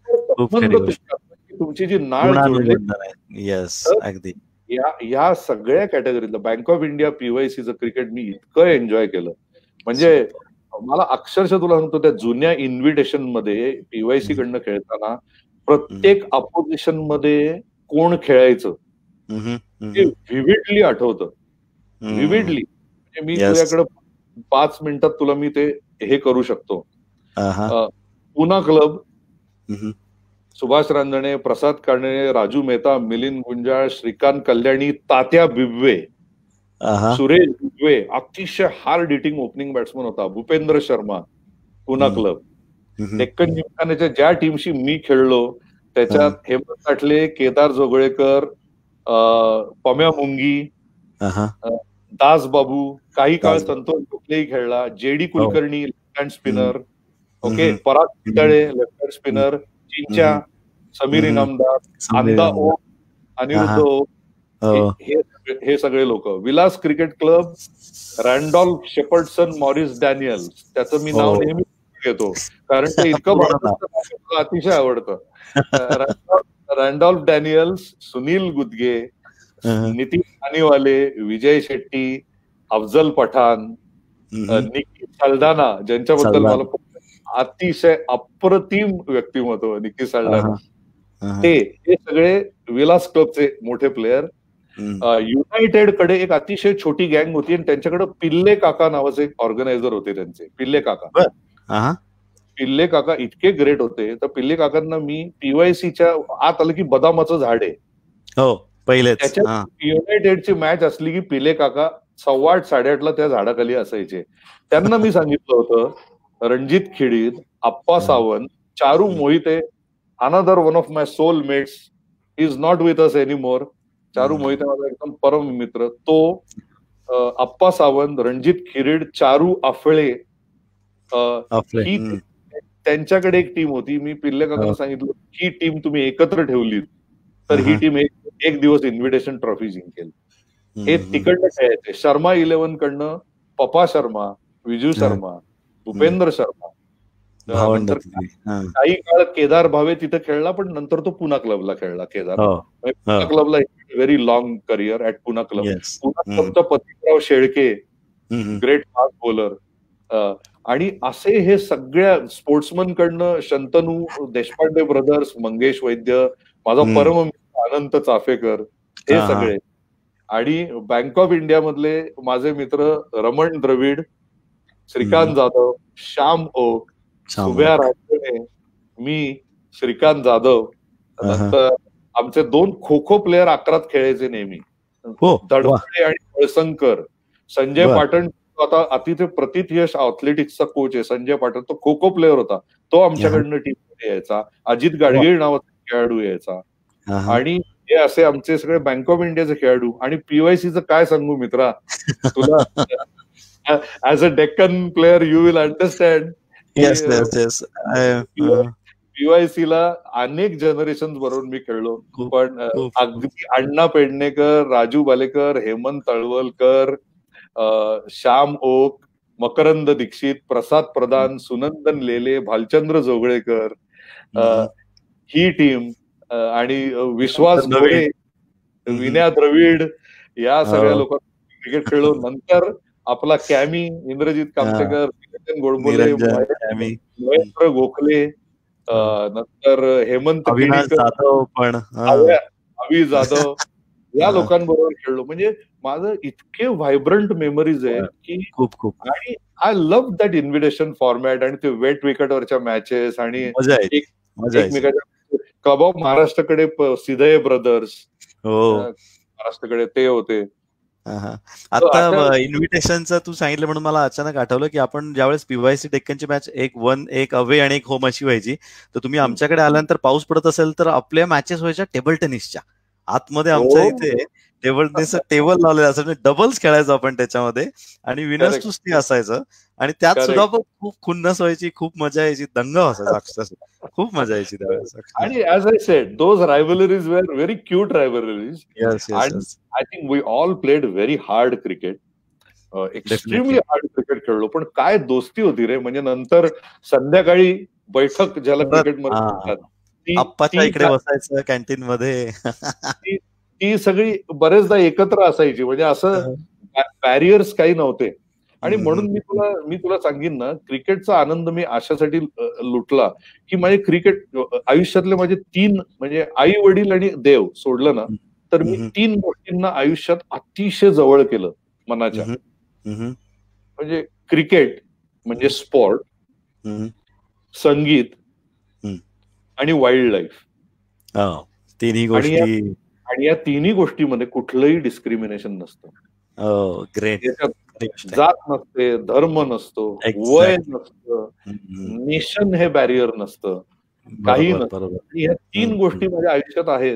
तुमची जी नाळ येस अगदी. या सगळ्या कॅटेगरीतलं बँक ऑफ इंडिया PYCचं क्रिकेट मी इतकं एन्जॉय केलं. म्हणजे मला अक्षरशः तुला सांगतो, त्या जुन्या इन्व्हिटेशन मध्ये PYC कडनं खेळताना प्रत्येक अपोजिशन मध्ये कोण खेळायचं ते व्हिविडली आठवतं. व्हिविडली. म्हणजे मी तुझ्याकडे 5 मिनिटात तुला मी ते हे करू शकतो. पुना क्लब, सुभाष रांजणे, प्रसाद काणे, राजू मेहता, मिलिंद गुंजाळ, श्रीकांत कल्याणी, तात्या बिबवे, सुरेश बिबवे, अतिशय हार्ड हिटिंग ओपनिंग बॅट्समन होता. भूपेंद्र शर्मा, पुना क्लब. डेक्कन जिमखानाच्या ज्या टीमशी मी खेळलो त्याच्यात हेमंत साठले, केदार जोगळेकर, पम्या मुंगी, दास बाबू, काही काळ संतोष गोखलेही खेळला, JD Kulkarni left hand spinner, okay, Parag Pitale left hand spinner, Chincha, Sameer Inamdar, आंदा ओ, अनिरुद्ध ओ, हे सगळे लोक. Vilas cricket club, Randolph Shepherdson, Maurice Daniels, त्याचं मी नाव नेहमी घेतो कारण ते इतकं अतिशय आवडतं. रॅन्डॉल्फ डॅनियल्स, सुनील गुदगे, नितीन कानीवाले, विजय शेट्टी, अफजल पठाण, निकी साल्दाना, ज्यांच्याबद्दल मला अतिशय अप्रतिम व्यक्तिमत्व निकी साल्दाना. ते सगळे विलास क्लबचे मोठे प्लेयर. युनायटेड कडे एक अतिशय छोटी गँग होती आणि त्यांच्याकडे पिल्ले काका नावाचे एक ऑर्गनायझर होते. त्यांचे पिल्ले काका इतके ग्रेट होते. तर पिल्ले काकांना मी PYCच्या आत आलं की बदामाचं झाड आहे, त्याच्यात युनायटेडची मॅच असली की पिल्ले काका 8:15 8:30 त्या झाडाखाली असायचे. त्यांना मी सांगितलं होतं Ranjit Khidit, Appa Sawant, Charu Mohite, another one of my soul mates is not with us anymore. Charu Mohite माझा एकदम परम मित्र. तो, आप्पा सावंत, रणजित खिरीड, चारू आफळे, ही त्यांच्याकडे एक टीम होती. मी पिल्ले काकांना सांगितलं ही टीम तुम्ही एकत्र ठेवली तर ही टीम एक दिवस इन्व्हिटेशन ट्रॉफी जिंकेल. हे तिकडनं खेळायचे. शर्मा 11 कडनं पप्पा शर्मा, विजू शर्मा, भूपेंद्र शर्मा. नंतर काही काळ केदार भावे तिथे खेळला, पण नंतर तो पुना क्लबला खेळला. पुना क्लबला very long career at Poona club. Poona क्लबचा Patikrao Shelke, great fast bowler. आणि असे हे सगळ्या स्पोर्ट्समन कडनं शंतनू देशपांडे ब्रदर्स, मंगेश वैद्य, माझा परम मित्र अनंत चाफेकर, हे सगळे. आणि बँक ऑफ इंडिया मधले माझे मित्र रमण द्रविड, श्रीकांत जाधव, श्याम ओक, सुभ्या राजणे, मी, श्रीकांत जाधव, नंतर आमचे 2 खो-खो प्लेयर 11त खेळायचे नेहमी, धडपडे आणि वळसंकर. संजय पाटण आता अतिथय प्रतीत यश ॲथलेटिक्सचा कोच आहे संजय पाटण, तो खो-खो प्लेअर होता, तो आमच्याकडनं टीममध्ये यायचा. अजित गाडगीळ नावाचा खेळाडू यायचा. आणि हे असे आमचे सगळे बँक ऑफ इंडियाचे खेळाडू. आणि पीवायसीचं काय सांगू मित्रा तुला, as a Deccan player you will understand. पीवायसीला अनेक जनरेशन बरोबर मी खेळलो, पण अगदी अण्णा पेडणेकर, राजू बालेकर, हेमंत तळवलकर, श्याम ओक, मकरंद दीक्षित, प्रसाद प्रधान, सुनंदन लेले, भालचंद्र जोगळेकर, ही टीम, आणि विश्वास घोडे, विनया द्रविड, या सगळ्या लोकांना क्रिकेट खेळलो. नंतर आपला कॅमी, इंद्रजित कामतेकर, निरंजन गोडबोले, महेंद्र गोखले, नंतर हेमंत जाधव, पण अवी जाधव, या लोकांबरोबर खेळलो. म्हणजे माझं इतके व्हायब्रंट मेमरीज आहेत की खूप. आणि I love that invitation format आणि ते वेट विकेटवरच्या मॅचेस आणि एकमेकांच्या. क्लब ऑफ महाराष्ट्राकडे सिधये ब्रदर्स, महाराष्ट्राकडे ते होते. आता इन्व्हिटेशनचं तू सांगितलं म्हणून मला अचानक आठवलं की आपण ज्यावेळेस पीवायसी डेक्कनची मॅच 1-1, 1 अवे आणि 1 होम अशी व्हायची, तर तुम्ही आमच्याकडे आल्यानंतर पाऊस पडत असेल तर आपल्या मॅचेस व्हायच्या टेबल टेनिसच्या आतमध्ये. आमच्या इथे टेबल टेनिसचं टेबल लावलेलं असायचं, डबल्स खेळायचो आपण त्याच्यामध्ये, आणि विनर्स टू स्टे असायचं. आणि त्यात सुद्धा खूप खुन्नस व्हायची, खूप मजा यायची, दंग असायचा अक्षरशः, खूप मजा यायची त्यावेळेस. आणि as I said, those rivalries were very cute rivalries. I think we all played very hard cricket, extremely hard cricket खेळलो. पण काय दोस्ती होती रे, म्हणजे नंतर संध्याकाळी बैठक ज्याला क्रिकेटमध्ये आप्पाच्या इकडे बसायचं कॅन्टीन मध्ये, ती सगळी बरेचदा एकत्र असायची. म्हणजे असं बॅरियर्स काही नव्हते. आणि म्हणून मी तुला सांगेन ना, क्रिकेटचा आनंद मी अशासाठी लुटला की माझे क्रिकेट आयुष्यातले माझे 3, म्हणजे आई वडील आणि देव सोडलं ना, तर मी 3 गोष्टींना आयुष्यात अतिशय जवळ केलं मनाच्या. म्हणजे क्रिकेट म्हणजे स्पोर्ट, संगीत आणि वाईल्ड लाईफ. तिन्ही गोष्टी, आणि या तिन्ही गोष्टीमध्ये कुठलंही डिस्क्रिमिनेशन नसतं. ग्रेट. जात नसते, धर्म नसतो, वय नसतं, नेशन हे बॅरियर नसतं, काही नसतं. या 3 गोष्टी माझ्या आयुष्यात आहेत,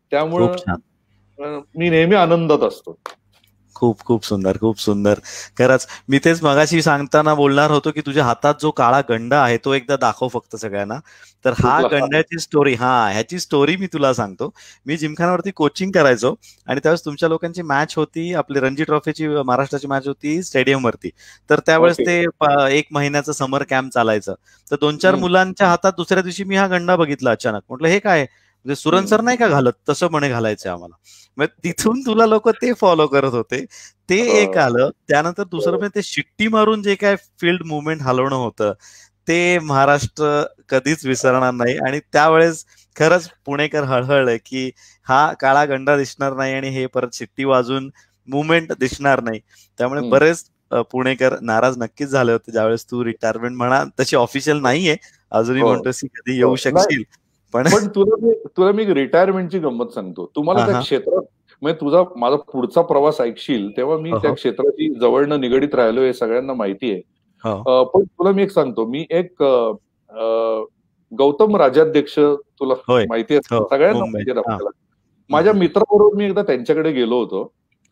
त्यामुळं मी नेहमी आनंदात असतो. खूप सुंदर, खूप सुंदर. खरंच मी तेच मगाशी सांगताना बोलणार होतो की तुझ्या हातात जो काळा गंड आहे तो एकदा दाखव फक्त सगळ्यांना. तर हा गंड्याची स्टोरी, ह्याची स्टोरी मी तुला सांगतो. मी जिमखानावरती कोचिंग करायचो आणि त्यावेळेस तुमच्या लोकांची मॅच होती, आपली रणजी ट्रॉफीची महाराष्ट्राची मॅच होती स्टेडियमवरती. तर त्यावेळेस ते 1 महिन्याचं समर कॅम्प चालायचं. तर 2-4 मुलांच्या हातात दुसऱ्या दिवशी मी हा गंडा बघितला अचानक. म्हटलं हे काय, म्हणजे सुरन सर नाही का घालत तसं म्हणे घालायचं आम्हाला. मग तिथून तुला लोक ते फॉलो करत होते, ते एक आलं. त्यानंतर दुसरं म्हणजे ते शिट्टी मारून जे काय फील्ड मुवमेंट हलवणं होतं ते महाराष्ट्र कधीच विसरणार नाही. आणि त्यावेळेस खरंच पुणेकर हळहळले की हा काळा गंडा दिसणार नाही आणि हे परत शिट्टी वाजून मुवमेंट दिसणार नाही. त्यामुळे बरेच पुणेकर नाराज नक्कीच झाले होते ज्यावेळेस तू रिटायरमेंट म्हणा तशी ऑफिशियल नाहीये अजूनही, म्हणतोस की कधी येऊ शकशील. पण तुला मी रिटायरमेंटची गंमत सांगतो. तुम्हाला त्या क्षेत्रात, म्हणजे माझा पुढचा प्रवास ऐकशील तेव्हा मी त्या क्षेत्राची जवळनं निगडीत राहिलो हे सगळ्यांना माहिती आहे. पण तुला मी एक सांगतो, मी एक गौतम राजाध्यक्ष, तुला माहिती आहे, सगळ्यांना माहिती आहे आपल्याला. माझ्या मित्राबरोबर मी एकदा त्यांच्याकडे गेलो होतो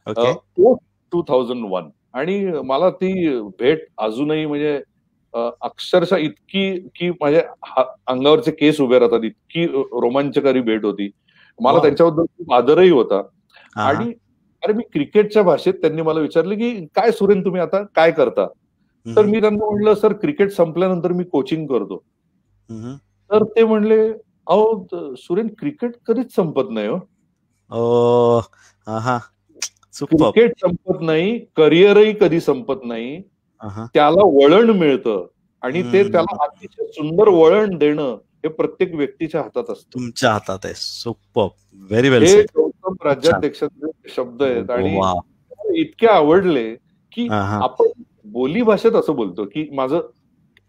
2001, आणि मला ती भेट अजूनही म्हणजे अक्षरशः इतकी की माझ्या अंगावरचे केस उभे राहतात, इतकी रोमांचकारी भेट होती. मला त्यांच्याबद्दल खूप आदरही होता. आणि अरे मी क्रिकेटच्या भाषेत त्यांनी मला विचारलं की काय सुरेन तुम्ही आता काय करता. तर मी त्यांना म्हणलं सर क्रिकेट संपल्यानंतर मी कोचिंग करतो. तर ते म्हणले अहो सुरेन क्रिकेट कधीच संपत नाही हो. क्रिकेट संपत नाही, करिअरही कधी संपत नाही, त्याला वळण मिळतं आणि ते त्याला अतिशय सुंदर वळण देणं हे प्रत्येक व्यक्तीच्या हातात असतं. तुमच्या हातात आहे. Super, very well. हे गौतम राज्याध्यक्षांचे शब्द आहेत आणि इतके आवडले की आपण बोली भाषेत असं बोलतो की माझं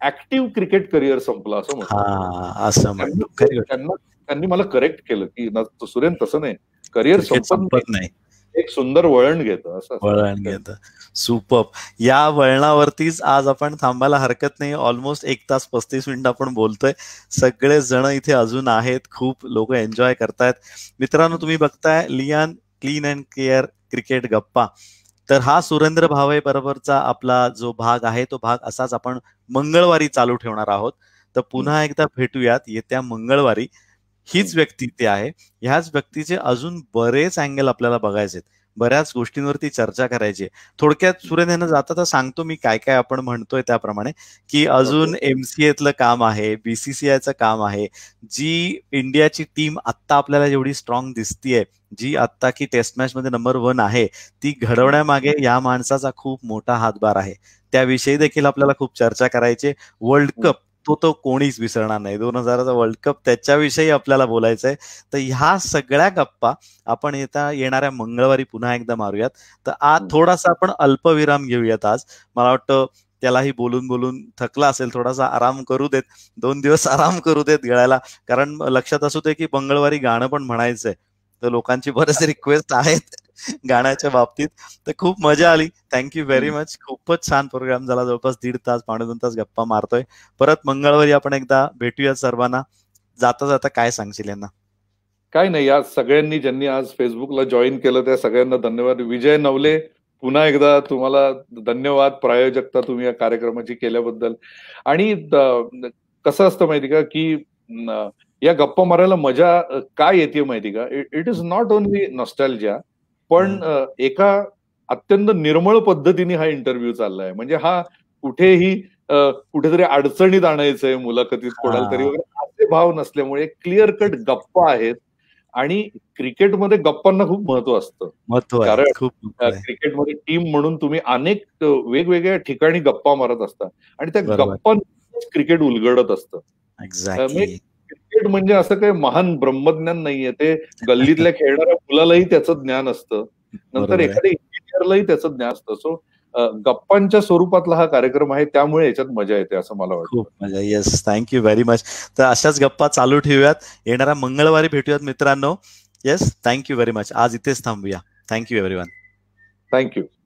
ऍक्टिव्ह क्रिकेट करिअर संपलं असं म्हणतो. त्यांनी मला करेक्ट केलं की सुरेन तसं नाही, करिअर संपत नाही, एक सुंदर वळण घेतं असं वळण घेतं. सुपर. या वळणावरतीच आज आपण थांबायला हरकत नाही. ऑलमोस्ट 1 तास 35 मिनिटं आपण बोलतोय. सगळे जण इथे अजून आहेत, खूप लोक एन्जॉय करतायत. मित्रांनो, तुम्ही बघताय लियान क्लीन अँड केअर क्रिकेट गप्पा. तर हा सुरेंद्र भावे बरोबरचा आपला जो भाग आहे तो भाग असाच आपण मंगळवारी चालू ठेवणार आहोत. तर पुन्हा एकदा भेटूयात येत्या मंगळवारी. हीच व्यक्ती इथे आहे. ह्याच व्यक्तीचे अजून बरेच अँगल आपल्याला बघायचे, बऱ्याच गोष्टींवरती चर्चा करायची. थोडक्यात सुरेन यांना जाता तर सांगतो मी काय काय आपण म्हणतोय त्याप्रमाणे, की अजून MCAतलं काम आहे, BCCIचं काम आहे. जी इंडियाची टीम आत्ता आपल्याला जेवढी स्ट्रॉंग दिसतीये, जी आत्ता की टेस्ट मॅच मध्ये नंबर 1 आहे, ती घडवण्यामागे या माणसाचा खूप मोठा हातभार आहे. त्याविषयी देखील आपल्याला खूप चर्चा करायची. वर्ल्ड कप तो कोणीच विसरणार नाही. 2000चा वर्ल्ड कप, त्याच्याविषयी आपल्याला बोलायचंय. तर ह्या सगळ्या गप्पा आपण येणाऱ्या मंगळवारी पुन्हा एकदा मारूयात. तर आज थोडासा आपण अल्पविराम घेऊयात. आज मला वाटतं त्यालाही बोलून बोलून थकला असेल, थोडासा आराम करू देत, 2 दिवस आराम करू देत गिळायला. कारण लक्षात असू दे की मंगळवारी गाणं पण म्हणायचंय. तर लोकांची बरेचसे रिक्वेस्ट आहेत गाण्याच्या बाबतीत. तर खूप मजा आली. Thank you very much. खूपच छान प्रोग्राम झाला. जवळपास 1.5 तास 2.5 तास गप्पा मारतोय. परत मंगळवारी आपण एकदा भेटूया सर्वांना. जाता जाता काय सांगशील यांना? काय नाही, या सगळ्यांनी ज्यांनी आज फेसबुकला जॉईन केलं त्या सगळ्यांना धन्यवाद. विजय नवले, पुन्हा एकदा तुम्हाला धन्यवाद. प्रायोजकता तुम्ही या कार्यक्रमाची केल्याबद्दल. आणि कसं असतं माहिती का की या गप्पा मारायला मजा काय येते माहिती का, it is not only nostalgia, पण एका अत्यंत निर्मळ पद्धतीने हा इंटरव्ह्यू चाललाय. म्हणजे हा कुठेही कुठेतरी अडचणीत आणायचंय मुलाखतीत कोणाला तरी वगैरे असे भाव नसल्यामुळे क्लिअर कट गप्पा आहेत. आणि क्रिकेटमध्ये गप्पांना खूप महत्व असतं. कारण क्रिकेटमध्ये टीम म्हणून तुम्ही अनेक वेगवेगळ्या ठिकाणी गप्पा मारत असता आणि त्या गप्पांच क्रिकेट उलगडत असतं. क्रिकेट म्हणजे असं काही महान ब्रह्मज्ञान नाहीये. ते गल्लीतल्या खेळणाऱ्या मुलालाही त्याचं ज्ञान असतं, नंतर एखाद्या इंजिनियरलाही त्याचं ज्ञान असतं. सो गप्पांच्या स्वरूपातला हा कार्यक्रम आहे, त्यामुळे याच्यात मजा येते असं मला वाटतं. खूप मजा. Yes, thank you very much. तर अशाच गप्पा चालू ठेवूयात. येणाऱ्या मंगळवारी भेटूयात मित्रांनो. Yes, thank you very much. आज इथेच थांबूया. Thank you everyone. थँक्यू.